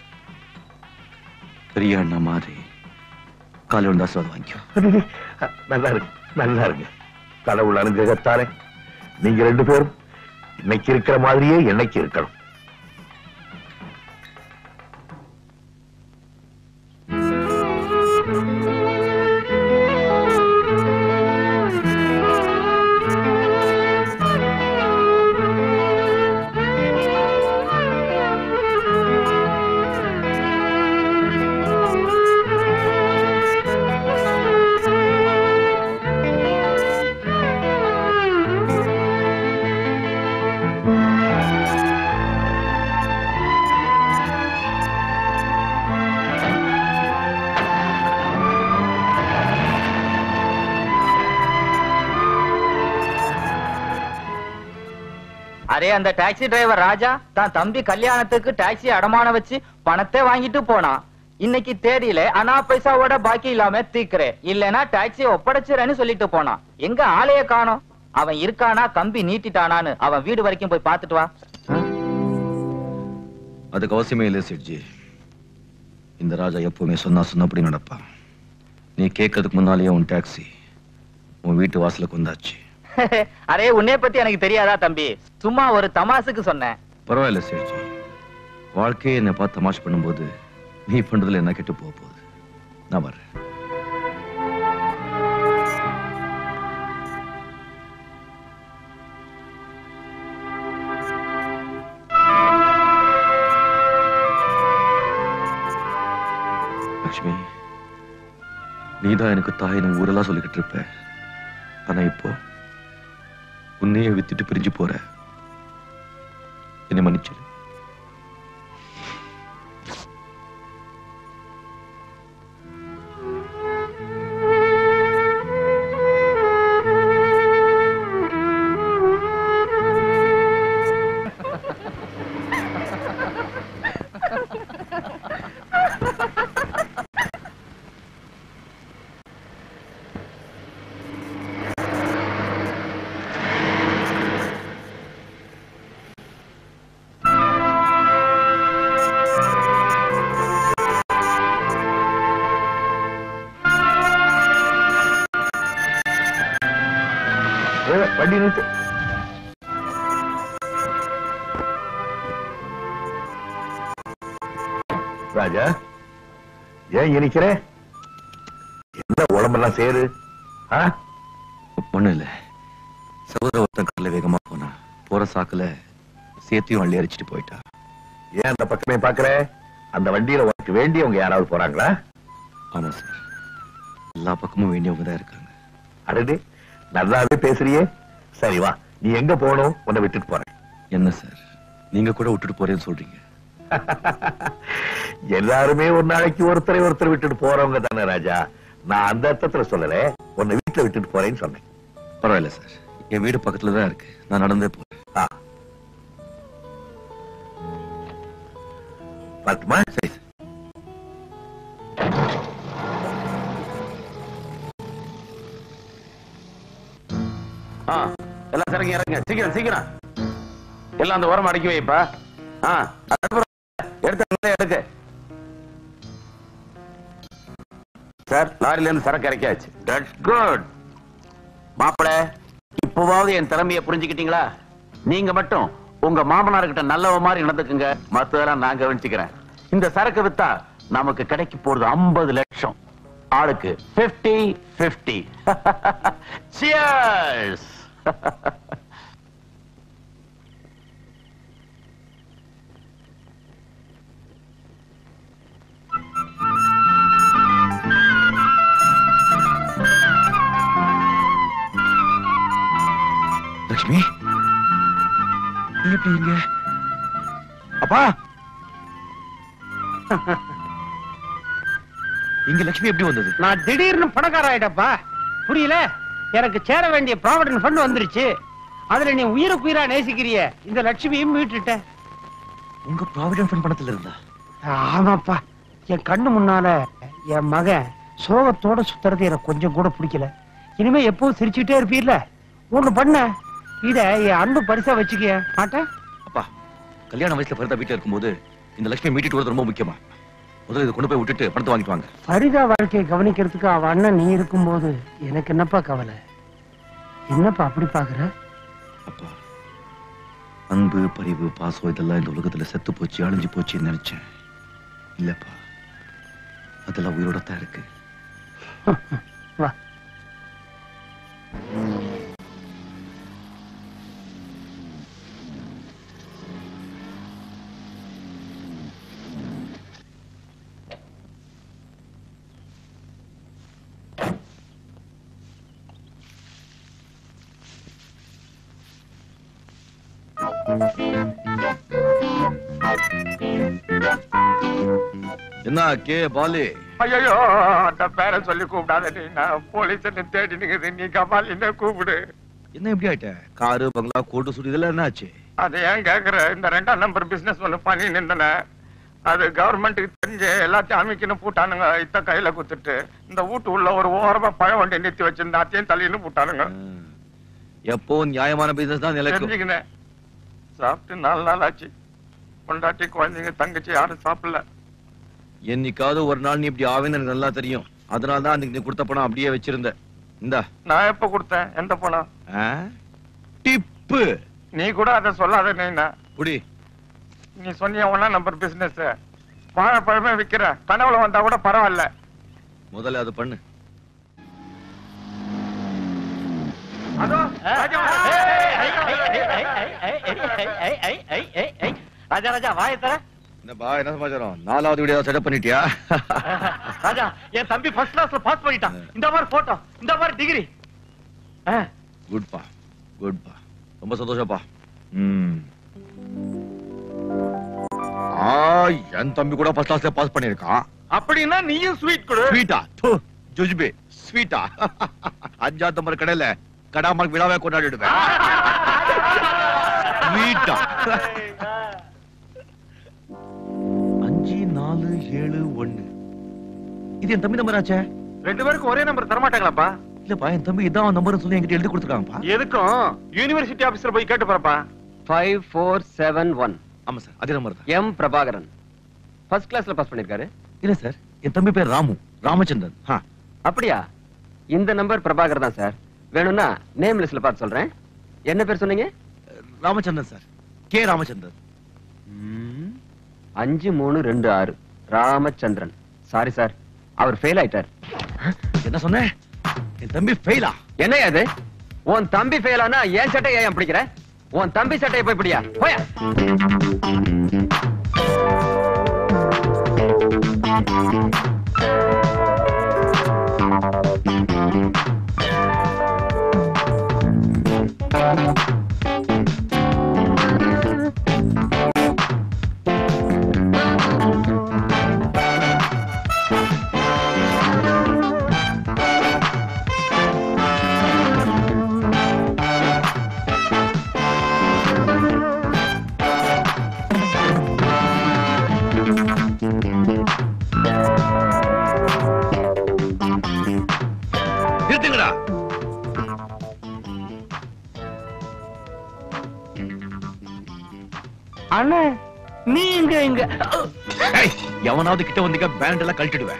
Speaker 10: பெரிய அண்ணா மாதிரி கால விழுந்து ஆசீர்வாதம் வாங்கிக்குவோம்.
Speaker 3: நல்லா இருக்கு, நல்லா இருக்கு. கடவுள் அனுகிரகத்தாரே நீங்க ரெண்டு பேரும் இன்னைக்கு இருக்கிற மாதிரியே என்னைக்கு இருக்கணும்.
Speaker 21: அரே அந்த டாக்ஸி டிரைவர் ராஜா தான் தம்பி கல்யாணத்துக்கு டாக்ஸி அடமான வச்சு பணத்தை வாங்கிட்டு போனான். இன்னைக்கு தேதியில அனா பைசாவோட பாக்கி இல்லாம தீக்குறேன், இல்லனா டாக்ஸியை ஒப்படைச்சிறேன்னு சொல்லிட்டு போனான். எங்க ஆளைய காணோம். அவன் இருக்கானா கம்பி நீட்டிட்டானான்னு அவன் வீடு வரைக்கும் போய் பார்த்துட்டு வா.
Speaker 10: அதுக்கு அவசியமே இல்லை சேட்ஜி. இந்த ராஜா எப்பவுமே சொன்னா சொன்னபடி நடப்பான். நீ கேட்கறதுக்கு முன்னாலேயே உன் டாக்ஸி உன் வீட்டு வாசலுக்கு வந்தாச்சு.
Speaker 21: அரே உன்னை பத்தி எனக்கு தெரியாதா தம்பி, சும்மா ஒரு தமாசுக்கு சொன்னேன்.
Speaker 10: பரவாயில்ல சேட்ஜி, வாழ்க்கையை என்னை பார்த்து தமாஷ் பண்ணும்போது நீ பண்றதுல என்ன கெட்டு போக போகுது. நான் வர்றேன். லட்சுமி, நீதான் எனக்கு தாயின்னு ஊரெல்லாம் சொல்லிக்கிட்டு இருப்ப. ஆனா இப்போ உன்னையே வித்துட்டு பிரிஞ்சு போற. என்னை மன்னிச்சிரு.
Speaker 3: வண்டி நிறுத்து. ராஜா, ஏன் இனிக்கிற? என்ன உடம்பெல்லாம் சேரு?
Speaker 10: ஒண்ணு இல்ல, சகோதர ஒருத்தன் கடல வேகமா போனா போற சாக்குல சேத்தையும் அள்ளி அரிச்சிட்டு போயிட்டா.
Speaker 3: ஏன் அந்த பக்கமே பாக்குற? அந்த வண்டியில உனக்கு வேண்டியவங்க யாராவது போறாங்களா?
Speaker 10: ஆமா சார், எல்லா பக்கமும் வேண்டியவங்க தான் இருக்காங்க.
Speaker 3: அடடே, நல்லாவே பேசுறியே. சரி வா, நீ எங்க போகணும்? உன்னை விட்டுட்டு போறேன்.
Speaker 10: என்ன சார், நீங்க கூட விட்டுட்டு போறேன்னு சொல்றீங்க?
Speaker 3: எல்லாருமே ஒரு நாளைக்கு ஒருத்தரை ஒருத்தர் விட்டுட்டு போறவங்க தானே ராஜா. நான் அந்த அர்த்தத்துல சொல்லல, உன்னை வீட்டுல விட்டுட்டு போறேன்னு சொன்னேன்.
Speaker 10: பரவாயில்ல சார், என் வீடு பக்கத்துல தான் இருக்கு, நான் நடந்தே போறேன்.
Speaker 3: பார்த்துமா?
Speaker 10: சரி சார்.
Speaker 18: எல்லாம் சரிங்க, இறங்க சீக்கிரம் சீக்கிரம். எல்லாம் அந்த ஓரமா அடக்கி வைப்பா. எடுத்து எடுக்க சார். லாரில இருந்து சரக்கு இறக்கியாச்சு. That's good. மாப்பிள, இப்போவாவது என் திறமையை புரிஞ்சுக்கிட்டீங்களா? நீங்க மட்டும் உங்க மாமனார்கிட்ட நல்லவ மாதிரி நடந்துக்குங்க, மத்ததெல்லாம் நான் கவனிச்சுக்கிறேன். இந்த சரக்கு வித்தா நமக்கு கிடைக்க போறது ஐம்பது லட்சம். ஆளுக்கு பிப்டி பிப்டி. Cheers.
Speaker 10: லட்சுமி, நீ எப்படி இங்க? அப்பா, இங்க லட்சுமி எப்படி வந்தது?
Speaker 6: நான் திடீர்னு பணக்கார ஆயிட்டப்பா, புரியல. எனக்கு சேர வேண்டிய ப்ராவிடன்ட் ஃபண்ட் வந்துருச்சு. அதுல நீ உயிருக்கு உயிரா நேசிக்கிறிய இந்த லட்சுமியும் மீட்டுட்ட.
Speaker 10: உங்க ப்ராவிடன்ட் ஃபண்ட் பணத்துல இருந்தா?
Speaker 6: ஆமாப்பா, என் கண்ணு முன்னால என் மகன் சோகத்தோட சுத்துறது எனக்கு கொஞ்சம் கூட பிடிக்கல. இனிமே எப்பவும் சிரிச்சுட்டே இருப்பீர்ல, ஒண்ணு பண்ண, இத என் அன்பு பரிசா வச்சுக்க மாட்டேன்.
Speaker 10: அப்பா, கல்யாண வயசுல பரிதா வீட்டுல இருக்கும்போது இந்த லட்சுமி மீட்டிட்டு வரது ரொம்ப முக்கியமா. முதல்ல இதை கொண்டு போய் விட்டுட்டு பணத்தை வாங்கிட்டு வாங்க.
Speaker 6: பரிதா வாழ்க்கையை கவனிக்கிறதுக்கு அவ அண்ணன் நீ இருக்கும்போது எனக்கு என்னப்பா கவலை? என்னப்பா அப்படி பாக்குற?
Speaker 10: அப்பா, அன்பு, பரிவு, பாசம் இதெல்லாம் இந்த உலகத்துல செத்து போச்சு, அழிஞ்சு போச்சுன்னு நினைச்சேன். இல்லப்பா, அதெல்லாம் உயிரோட தான் இருக்கு.
Speaker 6: வா.
Speaker 10: என்ன கே பாலு?
Speaker 1: ஐயோ, அந்த பேரை சொல்லி கூப்பிடாத. நீ நான் போலீஸ் தேடி நிக்குது, நீ கபால் என்ன கூப்பிடு.
Speaker 10: என்ன எப்படி ஆயிட்ட? காரு, பங்களா, கோட்டு சுடி இதெல்லாம் என்ன ஆச்சு?
Speaker 1: அது ஏன் கேக்குற? இந்த ரெண்டாம் நம்பர் பிசினஸ் ஒண்ணு பண்ணி நின்றன. அது கவர்மெண்ட்டுக்கு தெரிஞ்சு எல்லாத்தையும் அமைக்கணும் போட்டானுங்க. இத்த கையில குத்துட்டு இந்த வீட்டு உள்ள ஒரு ஓரமா பழ வண்டி நிறுத்தி வச்சிருந்த அத்தையும் தலையின்னு போட்டானுங்க.
Speaker 10: எப்போ நியாயமான பிசினஸ் தான் நிலைக்கும்.
Speaker 1: தெரிஞ்சுக்கினேன். சாப்பிட்டு நாலு நாள் ஆச்சு. பொண்டாட்டி குழந்தைங்க தங்கச்சி யாரும் சாப்பிடல.
Speaker 10: என்னைக்காவது ஒரு நாள் நீ இப்படி ஆவேன்னு எனக்கு நல்லா தெரியும். அதனால தான் அன்னைக்கு நீ கொடுத்த பணம் அப்படியே வச்சிருந்த. இந்தா.
Speaker 1: நான் எப்ப கொடுத்தேன்? எந்த பணம்?
Speaker 10: டிப்பு.
Speaker 1: நீ கூட அதை சொல்லாத. நீனா
Speaker 10: குடி.
Speaker 1: நீ சொன்னிய ஒன்னா நம்பர் பிசினஸ் வாழைப்பழமே விக்கிற. கனவுல வந்தா கூட பரவாயில்ல.
Speaker 10: முதல்ல அது பண்ணு.
Speaker 1: அதோ
Speaker 8: ராஜா ராஜா வாயை தர.
Speaker 10: என்னப்பா என்ன சமாச்சாரம்? நாலாவது வீடியோ செட்டப் பண்ணிட்டியா?
Speaker 8: ராஜா என் தம்பி ஃபர்ஸ்ட் கிளாஸ்ல பாஸ் பண்ணிட்டான். இந்த மாதிரி போட்டோ, இந்த மாதிரி டிகிரி.
Speaker 10: குட்பா குட்பா, ரொம்ப சந்தோஷப்பா. ம். ஆ, என் தம்பி கூட ஃபர்ஸ்ட் கிளாஸ்ல பாஸ் பண்ணிருக்கான்.
Speaker 1: அப்படின்னா நீயும் ஸ்வீட் கொடு.
Speaker 10: ஸ்வீட்டா? ஜுஜ்பே ஸ்வீட்டா? அஞ்சாவது நம்பர் கடையில கடாமல் விழாவை கொண்டாடிடுவேன். ஸ்வீட்டா? அஞ்சு நாலு ஏழு ஒண்ணு. இது என் தம்பி நம்பர் ஆச்சே.
Speaker 1: ரெண்டு பேருக்கு ஒரே நம்பர் தர மாட்டாங்களாப்பா?
Speaker 10: இல்லப்பா, என் தம்பி இதான் நம்பர் சொல்லி என்கிட்ட எழுதி கொடுத்துருக்காங்கப்பா.
Speaker 1: எதுக்கும் யூனிவர்சிட்டி ஆபீஸ்ல போய் கேட்டு போறப்பா.
Speaker 5: Five four seven one.
Speaker 10: ஆமா சார், அதே நம்பர் தான்.
Speaker 5: எம் பிரபாகரன் ஃபர்ஸ்ட் கிளாஸ்ல பாஸ் பண்ணிருக்காரு.
Speaker 10: இல்ல சார், என் தம்பி பேர் ராமு, ராமச்சந்திரன்.
Speaker 5: அப்படியா? இந்த நம்பர் பிரபாகர் தான் சார். வேணும்னா நேம் லிஸ்ட்ல பார்த்து சொல்றேன். என்ன பேர் சொன்னீங்க?
Speaker 10: Ramachandran sir, K Ramachandran.
Speaker 5: அஞ்சு மூணு ரெண்டு ஆறு ராமச்சந்திரன். சாரி சார், அவர் ஃபெயில் ஆயிட்டார்.
Speaker 10: என்ன சொன்ன? என் தம்பி ஃபெயிலா?
Speaker 5: என்ன அது? உன் தம்பி ஃபெயில் ஆனா என் சட்டையை ஏன் பிடிக்கிற? உன் தம்பி சட்டையை போய் பிடியா போயா.
Speaker 10: நிறுத்துங்கடா.
Speaker 8: அண்ணா நீ இங்க இங்க
Speaker 10: எவனாவது கிட்ட வந்தீங்க பேண்ட் எல்லாம் கழட்டிடுவேன்.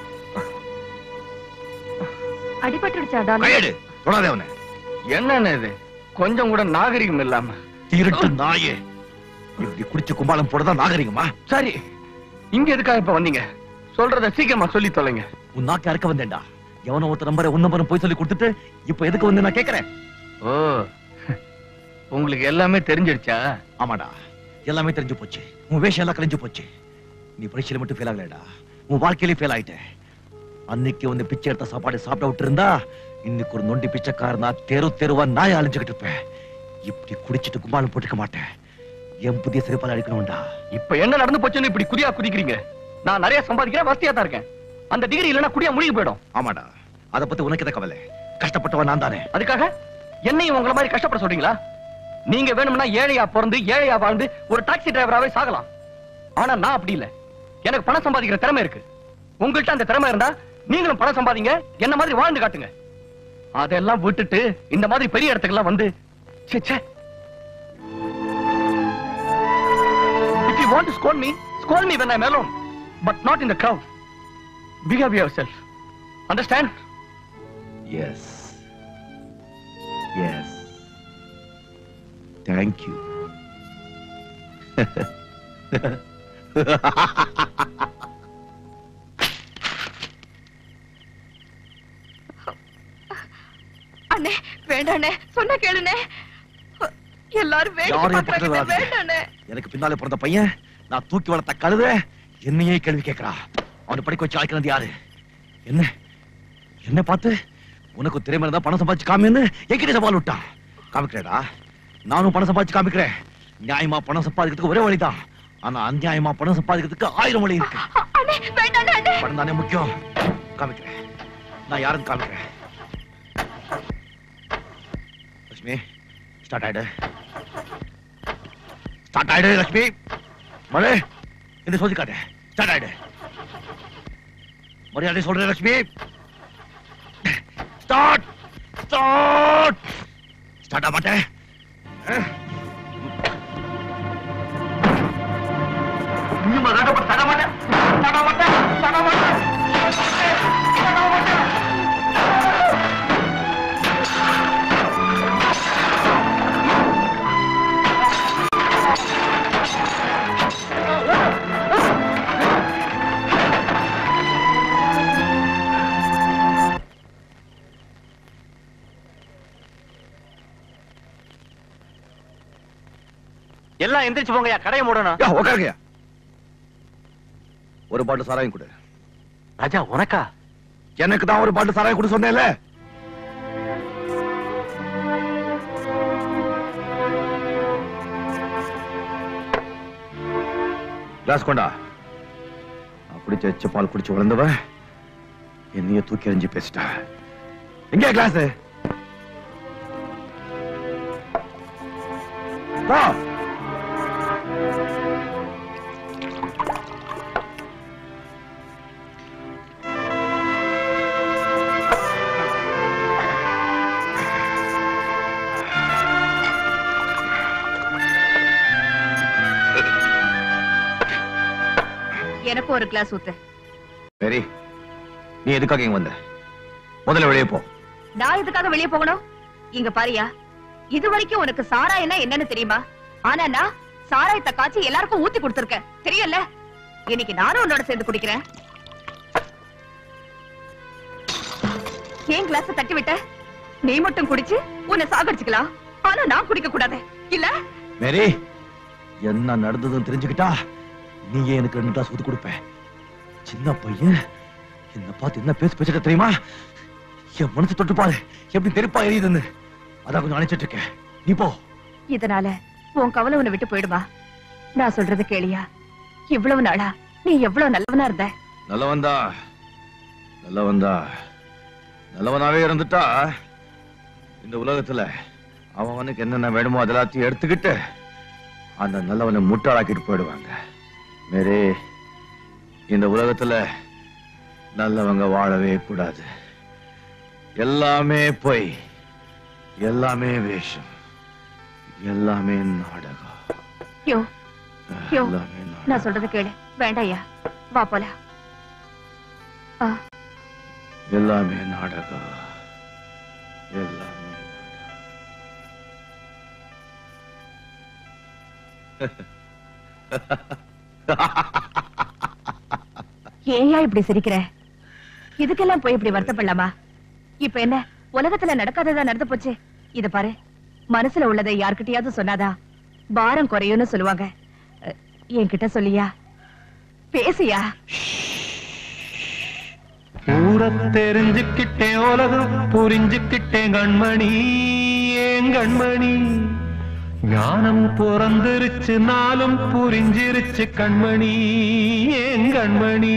Speaker 4: அடிபட்டுடுச்சா?
Speaker 10: கையெடு, தொடாதே அவனை.
Speaker 8: என்ன இது? கொஞ்சம் கூட நாகரிகம் இல்லாம.
Speaker 10: திருட்டு நாயே, இப்படி குடிச்சு கும்பாலம் போடுறதா நாகரிகமா?
Speaker 8: சரி, இங்க எதுக்காக இப்ப வந்தீங்க? சொல்றத சீக்கிரமா சொல்லி தொலைங்க.
Speaker 10: உன் நாக்கு அறுக்க வந்தேன்டா. எவனோ ஒருத்த நம்பரை உன் நம்பரும் போய் சொல்லி கொடுத்துட்டு இப்ப எதுக்கு வந்து நான் கேக்குறேன்?
Speaker 8: ஓ, உங்களுக்கு எல்லாமே தெரிஞ்சிடுச்சா?
Speaker 10: ஆமாடா, எல்லாமே தெரிஞ்சு போச்சு. உன் வேஷம் எல்லாம் கலைஞ்சு போச்சு. நீ பரீட்சையில மட்டும் ஃபெயில் ஆகலடா, உன் வாழ்க்கையிலே ஃபெயில் ஆயிட்ட. அன்னைக்கு வந்து பிச்சை எடுத்த சாப்பாடு சாப்பிட விட்டு இருந்தா இன்னைக்கு ஒரு நொண்டி பிச்சைக்காரனா தெரு தெருவா நாய் அழிஞ்சுக்கிட்டு இருப்பேன். இப்படி குடிச்சிட்டு கும்பாலம் போட்டுக்க மாட்டேன். என் புதிய சிறப்பால அடிக்கணும்டா.
Speaker 8: இப்ப என்ன நடந்து போச்சுன்னு இப்படி குதியா குதிக்கிறீங்க? நான் நிறைய சம்பாதிக்கிறேன், வசதியா தான் இருக்கேன். அந்த டிகிரி இல்லனா குடியா முழுகி போயிடும்.
Speaker 10: ஆமாடா, அத பத்தி உனக்கு எத கவலை? கஷ்டப்பட்டவன் நான் தானே.
Speaker 8: அதுக்காக என்னையும் உங்களை மாதிரி கஷ்டப்பட சொல்றீங்களா? நீங்க வேணும்னா ஏழையா பிறந்து ஏழையா வாழ்ந்து ஒரு டாக்ஸி டிரைவராவே சாகலாம். ஆனா நான் அப்படி இல்ல. எனக்கு பணம் சம்பாதிக்கிற திறமை இருக்கு. உங்கள்கிட்ட அந்த திறமை இருந்தா நீங்களும் பணம் சம்பாதிங்க, என்ன மாதிரி வாழ்ந்து காட்டுங்க. அதெல்லாம் விட்டுட்டு இந்த மாதிரி பெரிய இடத்துக்கு வந்து ச்சே ச்சே. If you want to scold me, scold me when I'm alone, but not in the crowd. Behave yourself. Understand?
Speaker 10: Yes. Yes. Thank you.
Speaker 4: அண்ணே வேண்டாண்ணே, சொன்ன கேளுண்ணே. எல்லாரும் வேடிக்கை பார்க்கறாங்க, வேண்டாண்ணே.
Speaker 10: எனக்கு பின்னாலே பிறந்த பையன், நான் தூக்கி வளர்த்த கழுத என்னையே கேள்வி கேட்கிறா. அவனை படிக்க வச்சு ஆய்க்கிறது யாரு? என்ன என்ன பார்த்து உனக்கு திறமை இருந்தா பணம் சம்பாதிச்சு காமின்னு என்கிட்ட சவால் விட்டான். காமிக்கிறேடா, நானும் பணம் சம்பாதிச்சு காமிக்கிறேன். நியாயமா பணம் சம்பாதிக்கிறதுக்கு ஒரே வழிதான், ஆனா அநியாயமா பணம் சம்பாதிக்கிறதுக்கு ஆயிரம் வழி இருக்கு. பணம் தானே முக்கியம். காமிக்கிறேன், நான் யாருன்னு காமிக்கிறேன். லட்சுமி, ஸ்டார்ட் ஆயிடு. ஸ்டார்ட் ஆயிடு லட்சுமி. மலே இந்த சொல்லி காட்டு. ஸ்டார்ட் ஆயிடு. மரியாதை சொல்றேன் லட்சுமி. ஸ்டார்ட் ஸ்டார்ட் ஸ்டார்ட் ஆ மாட்டேன். இன்னும் மகாடப்ப தட மாட்டேன். தட மாட்டேன். தட மாட்டேன். தட மாட்டேன்.
Speaker 8: எல்லாம் எந்திரிச்சு போங்கயா, கடையை மூடணும்.
Speaker 10: உட்காருங்கயா. ஒரு பாட்டில் சாராயம் கொடு.
Speaker 8: ராஜா உனக்கா?
Speaker 10: எனக்கு தான் ஒரு பாட்டில் சாராயம் கொடு சொன்னேன்ல. கிளாஸ் கொண்டா. குடிச்ச எச்ச பால் குடிச்சு வளர்ந்தவ என்னைய தூக்கி எறிஞ்சு பேசிட்டா. எங்க கிளாஸ்?
Speaker 4: எனக்கு ஒரு கிளாஸ் ஊத்து.
Speaker 10: சரி, நீ எதுக்காக இங்க வந்த? முதல்ல வெளியே போ.
Speaker 4: நான் எதுக்காக வெளியே போகணும்? இங்க பாரியா, இது வரைக்கும் உனக்கு சாராயம்னா என்னன்னு தெரியுமா? ஆனா நான் சாராயத்தை காய்ச்சி எல்லாருக்கும் ஊத்தி கொடுத்திருக்கேன், தெரியல? இன்னைக்கு நானும் உன்னோட சேர்ந்து குடிக்கிறேன். ஏன் கிளாஸ் தட்டி விட்ட? நீ மட்டும் குடிச்சு உன்னை சாகடிச்சுக்கலாம், ஆனா நான் குடிக்க கூடாது இல்ல?
Speaker 10: மேரி, என்ன நடந்ததுன்னு தெரிஞ்சுக்கிட்டா நீயே எனக்கு ரெண்டு கிளாஸ் ஊத்தி கொடுப்ப. சின்ன பையன் என்ன பார்த்து என்ன பேச பேசிட்ட தெரியுமா? என் மனசு தொட்டு பாரு எப்படி தெருப்பா எரியுதுன்னு. அதான் கொஞ்சம் அணைச்சிட்டு இருக்கேன். நீ போ.
Speaker 4: இதனால உன் கவலை உன்னை விட்டு போயிடுமா? நான் சொல்றது கேளியா? இவ்வளவு நாளா நீ எவ்வளவு நல்லவனா இருந்த.
Speaker 10: நல்லவன்தா நல்லவன்தா நல்லவனாவே இருந்துட்டா இந்த உலகத்துல அவனுக்கு என்னென்ன வேணுமோ அதெல்லாத்தையும் எடுத்துக்கிட்டு அந்த நல்லவனை முட்டாளாக்கிட்டு போயிடுவாங்க. மேரே, இந்த உலகத்துல நல்லவங்க வாழவே கூடாது. எல்லாமே பொய், எல்லாமே வேஷம், எல்லாமே நாடகம்.
Speaker 4: யோ யோ, நான் சொல்றது கேளு. வேண்டாயா, வா போலாம்.
Speaker 10: எல்லாமே நாடகம், எல்லாமே
Speaker 4: ஏயா இப்படி சிரிக்கிற? இதுக்கெல்லாம் போய் இப்படி வருத்தப்படலாமா? இப்ப என்ன உலகத்துல நடக்காததா நடந்து போச்சு. இத பாரு, மனசுல உள்ளதை யார்கிட்டயாவது சொன்னாதா பாரம் குறையும்னு சொல்லுவாங்க. என்கிட்ட சொல்லியா, பேசியா.
Speaker 16: ஊர தெரிஞ்சுக்கிட்டேன், உலகம் புரிஞ்சுக்கிட்டேன் கண்மணி, ஏன் கண்மணி. ஞானம் பிறந்திருச்சு, நாளும் புரிஞ்சிருச்சு கண்மணி, ஏன் கண்மணி.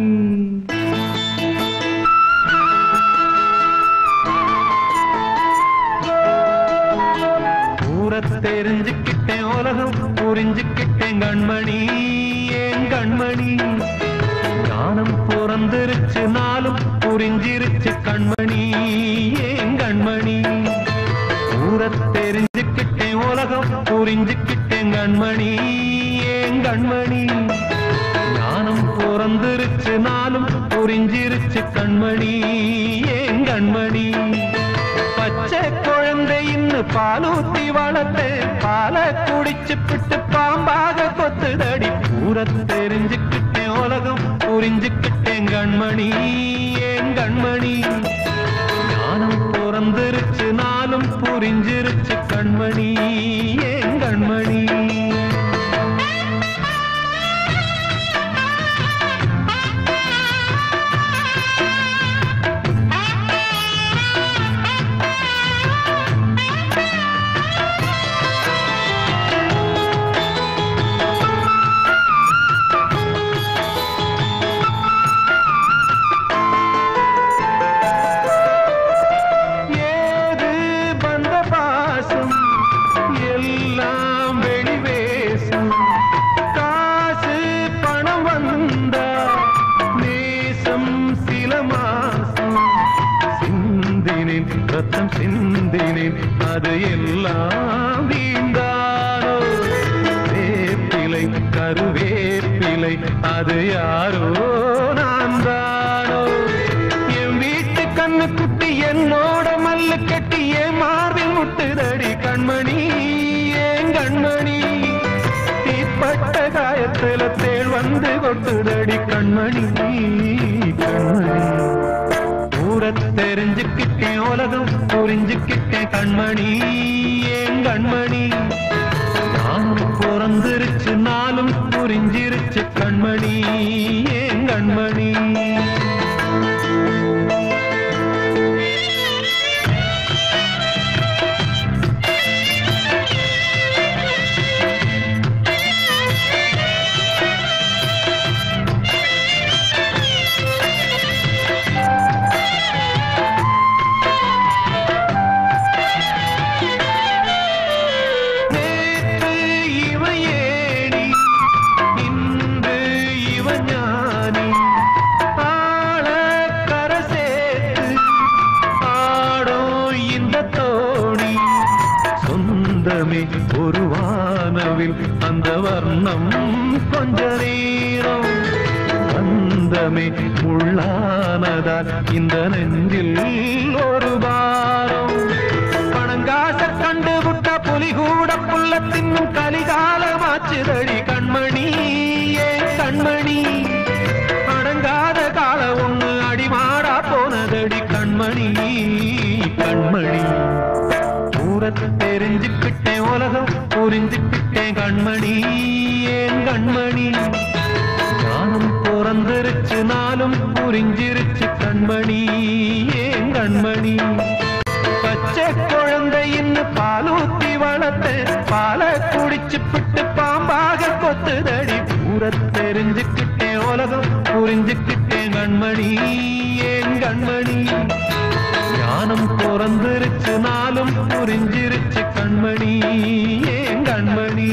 Speaker 16: ஊர தெரிஞ்சுக்கிட்டேன், உலகம் புரிஞ்சுக்கிட்டேன் கண்மணி, ஏன் கண்மணி. ஞானம் பிறந்திருச்சு, நாளும் புரிஞ்சிருச்சு கண்மணி, ஏன் கண்மணி. ஊர தெரிஞ்சுக்கிட்டேன், உலகம் புரிஞ்சுக்கிட்டேன் கண்மணி, ஏன் கண்மணி. ஞானம் பிறந்திருச்சு, நாளும் புரிஞ்சிருச்சு கண்மணி, ஏன் கண்மணி. பச்சை குழந்தை இன்னும் பாலூத்தி வளர்த்து பால குடிச்சு பிட்டு பாம்பாக கொத்துதடி. ஊர தெரிஞ்சுக்கிட்டேன், உலகம் புரிஞ்சுக்கிட்டேன் கண்மணி, ஏன் கண்மணி. ஞானம் பிறந்திருச்சு, நாளும் புரிஞ்சிருச்சு கண்மணி, ஏன் கண்மணி. சிந்தினேன் அது எல்லாம் வீண்டானோ வேப்பிலை கருவேப்பிலை அது யாரோ நான் தானோ என் வீட்டு கண்ணு குட்டி என்னோட மல்லு கட்டி என் மார்பில் முட்டுதடி கண்மணி ஏன் கண்மணி தீப்பட்ட காயத்துல தேள் வந்து கொட்டுதடி கண்மணி கண்மணி ஊர தெரிஞ்சுக்கிட்டேன் உலகம் புரிஞ்சுக்கிட்டேன் கண்மணி ஏன் கண்மணி நானும் பிறந்திருச்சு நாளும் புரிஞ்சிருச்சு கண்மணி ஏன் கண்மணி ஒரு வானவில் அந்த வர்ணம் கொஞ்ச நேரம் வந்தமே உள்ளானதால் இந்த நெஞ்சில் ஒரு பாரம் பணங்காச கண்டு விட்ட புலி கூட புள்ள தின்னும் கலிகாலமாச்சுதடி கண்மணி ஏன் கண்மணி அடங்காத கால ஒண்ணு அடிமாடா போனதடி கண்மணி கண்மணி தெரிஞ்சுக்கிட்டேன் உலகம் புரிஞ்சுக்கிட்டேன் கண்மணி ஏன் கண்மணி நானும் பிறந்திருச்சு நாளும் புரிஞ்சிருச்சு கண்மணி ஏன் கண்மணி பச்சை குழந்தைன்னு பாலூத்தி வளர்த்தேன் பாலை குடிச்சு பிட்டு பாம்பாக கொத்துதடி பூர தெரிஞ்சுக்கிட்டேன் உலகம் புரிஞ்சுக்கிட்டேன் கண்மணி ஏன் கண்மணி ஞானம் பிறந்திருச்சு நாளும் புரிஞ்சிருச்சு கண்மணி ஏன் கண்மணி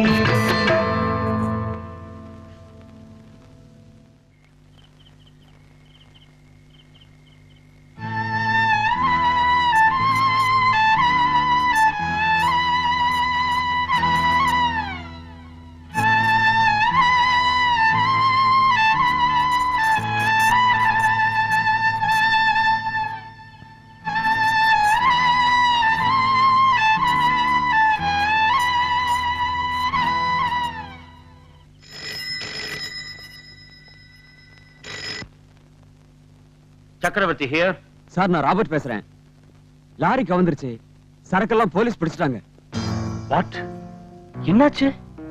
Speaker 18: சக்கரவர்த்தி ஹியர்.
Speaker 5: சார் நான் ராபர்ட் பேசுறேன். லாரி கவர்ந்துருச்சு, சரக்கெல்லாம் போலீஸ் பிடிச்சிட்டாங்க.
Speaker 18: வாட்? என்னாச்சு?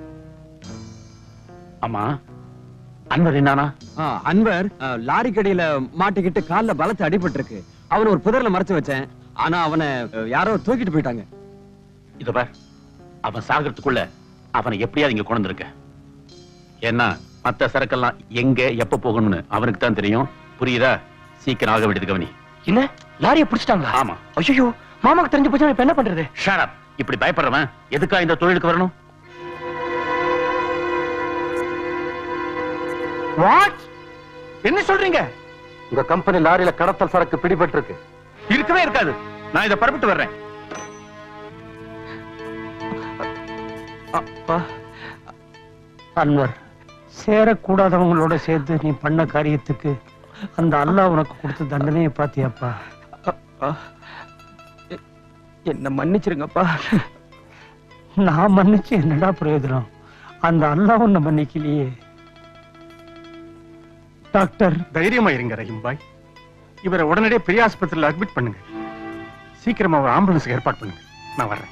Speaker 18: அம்மா அன்வர் என்னானா?
Speaker 5: அன்வர் லாரி கடியில மாட்டிக்கிட்டு கால்ல பலத்து அடிபட்டு இருக்கு. அவனை ஒரு புதர்ல மறைச்சு வச்சேன். ஆனா அவனை யாரோ தூக்கிட்டு போயிட்டாங்க.
Speaker 18: இத பார், அவன் சாகிறதுக்குள்ள அவனை எப்படியாவது இங்க கொண்டு வந்திருக்க. ஏன்னா மத்த சரக்கெல்லாம் எங்க எப்ப போகணும்னு அவனுக்கு தான் தெரியும். புரியுதா? சீக்கிரம் ஆக வேண்டியது கவனி.
Speaker 8: இல்ல லாரியை பிடிச்சிட்டாங்களா?
Speaker 18: ஆமா.
Speaker 8: ஐயோ, மாமாக்கு தெரிஞ்சு போச்சா, இப்ப என்ன பண்றது?
Speaker 18: Shut up. இப்படி பயப்படுறவன் எதுக்கா இந்த தொழிலுக்கு வரணும்?
Speaker 8: வாட்? என்ன சொல்றீங்க?
Speaker 20: உங்க கம்பெனி லாரியில கடத்தல் சரக்கு பிடிபட்டு இருக்கு.
Speaker 15: இருக்கவே இருக்காது. நான் இதை பரப்பிட்டு வர்றேன்.
Speaker 6: அப்பா அன்வர், சேரக்கூடாதவங்களோட சேர்த்து நீ பண்ண காரியத்துக்கு அந்த அல்லாஹ் உனக்கு கொடுத்த தண்டனையை பாத்தியாப்பா? என்ன மன்னிச்சிருங்கப்பா. நான் மன்னிச்சு என்னடா பிரயோஜனம்? அந்த அல்லாஹ் உன்னை மன்னிக்கலையே. டாக்டர்,
Speaker 13: தைரியமா இருங்க ரஹீம்பாய். இவரை உடனடியே பெரிய ஆஸ்பத்திரியில் அட்மிட் பண்ணுங்க. சீக்கிரமா ஒரு ஆம்புலன்ஸுக்கு ஏற்பாடு பண்ணுங்க. நான் வர்றேன்.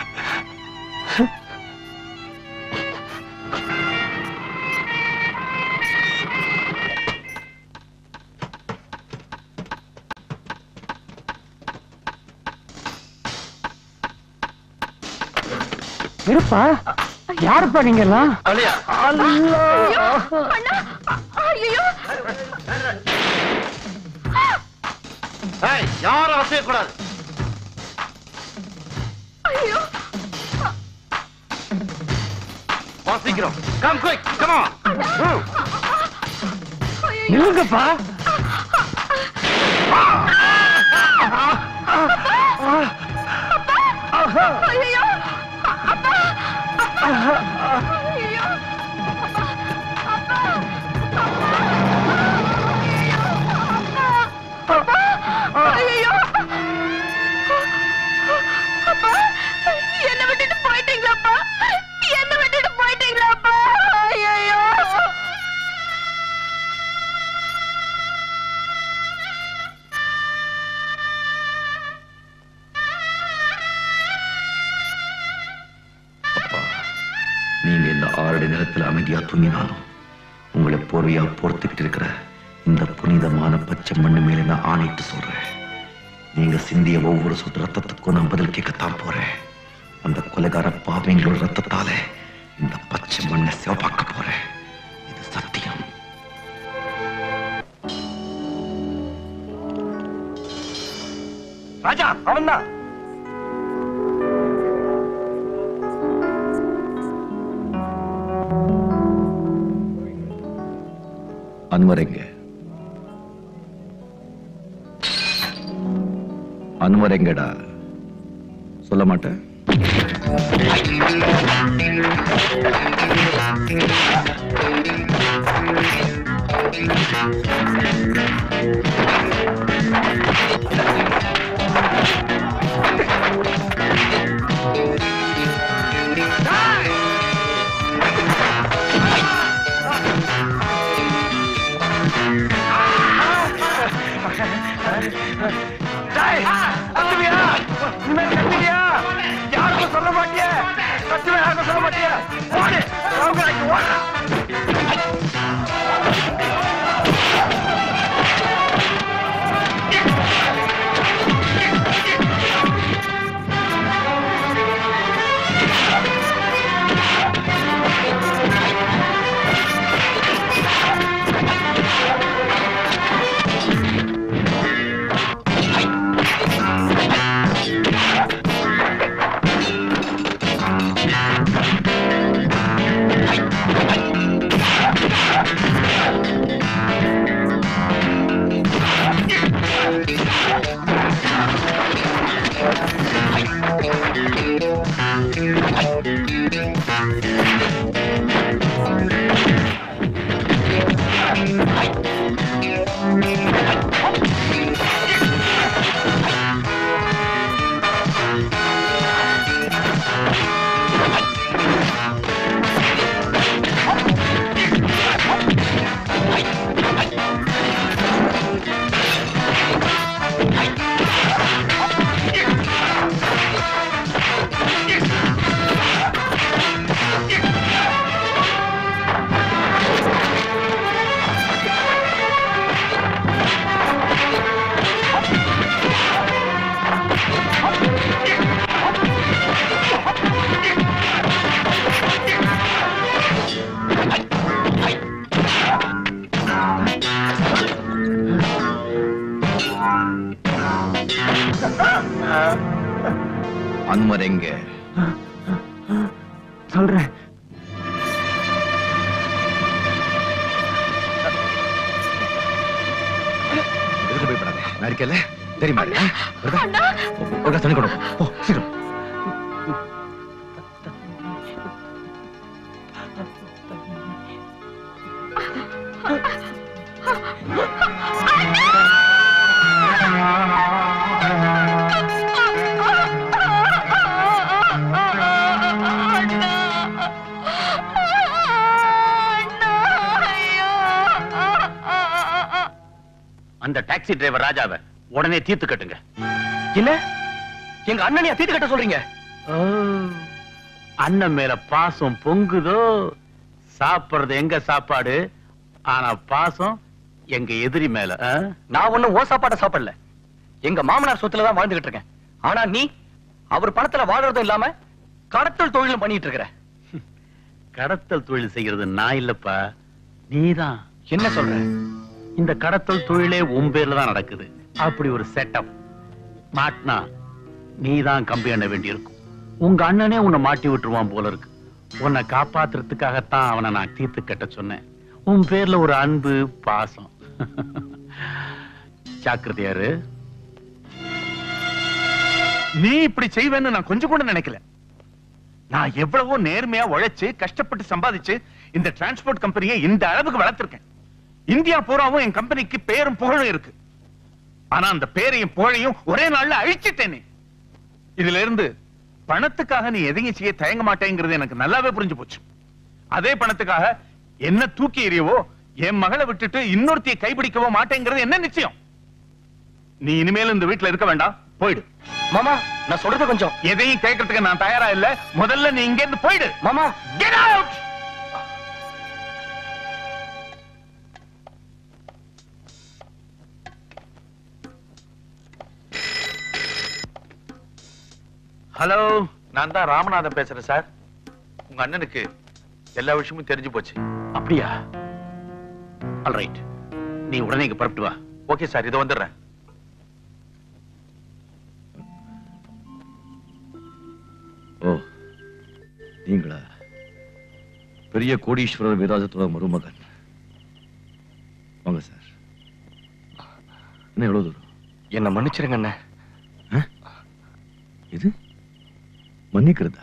Speaker 6: இருப்பா, யாருப்பா நீங்க எல்லாம்?
Speaker 18: யாரும் அசையக்கூடாது. சீக்கிரம் கம் குயிக் கம் ஆன்.
Speaker 6: நில்லுங்கப்பா.
Speaker 12: ஐயோ அப்பா ஐயோ அப்பா அப்பா அப்பா ஐயோ அப்பா என்ன விட்டுட்டு போயிட்டீங்களாப்பா என்ன விட்டுட்டு போயிட்டீங்களாப்பா ஐயோ
Speaker 10: நீங்க இந்த ஆறடி நிலத்தில் அமைதியா தூங்கினாலும் உங்களை போர்வையா போர்த்துக்கிட்டு இருக்கிற இந்த புனிதமான பச்சை மண்ணு மேல நான் ஆணையிட்டு சொல்றேன். நீங்க சிந்திய ஒவ்வொரு சொட்டு ரத்தத்துக்கும் நான் பதில் கேட்கத்தான் போறேன். அந்த கொலைகார பாவிங்களோட ரத்தத்தால இந்த பச்சை மண்ணை சிவப்பாக்க போறேன். இது சத்தியம்.
Speaker 1: ராஜா அவன்தான்.
Speaker 10: அன்வர் எங்க? அன்வர் எங்கடா? சொல்ல மாட்டேன்.
Speaker 1: யாருக்கும் சொல்ல மாட்டிய சத்துவே யாருக்கும் சொல்ல மாட்டிய ஓடு ஓடு
Speaker 10: அன்வர் எங்க?
Speaker 17: சொல்றேன்.
Speaker 10: எதுக்கு பயப்படாத, நான் இருக்கேன்ல, தெரியுமா? ஒரு தண்ணி கொடு போ, சீக்கிரம்.
Speaker 14: அந்த டாக்ஸி டிரைவர் ராஜாவை உடனே தீர்த்து கட்டுங்க.
Speaker 8: என்ன எங்க அண்ணனையா தீர்த்து கட்ட சொல்றீங்க?
Speaker 14: அண்ணன் மேல பாசம் பொங்குதோ? சாப்பிடுறது எங்க சாப்பாடு, ஆனா பாசம் எங்க எதிரி மேல.
Speaker 8: நான் ஒண்ணும் ஓ சாப்பாட்ட சாப்பிடல, எங்க மாமனார் சொத்துலதான் வாழ்ந்துகிட்டு இருக்கேன். ஆனா நீ அவர் பணத்துல வாழ்றதும் இல்லாம கடத்தல் தொழிலும் பண்ணிட்டு இருக்கிற.
Speaker 14: கடத்தல் தொழில் செய்யறது நான் இல்லப்பா, நீதான்.
Speaker 8: என்ன சொல்ற?
Speaker 14: இந்த கடத்தல் தொழிலே உன் பேர்ல தான் நடக்குது. அப்படி ஒரு செட்டப் மாட்டினா நீதான் கம்பி எண்ண வேண்டியிருக்கும். உங்க அண்ணனே உன்னை மாட்டி விட்டுருவான் போல இருக்கு. உன்னை காப்பாத்துறதுக்காகத்தான் அவனை நான் தீர்த்து கட்ட சொன்னேன். உன் பேர்ல ஒரு அன்பு பாசம். ஜாக்கிரதையாரு.
Speaker 15: நீ இப்படி செய்வேன்னு நான் கொஞ்சம் கூட நினைக்கல. நான் எவ்வளவோ நேர்மையா உழைச்சு கஷ்டப்பட்டு சம்பாதிச்சு இந்த டிரான்ஸ்போர்ட் கம்பெனியை இந்த அளவுக்கு வளர்த்திருக்கேன். இந்தியா பூராவும் என் கம்பெனிக்கு பேரும் புகழும் இருக்கு. ஆனா அந்த பேரையும் புகழையும் ஒரே நாள்ல அழிச்சிட்டேனே. இதுல இருந்து பணத்துக்காக நீ எதையும் செய்ய தயங்க மாட்டேங்கிறது எனக்கு நல்லாவே புரிஞ்சு போச்சு. அதே பணத்துக்காக என்ன தூக்கி எறியவோ என் மகளை விட்டுட்டு இன்னொருத்தைய கைப்பிடிக்கவோ மாட்டேங்கிறது என்ன நிச்சயம்? நீ இனிமேல் இந்த வீட்டுல இருக்க வேண்டாம், போயிடு.
Speaker 8: மாமா நான் சொல்றது கொஞ்சம்.
Speaker 15: எதையும் கேட்கறதுக்கு நான் தயாரா இல்ல. முதல்ல நீ இங்க இருந்து போயிடு.
Speaker 8: மாமா
Speaker 15: கெட் அவுட். ஹலோ, நான் தான் ராமநாதன் பேசுறேன் சார். உங்க அண்ணனுக்கு எல்லா விஷயமும் தெரிஞ்சு போச்சு.
Speaker 14: அப்படியா? ஆல்ரைட், நீ உடனே இங்க புறப்பட்டு வா.
Speaker 15: ஓகே சார், இதோ வந்துடுறேன்.
Speaker 10: ஓ, நீங்களா? பெரிய கோடீஸ்வரர் வேதாசத்தோட மருமகன். வாங்க சார். என்ன எவ்வளவு தூரம்?
Speaker 8: என்ன மன்னிச்சிருங்க அண்ணே.
Speaker 10: இது மன்னிக்கிறதா?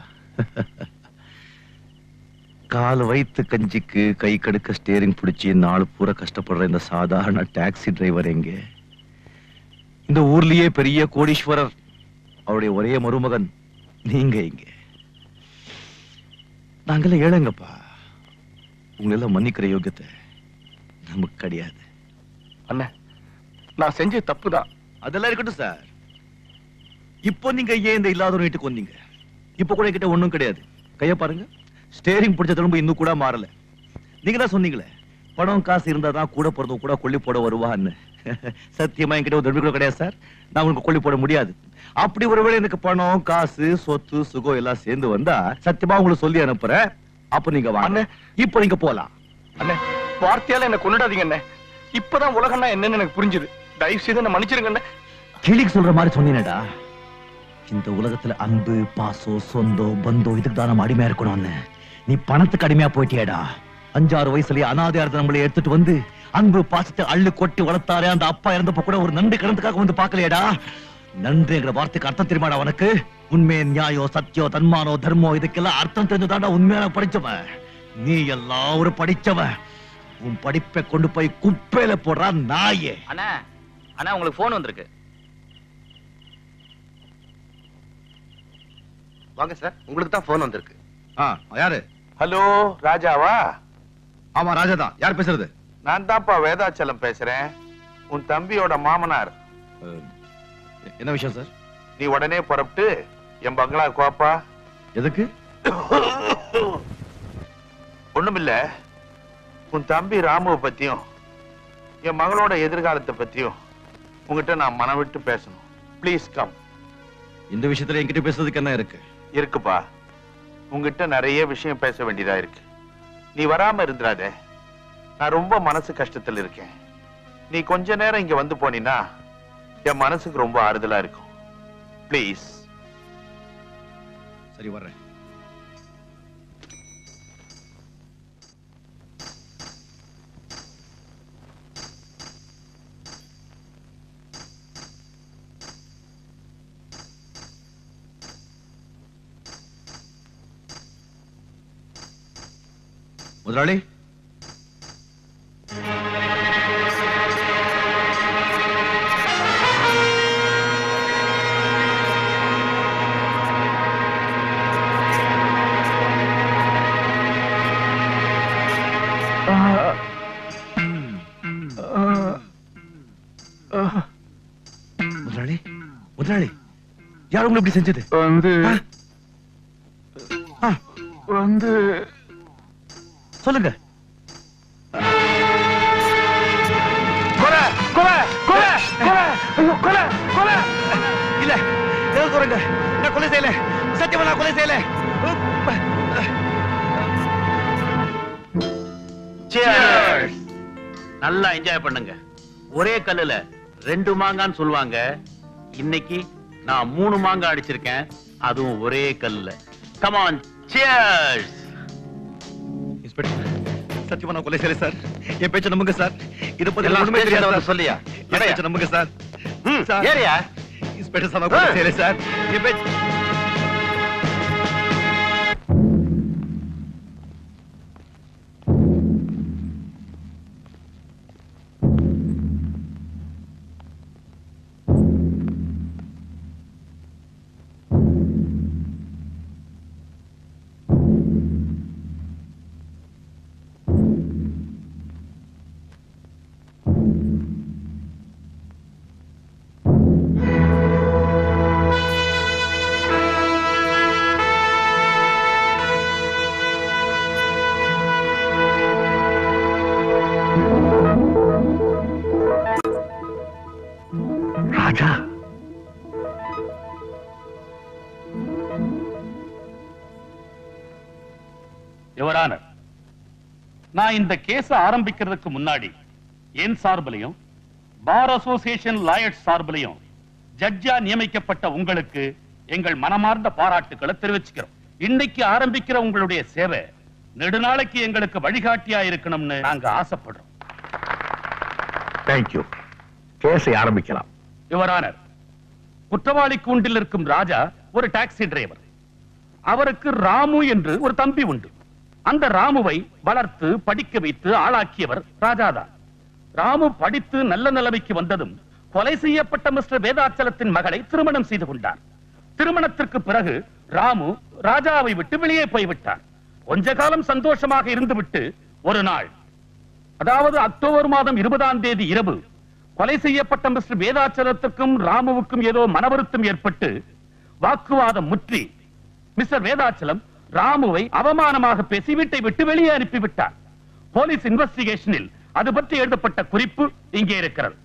Speaker 10: கால் வைத்து கஞ்சிக்கு கை கடுக்க ஸ்டேரிங் பிடிச்சி நாலு பூரா கஷ்டப்படுற இந்த சாதாரண டாக்ஸி டிரைவர் எங்க? இந்த ஊர்லயே பெரிய கோடீஸ்வரர், அவருடைய ஒரே மருமகன் நீங்க இங்க. நாங்கெல்லாம் ஏழைங்கப்பா. உங்களெல்லாம் மன்னிக்கிற யோகியத்தை நமக்கு கிடையாது.
Speaker 8: அண்ணே, நான் செஞ்ச தப்புதான்.
Speaker 10: அதெல்லாம் இருக்கட்டும் சார். இப்போ நீங்க ஏன் இந்த இல்லாத வீட்டுக்கு வந்தீங்க? இப்ப கூட கிட்ட ஒண்ணும் கிடையாது. கைய பாருங்க, ஸ்டேரிங் பிடிச்ச திரும்ப இன்னும் கூட மாறல. நீங்க தான் சொன்னீங்களே, பணம் காசு இருந்தாதான் கூட பிறந்தவங்க கூட கொல்லி போட வருவான்னு. சத்தியமா என்கிட்ட ஒரு கூட கிடையாது சார். நான் உங்களுக்கு கொல்லி போட முடியாது. அப்படி ஒருவேளை எனக்கு பணம் காசு சொத்து சுகம் எல்லாம் சேர்ந்து வந்தா சத்தியமா உங்களுக்கு சொல்லி அனுப்புறேன். அப்ப நீங்க வாங்க. இப்ப நீங்க போலாம்.
Speaker 8: அண்ணே, வார்த்தையால என்ன கொண்டுடாதீங்க அண்ணே. இப்பதான் உலகம்னா என்னன்னு எனக்கு புரிஞ்சுது. தயவு செய்து என்ன மன்னிச்சிருங்க அண்ணே.
Speaker 10: கிளிக்கு சொல்ற மாதிரி சொன்னீனடா. இந்த உலகத்துல அன்பு பாசம் சொந்தம் பந்தம் இதுக்கு தான் நம்ம அடிமையா இருக்கணும்னு. நீ பணத்துக்கு அடிமையா போயிட்டியடா. அஞ்சாறு வயசுலயே அனாதையாரத்தை நம்மளை எடுத்துட்டு வந்து அன்பு பாசத்தை அள்ளு கொட்டி வளர்த்தாரே அந்த அப்பா இறந்தப்ப கூட ஒரு நன்றி கடந்துக்காக வந்து பாக்கலையடா. நன்றிங்கிற வார்த்தைக்கு அர்த்தம் தெரியுமாடா உனக்கு? உண்மை நியாயம் சத்தியம் தன்மானம் தர்மம் இதுக்கெல்லாம் அர்த்தம் தெரிஞ்சுதாண்டா உண்மையான படிச்சவன். நீ எல்லாம் ஒரு படிச்சவன். உன் படிப்பை கொண்டு போய் குப்பையில போடுறா நாயே.
Speaker 21: அண்ணா அண்ணா உங்களுக்கு போன் வந்திருக்கு.
Speaker 17: வாங்க சார், உங்களுக்கு தான் போன் வந்திருக்கு.
Speaker 10: யாரு?
Speaker 15: ஹலோ, ராஜாவா?
Speaker 10: ஆமா, ராஜா தான். யார் பேசுறது?
Speaker 15: நான் தான்ப்பா வேதாச்சலம் பேசுறேன், உன் தம்பியோட மாமனார்.
Speaker 10: என்ன விஷயம் சார்?
Speaker 15: நீ உடனே புறப்பட்டு என் பங்களா கோப்பா.
Speaker 10: எதுக்கு?
Speaker 15: ஒண்ணுமில்ல, உன் தம்பி ராமுவை பத்தியும் என் மகளோட எதிர்காலத்தை பத்தியும் உங்ககிட்ட நான் மனம் விட்டு பேசணும். Please come.
Speaker 10: இந்த விஷயத்துல என்கிட்ட பேசுறதுக்கு என்ன இருக்கு?
Speaker 15: இருக்குப்பா, உங்ககிட்ட நிறைய விஷயம் பேச வேண்டியதா இருக்கு. நீ வராம இருந்துடாதே. நான் ரொம்ப மனசு கஷ்டத்தில் இருக்கேன். நீ கொஞ்ச நேரம் இங்க வந்து போனீன்னா என் மனசுக்கு ரொம்ப ஆறுதலா இருக்கும். ப்ளீஸ்.
Speaker 10: சரி, வர்றேன். முதலாளி, முதலாளி முதலாளி யார் உங்களை இப்படி செஞ்சது?
Speaker 15: வந்து வந்து
Speaker 10: சொல்லுங்க.
Speaker 15: கொலை கொலை கொலை கொலை கொலை கொலை.
Speaker 10: இல்ல, எது சொல்லுங்க. நான் கொலை செய்யல. சத்தியமா நான் கொலை செய்யல.
Speaker 14: நல்லா என்ஜாய் பண்ணுங்க. ஒரே கல்லுல ரெண்டு மாங்கான்னு சொல்லுவாங்க. இன்னைக்கு நான் மூணு மாங்காய் அடிச்சிருக்கேன், அதுவும் ஒரே கல்லுல. Come on, cheers.
Speaker 10: சத்தியமா நான் கொலை செய்யல சார். என் பேச்ச நம்புங்க சார். இத பத்தி
Speaker 14: எல்லாம்
Speaker 10: ஒண்ணுமே தெரியாது
Speaker 14: ஸ்டேஷன்ல
Speaker 10: சார்.
Speaker 14: வந்து சொல்லியா?
Speaker 10: என் பேச்ச நம்புங்க சார்.
Speaker 14: ஏரியா
Speaker 10: इंस्पेक्टर साहब को चले सर ये पे
Speaker 14: நான் இந்த கேஸ ஆரம்பிக்கிறதுக்கு முன்னாடி என் சார்பிலையும் பார் அசோசியேஷன் லாயர்ஸ் சார்பிலையும் ஜட்ஜா நியமிக்கப்பட்ட உங்களுக்கு எங்கள் மனமார்ந்த பாராட்டுக்களை தெரிவிச்சுக்கிறோம். இன்னைக்கு ஆரம்பிக்கிற உங்களுடைய சேவை நெடுநாளைக்கு எங்களுக்கு வழிகாட்டியா இருக்கணும்னு நாங்க ஆசைப்படுறோம்.
Speaker 3: தேங்க்யூ. கேஸை ஆரம்பிக்கலாம்.
Speaker 14: யுவர் ஆனர், குற்றவாளி கூண்டில் இருக்கும் ராஜா ஒரு டாக்ஸி டிரைவர். அவருக்கு ராமு என்று ஒரு தம்பி உண்டு. அந்த ராமுவை வளர்த்து படிக்க வைத்து ஆளாக்கியவர் ராஜாதான். ராமு படித்து நல்ல நிலைமைக்கு வந்ததும் கொலை செய்யப்பட்ட மிஸ்டர் வேதாச்சலத்தின் மகளை திருமணம் செய்து கொண்டார். திருமணத்திற்கு பிறகு ராமு ராஜாவை விட்டு வெளியே போய்விட்டார். கொஞ்ச காலம் சந்தோஷமாக இருந்துவிட்டு ஒரு நாள், அதாவது அக்டோபர் மாதம் இருபதாம் தேதி இரவு, கொலை செய்யப்பட்ட மிஸ்டர் வேதாச்சலத்திற்கும் ராமுவுக்கும் ஏதோ மனவருத்தம் ஏற்பட்டு வாக்குவாதம் முற்றி மிஸ்டர் வேதாச்சலம் ராமுவை அவமானமாக பேசி வீட்டை விட்டு வெளியே அனுப்பிவிட்டார். போலீஸ் இன்வெஸ்டிகேஷனில் அது பற்றி எழுதப்பட்ட குறிப்பு இங்கே இருக்கிறது.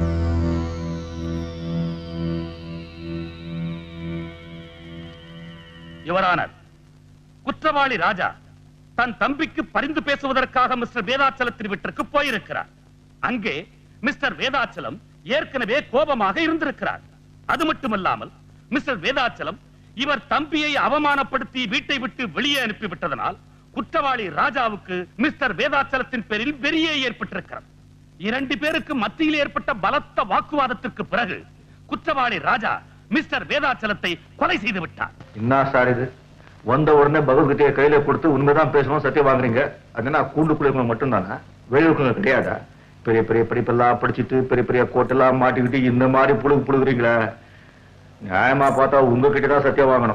Speaker 14: யுவர் ஆனர், குற்றவாளி ராஜா தன் தம்பிக்கு பரிந்து பேசுவதற்காக மிஸ்டர் வேதாச்சலத்தின் வீட்டிற்கு போயிருக்கிறார். அங்கே மிஸ்டர் வேதாச்சலம் ஏற்கனவே கோபமாக இருந்திருக்கிறார். அது மட்டுமல்லாமல் மிஸ்டர் வேதாச்சலம் இவர் தம்பியை அவமானப்படுத்தி வீட்டை விட்டு வெளியே அனுப்பிவிட்டதனால் குற்றவாளி ராஜாவுக்கு மிஸ்டர் வேதாச்சலத்தின் பேரில் வெறியே ஏற்பட்டிருக்கிறது. இரண்டு பேருக்கு மத்தியில் ஏற்பட்ட பலத்த வாக்குவாதத்திற்கு பிறகு குற்றவாளி ராஜா மிஸ்டர் வேதாச்சலத்தை கொலை செய்து விட்டார்.
Speaker 10: என்ன சார் இது? வந்த உடனே பகவத்கீதையை கையில கொடுத்து உண்மைதான் பேசணும் சத்தியம் வாங்குறீங்க. அதுனா கூண்டுக்குள்ள மட்டும் தானே, வெளியுறவுங்க கிடையாதா? பெரிய பெரிய படிப்பெல்லாம் படிச்சுட்டு பெரிய பெரிய கோட்டெல்லாம் மாட்டிக்கிட்டு இந்த மாதிரி புழுகு புழுகுறீங்களா? நியாயமா பார்த்தா உங்ககிட்ட தான் சத்தியம் வாங்கணும்.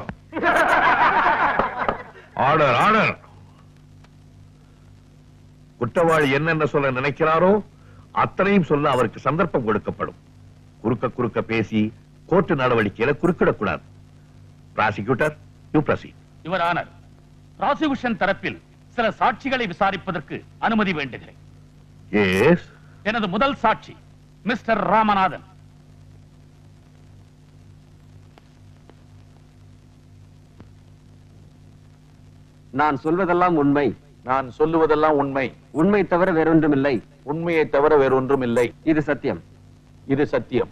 Speaker 3: Order order. குற்றவாளி என்னென்ன சொல்ல நினைக்கிறாரோ அத்தனையும் சொல்ல அவருக்கு சந்தர்ப்பம் கொடுக்கப்படும். குறுக்க குறுக்க பேசி கோர்ட்டு நடவடிக்கையில குறுக்கிடக்கூடாது. Prosecutor, you proceed.
Speaker 14: Your honour, prosecution தரப்பில் சில சாட்சிகளை விசாரிப்பதற்கு அனுமதி வேண்டுகிறேன்.
Speaker 3: எஸ்.
Speaker 14: எனது முதல் சாட்சி மிஸ்டர் ராமநாதன்.
Speaker 5: நான் சொல்வதெல்லாம் உண்மை.
Speaker 15: நான் சொல்லுவதெல்லாம் உண்மை.
Speaker 5: உண்மை தவிர வேறொன்றுமில்லை.
Speaker 15: உண்மையை தவிர வேறொன்றும் இல்லை.
Speaker 5: இது சத்தியம்.
Speaker 15: இது சத்தியம்.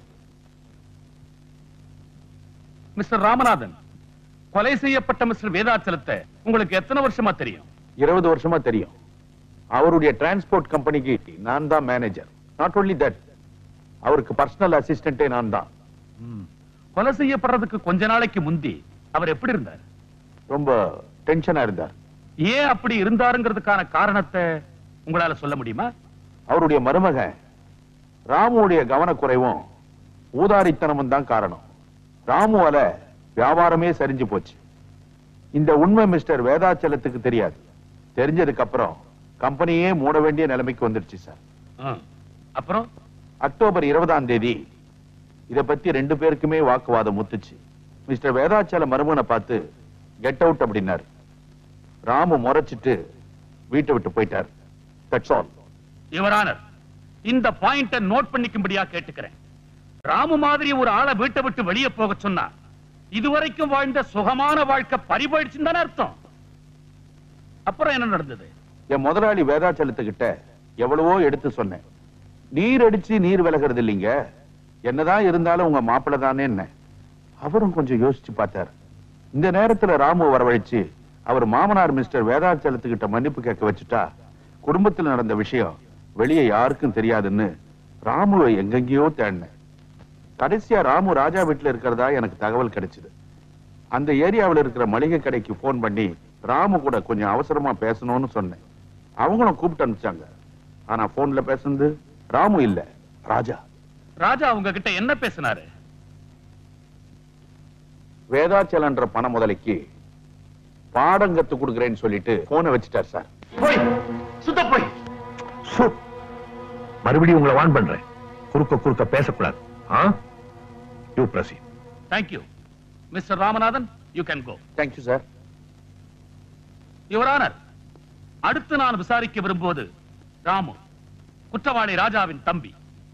Speaker 14: மிஸ்டர் ராமநாதன், கொலை செய்யப்பட்ட மிஸ்டர் வேதாச்சலத்தை உங்களுக்கு எத்தனை வருஷமா தெரியும்?
Speaker 15: இருபது வருஷமா தெரியும். அவருடைய டிரான்ஸ்போர்ட் கம்பெனிக்கு நான் தான் மேனேஜர். நாட் ஒன்லி தட், அவருக்கு பர்சனல் அசிஸ்டன்டே நான் தான்.
Speaker 14: கொலை செய்யப்படுறதுக்கு கொஞ்ச நாளைக்கு முந்தி அவர் எப்படி இருந்தார்?
Speaker 15: ரொம்ப டென்ஷனா இருந்தார்.
Speaker 14: ஏன் அப்படி இருந்தாருங்கிறதுக்கான காரணத்தை உங்களால சொல்ல முடியுமா?
Speaker 15: அவருடைய மருமகன் ராமுடைய கவனக்குறைவும் ஊதாரித்தனமும் தான் காரணம். ராமுவால வியாபாரமே சரிஞ்சு போச்சு. இந்த உண்மை மிஸ்டர் வேதாச்சலத்துக்கு தெரியாது. தெரிஞ்சதுக்கு அப்புறம் கம்பெனியே மூட வேண்டிய நிலைமைக்கு வந்துருச்சு சார்.
Speaker 14: அப்புறம்
Speaker 15: அக்டோபர் இருபதாம் தேதி இத பத்தி ரெண்டு பேருக்குமே வாக்குவாதம் முத்துச்சு. மிஸ்டர் வேதாச்சல மருமகனை பார்த்து கெட் அவுட் அப்படின்னாரு. ராமு முறைச்சிட்டு வீட்டை விட்டு போயிட்டார். That's all.
Speaker 14: யுவர் ஆனர், இந்த பாயிண்ட நோட் பண்ணிக்கும்படியா கேட்டுக்கிறேன். ராமு மாதிரி ஒரு ஆளை வீட்டை விட்டு வெளியே போக சொன்னா இதுவரைக்கும் வாழ்ந்த சுகமான வாழ்க்கை பறிபோயிடுச்சுன்னு தானே அர்த்தம். அப்புறம் என்ன நடந்தது?
Speaker 15: என் முதலாளி வேதாச்சலத்துக்கிட்ட எவ்வளவோ எடுத்து சொன்னேன். நீர் அடிச்சு நீர் விலகிறது இல்லைங்க, என்னதான் இருந்தாலும் உங்க மாப்பிள்ள தானே என்ன. அவரும் கொஞ்சம் யோசிச்சு பார்த்தார். இந்த நேரத்துல ராமு வரவழைச்சு அவர் மாமனார் மிஸ்டர் வேதாச்சலத்துக்கிட்ட மன்னிப்பு கேட்க வச்சுட்டா குடும்பத்தில் நடந்த விஷயம் வெளியே யாருக்கும் தெரியாதுன்னு ராமுவை எங்கெங்கயோ தேடினேன். கடைசியா ராமு ராஜா வீட்டுல இருக்கிறதா எனக்கு தகவல் கிடைச்சது. அந்த ஏரியாவில் இருக்கிற மளிகை கடைக்கு போன் பண்ணி ராமு கூட கொஞ்சம் அவசரமா பேசணும்னு சொன்னேன். அவங்களும் கூப்பிட்டு அனுப்பிச்சாங்க. ஆனா போன்ல பேசுனது ராமு இல்ல, ராஜா.
Speaker 14: ராஜா அவங்க கிட்ட என்ன பேசினாரு?
Speaker 15: வேதாச்சலன்ற பண முதலைக்கு பாடம் கத்து கொடுக்கிறேன்னு சொல்லிட்டு போனை வச்சுட்டார் சார்.
Speaker 3: போய் சுத்த போய் மறுபடியும் உங்களை வான் பண்றேன். குறுக்க குறுக்க பேசக்கூடாது. You proceed.
Speaker 14: Thank you. Mister Ramanathan, you can go.
Speaker 15: Thank you, sir.
Speaker 14: Your Honor, அடுத்து நான் விசாரிக்க விரும்புவது ராமு, குற்றவாளி ராஜாவின் தம்பி.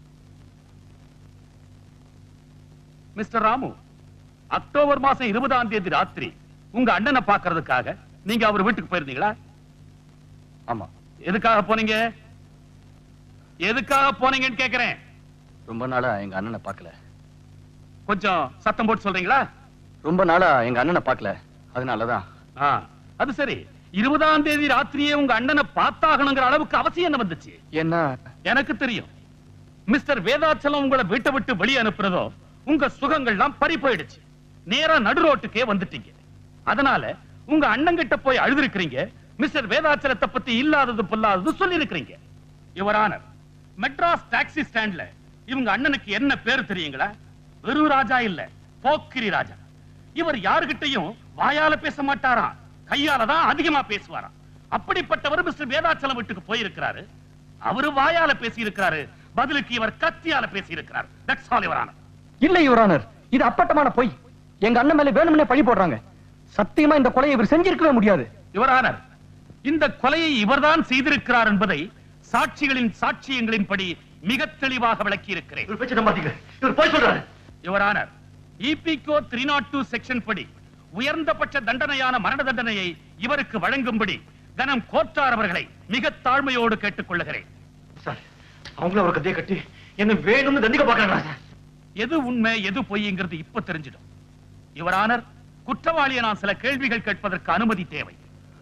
Speaker 14: மிஸ்டர் ராமு, அக்டோபர் மாசம் இருபதாம் தேதி ராத்திரி உங்க அண்ணனை பார்க்கிறதுக்காக நீங்க அவர் வீட்டுக்கு போயிருந்தீங்களா?
Speaker 8: ஆமா.
Speaker 14: எதுக்காக போனீங்க? எதுக்காக போனீங்கன்னு கேக்குறேன்.
Speaker 8: ரொம்ப நாளா எங்க அண்ணனை பார்க்கல.
Speaker 14: கொஞ்சம் சத்தம் போட்டு சொல்றீங்களா?
Speaker 8: ரொம்ப நாளா எங்க அண்ணனை பார்க்கல, அதனாலதான்.
Speaker 14: அது சரி, இருபதாம் தேதி ராத்திரியே உங்க அண்ணனை பார்த்தாகணுங்கிற அளவுக்கு அவசியம் என்ன வந்துச்சு?
Speaker 8: என்ன?
Speaker 14: எனக்கு தெரியும். மிஸ்டர் வேதாச்சலம் உங்களை வீட்டை விட்டு வெளியே அனுப்புறதோ உங்க சுகங்கள்லாம் பறி போயிடுச்சு. நேரா நடு ரோட்டுக்கே வந்துட்டீங்க. அதனால உங்க அண்ணன் கிட்ட போய் அழுதுருக்கிறீங்க. மிஸ்டர் வேதாச்சலத்தை பத்தி இல்லாதது பொல்லாதது சொல்லி இருக்கிறீங்க. யுவர் ஆனர், மெட்ராஸ் டாக்ஸி ஸ்டாண்ட்ல இவங்க அண்ணனுக்கு என்ன பேரு தெரியுங்களா? வெறு ராஜா இல்ல, போக்கிரி ராஜா. இவர் யாருகிட்டையும் வாயால பேச மாட்டாராம், கையால தான் அதிகமா பேசுவாராம். அப்படிப்பட்டவர் மிஸ்டர் வேதாச்சலம் வீட்டுக்கு போயிருக்கிறாரு. அவரு வாயால பேசி இருக்கிறாரு, பதிலுக்கு இவர் கத்தியால பேசி இருக்கிறார். That's all your honour.
Speaker 8: இல்ல யுவர் ஆனர், இது அப்பட்டமான பொய். எங்க அண்ணன் மேல வேணும்னே பழி போடுறாங்க. சத்தியமா இந்த கொலையை இவர் செஞ்சிருக்கவே முடியாது.
Speaker 14: யுவர் ஆனர், இந்த கொலையை இவர்தான் செய்திருக்கிறார் என்பதை சாட்சிகளின் சாட்சியங்களின்படி மிக தெளிவாக விளக்கி இருக்கிறேன். யுவர் ஆனர், இபிகோ த்ரீ நாட் டூ செக்ஷன் படி உயர்ந்தபட்ச தண்டனையான மரண தண்டனையை இவருக்கு வழங்கும்படி கனம் கோட்டார் அவர்களை மிக தாழ்மையோடு கேட்டுக் கொள்ளுகிறேன்.
Speaker 8: அவங்களும் ஒரு கதையை கட்டி என்ன வேணும்னு தண்டிக்க பாக்குறாங்க.
Speaker 14: எது உண்மை எது பொய்ங்கிறது இப்ப தெரிஞ்சிடும். யுவர் ஆனர், குற்றவாளியை நான் சில கேள்விகள் கேட்பதற்கு அனுமதி தேவை.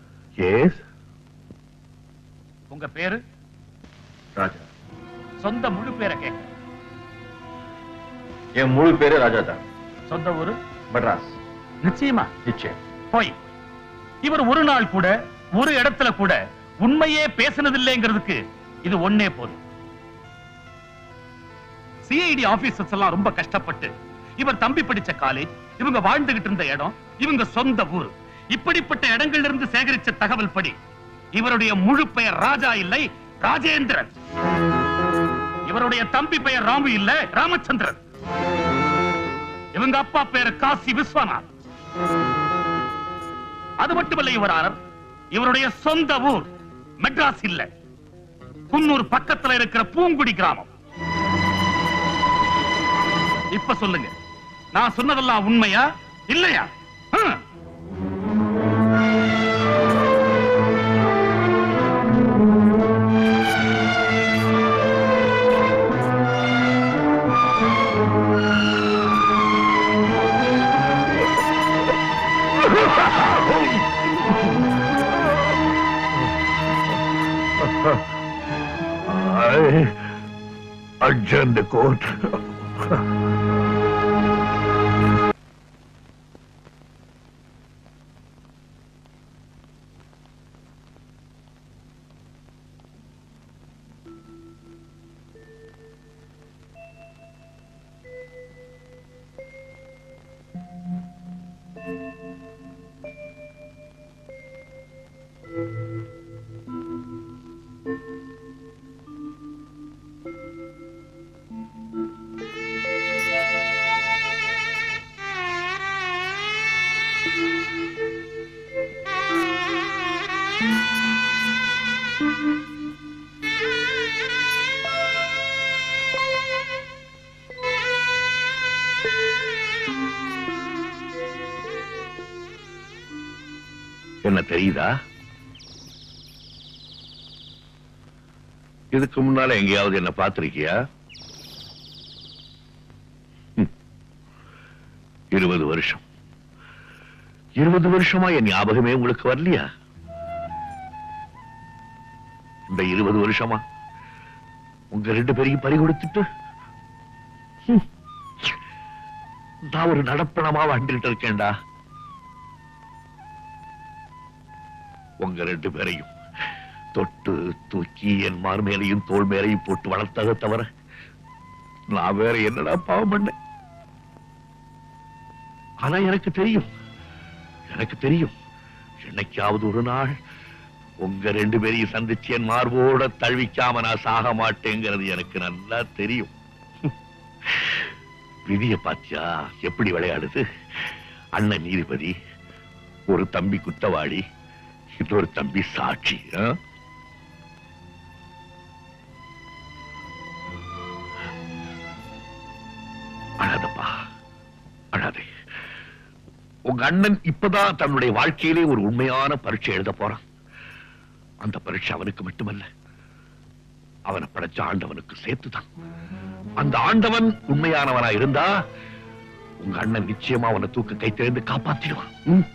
Speaker 14: உங்க பேரு?
Speaker 3: ராஜா.
Speaker 14: சொந்த முழு பேரை கேட்க.
Speaker 3: என் முழு பேரு ராஜா தான்.
Speaker 14: சொந்த ஊரு?
Speaker 3: மெட்ராஸ்.
Speaker 14: நிச்சயமா?
Speaker 3: நிச்சயம்.
Speaker 14: போய் இவர் ஒரு நாள் கூட ஒரு இடத்துல கூட உண்மையே பேசினதில்லைங்கிறதுக்கு இது ஒன்னே போதும். சிஐடி ஆபீசர்ஸ் எல்லாம் ரொம்ப கஷ்டப்பட்டு இவர் தம்பி படிச்ச காலேஜ், இவங்க வாழ்ந்துகிட்டு இருந்த இடம், இவங்க சொந்த ஊர், இப்படிப்பட்ட இடங்கள்ல இருந்து சேகரிச்ச தகவல் படி இவருடைய முழு பெயர் ராஜா இல்லை, ராஜேந்திரன். இவருடைய தம்பி பெயர் ராமு இல்ல, ராமச்சந்திரன். இவங்க அப்பா பேர் காசி விஸ்வநாத். அது மட்டுமல்ல யுவர் ஆனர், இவருடைய சொந்த ஊர் மெட்ராஸ் இல்ல, குன்னூர் பக்கத்துல இருக்கிற பூங்குடி கிராமம். இப்ப சொல்லுங்க, நான் சொன்னதெல்லாம் உண்மையா இல்லையா?
Speaker 3: I adjourn the court. என்ன தெரியுதா? இதுக்கு முன்னால எங்கேயாவது என்ன பார்த்திருக்கியா? இருபது வருஷம் இருபது வருஷமா என் ஞாபகமே உங்களுக்கு வரலையா? இந்த இருபது வருஷமா உங்க ரெண்டு பேரையும் பறி கொடுத்துட்டு நான் ஒரு நடப்பணமா வந்துட்டு இருக்கேன்டா. உங்க ரெண்டு பேரையும் தொட்டு தூக்கி என் மார் மேலையும் தோல் மேலையும் போட்டு வளர்த்ததை தவிர நான் வேற என்னடா பாவம் பண்ணேன். ஆனா எனக்கு தெரியும் எனக்கு தெரியும் என்னைக்காவது ஒரு நாள் உங்க ரெண்டு பேரையும் சந்திச்சு என் மார்போட தழுவிக்காம நான் சாக மாட்டேங்கிறது எனக்கு நல்லா தெரியும். விதிய பாத்தியா எப்படி விளையாடுது. அண்ணன் நீதிபதி, ஒரு தம்பி குற்றவாளி, இன்னொரு தம்பி சாட்சி. அழாதப்பா அழாதே. உங்க அண்ணன் இப்பதான் தன்னுடைய வாழ்க்கையிலே ஒரு உண்மையான பரீட்சை எழுத போறான். அந்த பரீட்சை அவனுக்கு மட்டுமல்ல, அவனை படைச்ச ஆண்டவனுக்கு சேர்த்துதான். அந்த ஆண்டவன் உண்மையானவனா இருந்தா உங்க அண்ணன் நிச்சயமா அவனை தூக்க கை திறந்து காப்பாத்திடுவான்.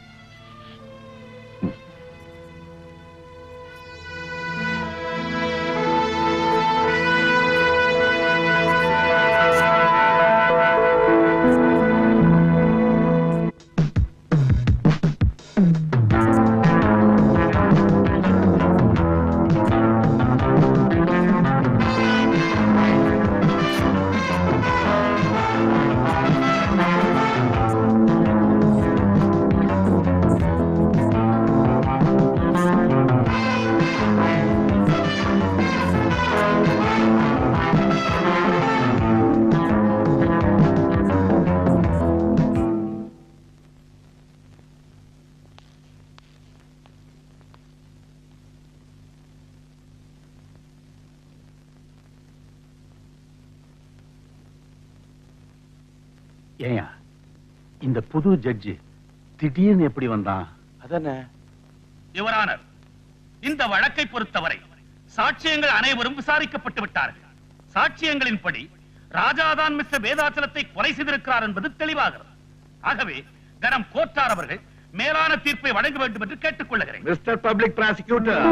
Speaker 14: ஏயா இந்த புது ஜட்ஜி திடீர்னு எப்படி வந்தான்?
Speaker 18: அதானே.
Speaker 7: யுவரானர், இந்த வழக்கை பொறுத்தவரை சாட்சியங்கள் அனைவரும் விசாரிக்கப்பட்டு விட்டார்கள். சாட்சியங்களின்படி ராஜாதான் மிஸ்டர் வேதாச்சலத்தை கொலை செய்திருக்கிறார் என்பது தெளிவாகிறது. ஆகவே கனம் கோட்டார் அவர்கள் மேலான தீர்ப்பை வழங்க வேண்டும் என்று கேட்டுக் கொள்ளுகிறேன்.
Speaker 3: மிஸ்டர் பப்ளிக் ப்ராசிக்யூட்டர்,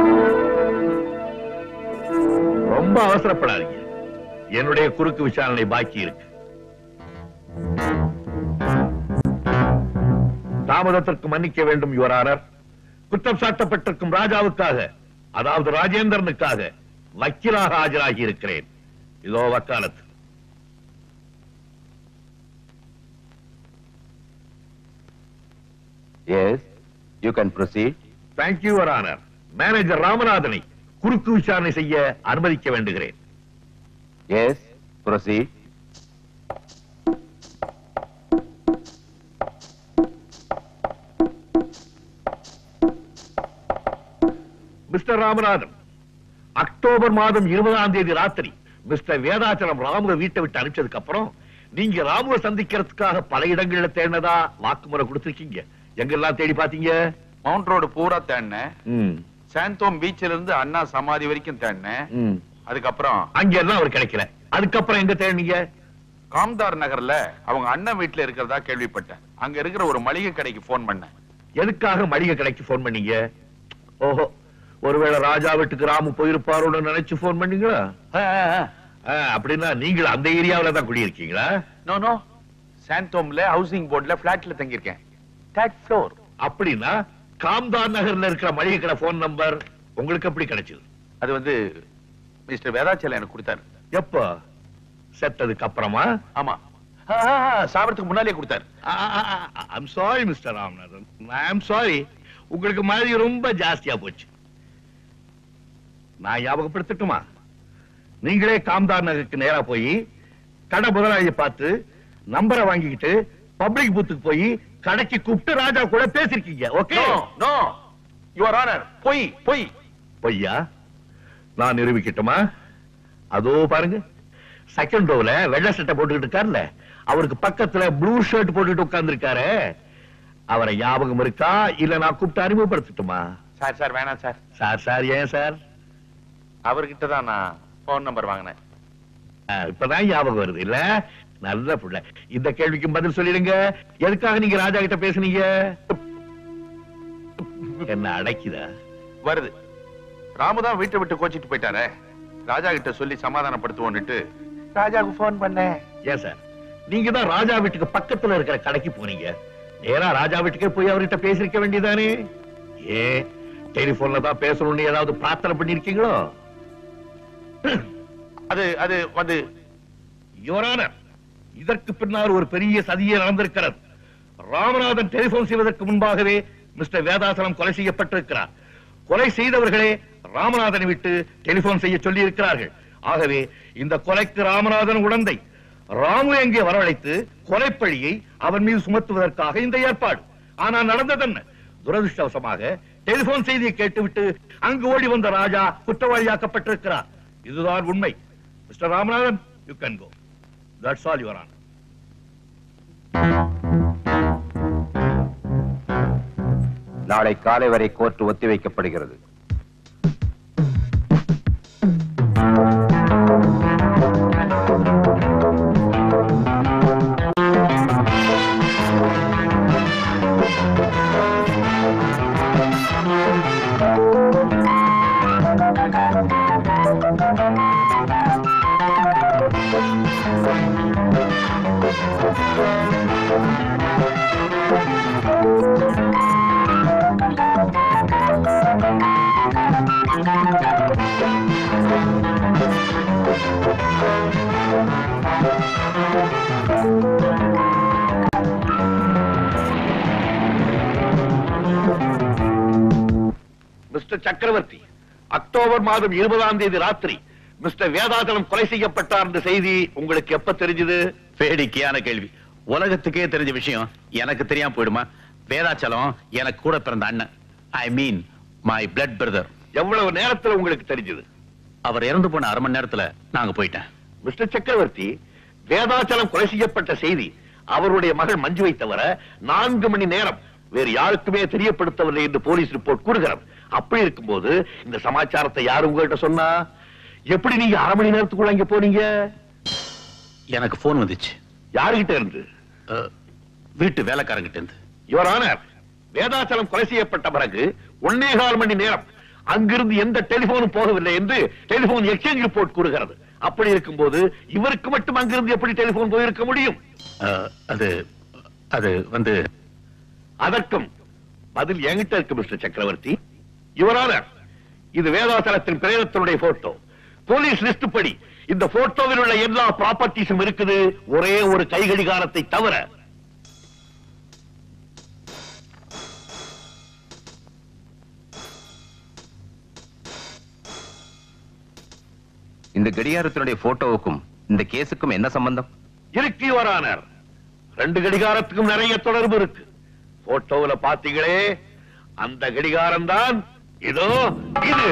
Speaker 3: ரொம்ப அவசரப்படாதீங்க. என்னுடைய குறுக்கு விசாரணை பாக்கி இருக்கு. தாமதத்திற்கு மன்னிக்க வேண்டும் யுவர் ஆனர். குற்றம் சாட்டப்பட்டிருக்கும் ராஜாவுக்காக, அதாவது ராஜேந்திரனுக்காக வக்கீலாக ஆஜராகி இருக்கிறேன். இதோ வக்காலத்து.
Speaker 18: Yes, you can proceed.
Speaker 3: Thank you, Your Honor. Manager ராமநாதனை குறுக்கு விசாரணை செய்ய அனுமதிக்க வேண்டுகிறேன்.
Speaker 18: Yes, proceed.
Speaker 3: Mister Ramanathan, October மாதம் இருபதாம் தேதி ராத்திரி மிஸ்டர் வேதாச்சலம் ராமுவ வீட்டை விட்டு அனுப்பிச்சதுக்கு அப்புறம் நீங்க ராமுவ சந்திக்கிறதுக்காக பல இடங்கள்ல தேடினதா வாக்குமூலம் கொடுத்திருக்கீங்க. எங்கெல்லாம் தேடி பாத்தீங்க?
Speaker 18: மவுண்ட் ரோடு பூரா தேடினேன். சாந்தோம் பீச்ல இருந்து அண்ணா சமாதி வரைக்கும் தேடினேன். அதுக்கப்புறம்
Speaker 3: அங்க எல்லாம் அவர் கிடைக்கல. அதுக்கப்புறம் எங்க தேடினீங்க?
Speaker 18: காம்தார் நகர்ல அவங்க அண்ணன் வீட்டுல இருக்கிறதா கேள்விப்பட்டேன். அங்க இருக்கிற ஒரு மளிகை கடைக்கு போன் பண்ணேன்.
Speaker 3: எதுக்காக மளிகை கடைக்கு போன் பண்ணீங்க? ஓஹோ, ஒருவேளை ராஜா வீட்டுக்கு ராமு போயிருப்பாரோன்னு நினைச்சு போன் பண்ணீங்களா? அப்படின்னா நீங்க அந்த ஏரியாவில தான் குடியிருக்கீங்களா?
Speaker 18: நோ நோ, சாந்தோம்ல ஹவுசிங் போர்ட்ல பிளாட்ல தங்கியிருக்கேன். Third floor.
Speaker 3: அப்படின்னா காம்தார் நகர்ல இருக்கிற மளிகை கடை போன் நம்பர் உங்களுக்கு எப்படி கிடைச்சது?
Speaker 18: அது வந்து மிஸ்டர் வேதாச்சலம் எனக்கு கொடுத்தாரு.
Speaker 3: எப்போ? செத்ததுக்கு அப்புறமா?
Speaker 18: ஆமா, சாவறதுக்கு முன்னாலே கொடுத்தாரு.
Speaker 3: I'm sorry mister Ramanathan, I'm sorry. உங்களுக்கு மழை ரொம்ப ஜாஸ்தியா போச்சு. நான் ஞாபகப்படுத்தட்டுமா? நீங்களே காம்தார் நகருக்கு நேரா போய் கடை முதலாளியை பார்த்து நம்பரை வாங்கிக்கிட்டு பப்ளிக் பூத்துக்கு போய் கடைக்கு கூப்பிட்டு ராஜா கூட பேசிருக்கீங்க. ஓகே?
Speaker 18: நோ யுவர் ஆனர், பொய் பொய்.
Speaker 3: பொய்யா? நான் நிரூபிக்கட்டுமா? அதோ பாருங்க, செகண்ட் ரோல வெள்ளை சட்டை போட்டுக்கிட்டு இருக்காருல்ல, அவருக்கு பக்கத்துல ப்ளூ ஷர்ட் போட்டுட்டு உட்கார்ந்து இருக்காரு. அவரை ஞாபகம் இருக்கா? இல்ல நான் கூப்பிட்டு அறிமுகப்படுத்தட்டுமா?
Speaker 18: சார் சார் வேணாம் சார்.
Speaker 3: சார் சார் ஏன் சார்?
Speaker 18: அவர்கிட்ட தான் நான் போன் நம்பர் வாங்கினேன்.
Speaker 3: இப்பதான் ஞாபகம் வருது இல்ல? நல்ல புள்ள. இந்த கேள்விக்கு பதில் சொல்லிடுங்க. எதுக்காக நீங்க ராஜா கிட்ட பேசுனீங்க? என்ன அடைக்குதா?
Speaker 18: வருது. ராமுதான் வீட்டை விட்டு கோச்சிட்டு போயிட்டாரே, ராஜா கிட்ட சொல்லி சமாதானப்படுத்துவோன்னுட்டு ராஜாவுக்கு போன் பண்ணேன்.
Speaker 3: ஏன் சார், நீங்க தான் ராஜா வீட்டுக்கு பக்கத்துல இருக்கிற கடைக்கு போனீங்க. நேரா ராஜா வீட்டுக்கே போய் அவர்கிட்ட பேசிருக்க வேண்டியதானே? ஏன் டெலிபோன்ல தான் பேசணும்னு ஏதாவது பிரார்த்தனை பண்ணிருக்கீங்களோ?
Speaker 15: அது அது வந்து
Speaker 3: யுவரான, இதற்கு பின்னால் ஒரு பெரிய சதியே நடந்திருக்கிறது. ராமநாதன் டெலிபோன் செய்வதற்கு முன்பாகவே மிஸ்டர் வேதாசலம் கொலை செய்யப்பட்டிருக்கிறார். கொலை செய்தவர்களே ராமநாதனை விட்டு டெலிபோன் செய்ய சொல்லி இருக்கிறார்கள். ஆகவே இந்த கொலைக்கு ராமநாதன் உடந்தை. ராமு எங்கே வரவழைத்து கொலைப்பழியை அவன் மீது சுமத்துவதற்காக இந்த ஏற்பாடு. ஆனால் நடந்ததென்ன? துரதிருஷ்டவசமாக டெலிபோன் செய்தியை கேட்டுவிட்டு அங்கு ஓடி வந்த ராஜா குற்றவாளியாக்கப்பட்டிருக்கிறார். இதுதான் உண்மை. Mister Ramanathan, you can go. That's all your honour.
Speaker 18: நாளை காலை வரை கோர்ட் ஒத்திவைக்கப்படுகிறது.
Speaker 3: மிஸ்டர் சக்கரவர்த்தி, அக்டோபர் மாதம் இருபதாம் தேதி ராத்திரி மிஸ்டர் வேதாச்சலம் கொலை செய்யப்பட்டார் என்ற செய்தி உங்களுக்கு எப்ப தெரிஞ்சது?
Speaker 14: வேடிக்கையான கேள்வி. உலகத்துக்கே தெரிஞ்ச விஷயம் எனக்கு தெரியாம போயிடுமா? வேதாச்சலம் எனக்கு கூட பிறந்த அண்ணன். I mean my blood brother.
Speaker 3: எவ்வளவு நேரத்துல உங்களுக்கு தெரிஞ்சது?
Speaker 14: அவர் இறந்து போன அரை மணி நேரத்துல நாங்க போயிட்டேன்.
Speaker 3: மிஸ்டர் சக்கரவர்த்தி, வேதாச்சலம் கொலை செய்யப்பட்ட செய்தி அவருடைய மகள் மஞ்சுவை தவிர நான்கு மணி நேரம் வேறு யாருக்குமே தெரியப்படுத்தவில்லை என்று போலீஸ் ரிப்போர்ட் கூறுகிறது. அப்படி இருக்கும்போது இந்த சமாச்சாரத்தை யாரு உங்கள்கிட்ட சொன்னா? எப்படி நீங்க அரை மணி நேரத்துக்குள்ள அங்க போனீங்க?
Speaker 14: எனக்கு போன் வந்துச்சு.
Speaker 3: யாருகிட்ட இருந்து?
Speaker 14: வீட்டு வேலைக்காரங்கிட்ட இருந்து.
Speaker 3: யுவர் ஆனர், வேதாச்சலம் கொலை செய்யப்பட்ட பிறகு ஒன்னே கால் மணி நேரம் அங்கிருந்து எந்த டெலிபோனும் போகவில்லை என்று டெலிபோன் எக்ஸ்சேஞ்ச் ரிப்போர்ட் கூறுகிறது. அப்படி இருக்கும்போது இவருக்கு மட்டும் அங்கிருந்து எப்படி டெலிபோன் போயிருக்க முடியும்?
Speaker 14: அது அது வந்து
Speaker 3: அதற்கும் பதில் என்கிட்ட இருக்கு மிஸ்டர் சக்கரவர்த்தி. யுவர் ஆனர், இது வேதாச்சலத்தின் பிரேதத்தினுடைய போட்டோ. போலீஸ் லிஸ்ட் படி இந்த போட்டோவில் உள்ள எல்லா ப்ராப்பர்ட்டிஸும் இருக்குது, ஒரே ஒரு கைகடிகாரத்தை தவிர.
Speaker 18: இந்த கடிகாரத்தினுடைய போட்டோவுக்கும் இந்த கேஸுக்கும் என்ன சம்பந்தம்
Speaker 3: இருக்கு யுவர் ஆனர்? ரெண்டு கடிகாரத்துக்கும் நிறைய தொடர்பு இருக்கு. போட்டோவில் பாத்தீங்களே, அந்த கடிகாரம் தான் இதோ இது.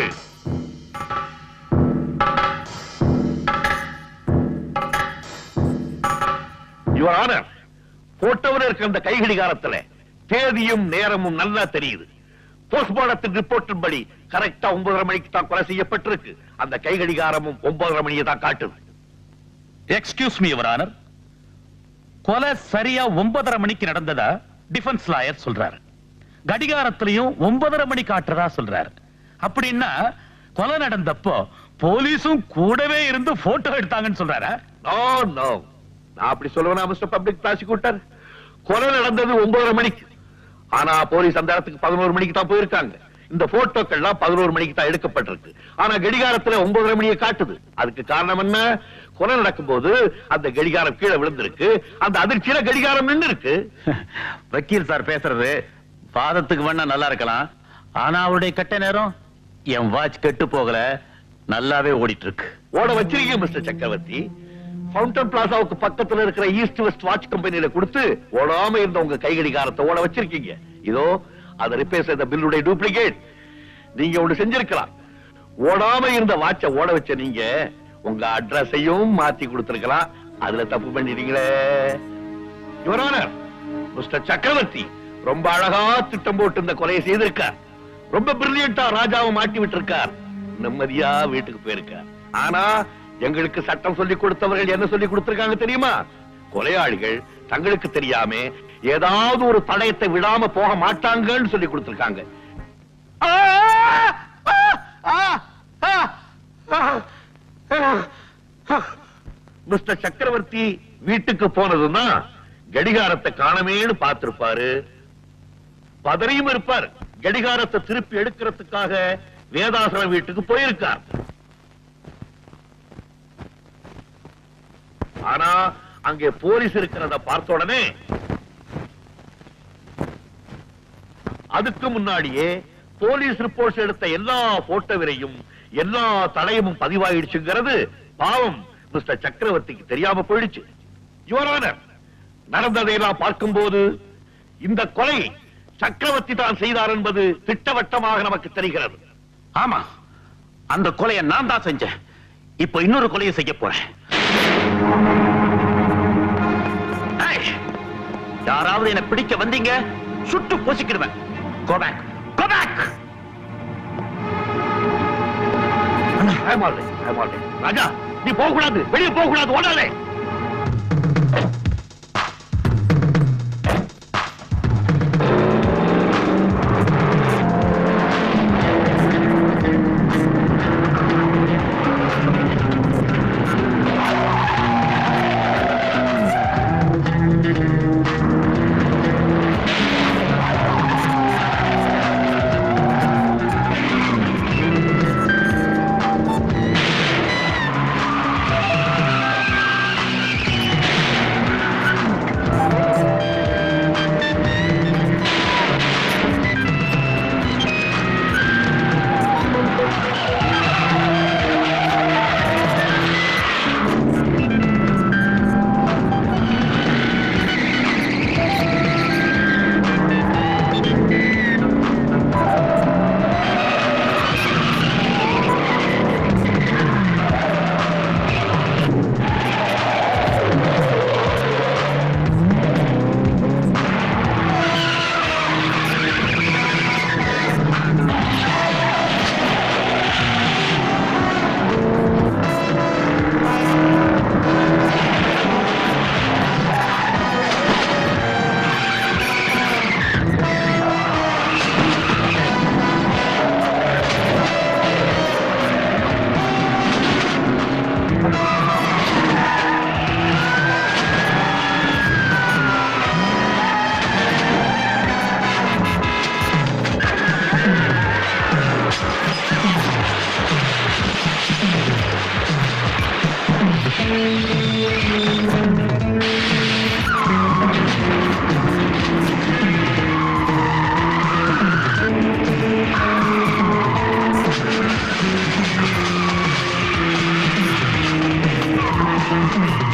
Speaker 3: யுவர் ஆனர், போட்டோவில் இருக்க அந்த கை கடிகாரத்துல தேதியும் நேரமும் நல்லா தெரியுது. போஸ்ட்மார்டத்தின் ரிப்போர்ட்டின் படி கரெக்டா ஒன்பதரை மணிக்கு தான் கொலை செய்யப்பட்டிருக்கு. அந்த கை கடிகாரமும் ஒன்பதரை மணியை தான் காட்டுது.
Speaker 14: எக்ஸ்கியூஸ் மீ யுவர் ஆனர், கொலை சரியா ஒன்பதரை மணிக்கு நடந்ததா டிஃபென்ஸ் லாயர் சொல்றாரு. கடிகாரத்திலையும் ஒன்பதரை மணி காட்டுறதா சொல்றாரு. அப்படின்னா கொலை நடந்தப்போ போலீஸும் கூடவே இருந்து போட்டோ எடுத்தாங்கன்னு சொல்றாரா?
Speaker 3: நோ நோ, நான் அப்படி சொல்லுவேனா மிஸ்டர் பப்ளிக் ப்ராசிக்யூட்டர்? கொலை நடந்தது ஒன்பதரை மணிக்கு. ஆனா போலீஸ் அந்த இடத்துக்கு பதினோரு மணிக்கு தான் போயிருக்காங்க. இந்த போட்டோக்கள்லாம் பதினோரு மணிக்கு தான் எடுக்கப்பட்டிருக்கு. ஆனா கடிகாரத்துல ஒன்பதரை மணியை காட்டுது. அதுக்கு காரணம் என்ன? கொலை நடக்கும் போது அந்த கடிகாரம் கீழே விழுந்திருக்கு. அந்த அதிர்ச்சியில கடிகாரம் நின்று இருக்கு.
Speaker 14: வக்கீல் சார் பேசுறது வாதத்துக்கு வேணா நல்லா இருக்கலாம். ஆனா அவருடைய கட்ட நேரம் என் வாட்ச் கெட்டு போகல, நல்லாவே ஓடிட்டு இருக்கு.
Speaker 3: ஓட வச்சிருக்கீங்க மிஸ்டர் சக்கரவர்த்தி. ஃபவுண்டன் பிளாசாவுக்கு பக்கத்துல இருக்கிற ஈஸ்ட் வெஸ்ட் வாட்ச் கம்பெனியில கொடுத்து ஓடாம இருந்த உங்க கை கடிகாரத்தை ஓட வச்சிருக்கீங்க. இதோ அதை ரிப்பேர் செய்த பில்லுடைய டூப்ளிகேட். நீங்க ஒண்ணு செஞ்சிருக்கலாம். ஓடாம இருந்த வாட்சை ஓட வச்ச நீங்க உங்க அட்ரஸையும் மாத்தி கொடுத்திருக்கலாம். அதுல தப்பு பண்ணிட்டீங்களே. யுவர் ஆனர், மிஸ்டர் சக்கரவர்த்தி ரொம்ப அழகா திட்டம் போட்டு இந்த கொலையை செய்திருக்கார். ரொம்ப பிரில்லியண்டா ராஜாவை மாட்டி விட்டிருக்கார். நிம்மதியா வீட்டுக்கு போயிருக்கார். ஆனா எங்களுக்கு சட்டம் சொல்லி கொடுத்தவர்கள் என்ன சொல்லி கொடுத்திருக்காங்க தெரியுமா? கொலையாளிகள் தங்களுக்கு தெரியாம ஏதாவது ஒரு தடயத்தை விடாம போக மாட்டாங்கன்னு சொல்லி கொடுத்திருக்காங்க. மிஸ்டர் சக்கரவர்த்தி வீட்டுக்கு போனதுன்னா கடிகாரத்தை காணமேன்னு பார்த்திருப்பாரு. பதறியும் இருப்பார். கடிகாரத்தை திருப்பி எடுக்கிறதுக்காக வேதாசலம் வீட்டுக்கு போயிருக்கார். ஆனா அங்கே போலீஸ் இருக்கிறத பார்த்த உடனே அதுக்கு முன்னாடியே போலீஸ் ரிப்போர்ட்ஸ் எடுத்த எல்லா போட்டோவிலையும் எல்லா தடயமும் பதிவாயிடுச்சுங்கிறது பாவம் மிஸ்டர் சக்கரவர்த்திக்கு தெரியாம போயிடுச்சு. யுவர் ஆனர், நடந்ததையெல்லாம் பார்க்கும்போது இந்த கொலை சக்கரவர்த்தி தான் செய்தார் என்பது திட்டவட்டமாக நமக்கு தெரிகிறது.
Speaker 14: ஆமா, அந்த கொலையை நான் தான் செஞ்சேன். இப்ப இன்னொரு கொலையை செய்ய போறேன். யாராவது என்ன பிடிக்க வந்தீங்க, சுட்டு பொசிக்கிடுவேன். Go back. Go back.
Speaker 3: I'm all right. I'm all right. ராஜா, நீ போக கூடாது, வெளியே போக கூடாது, ஓடாதே.
Speaker 12: Thank you.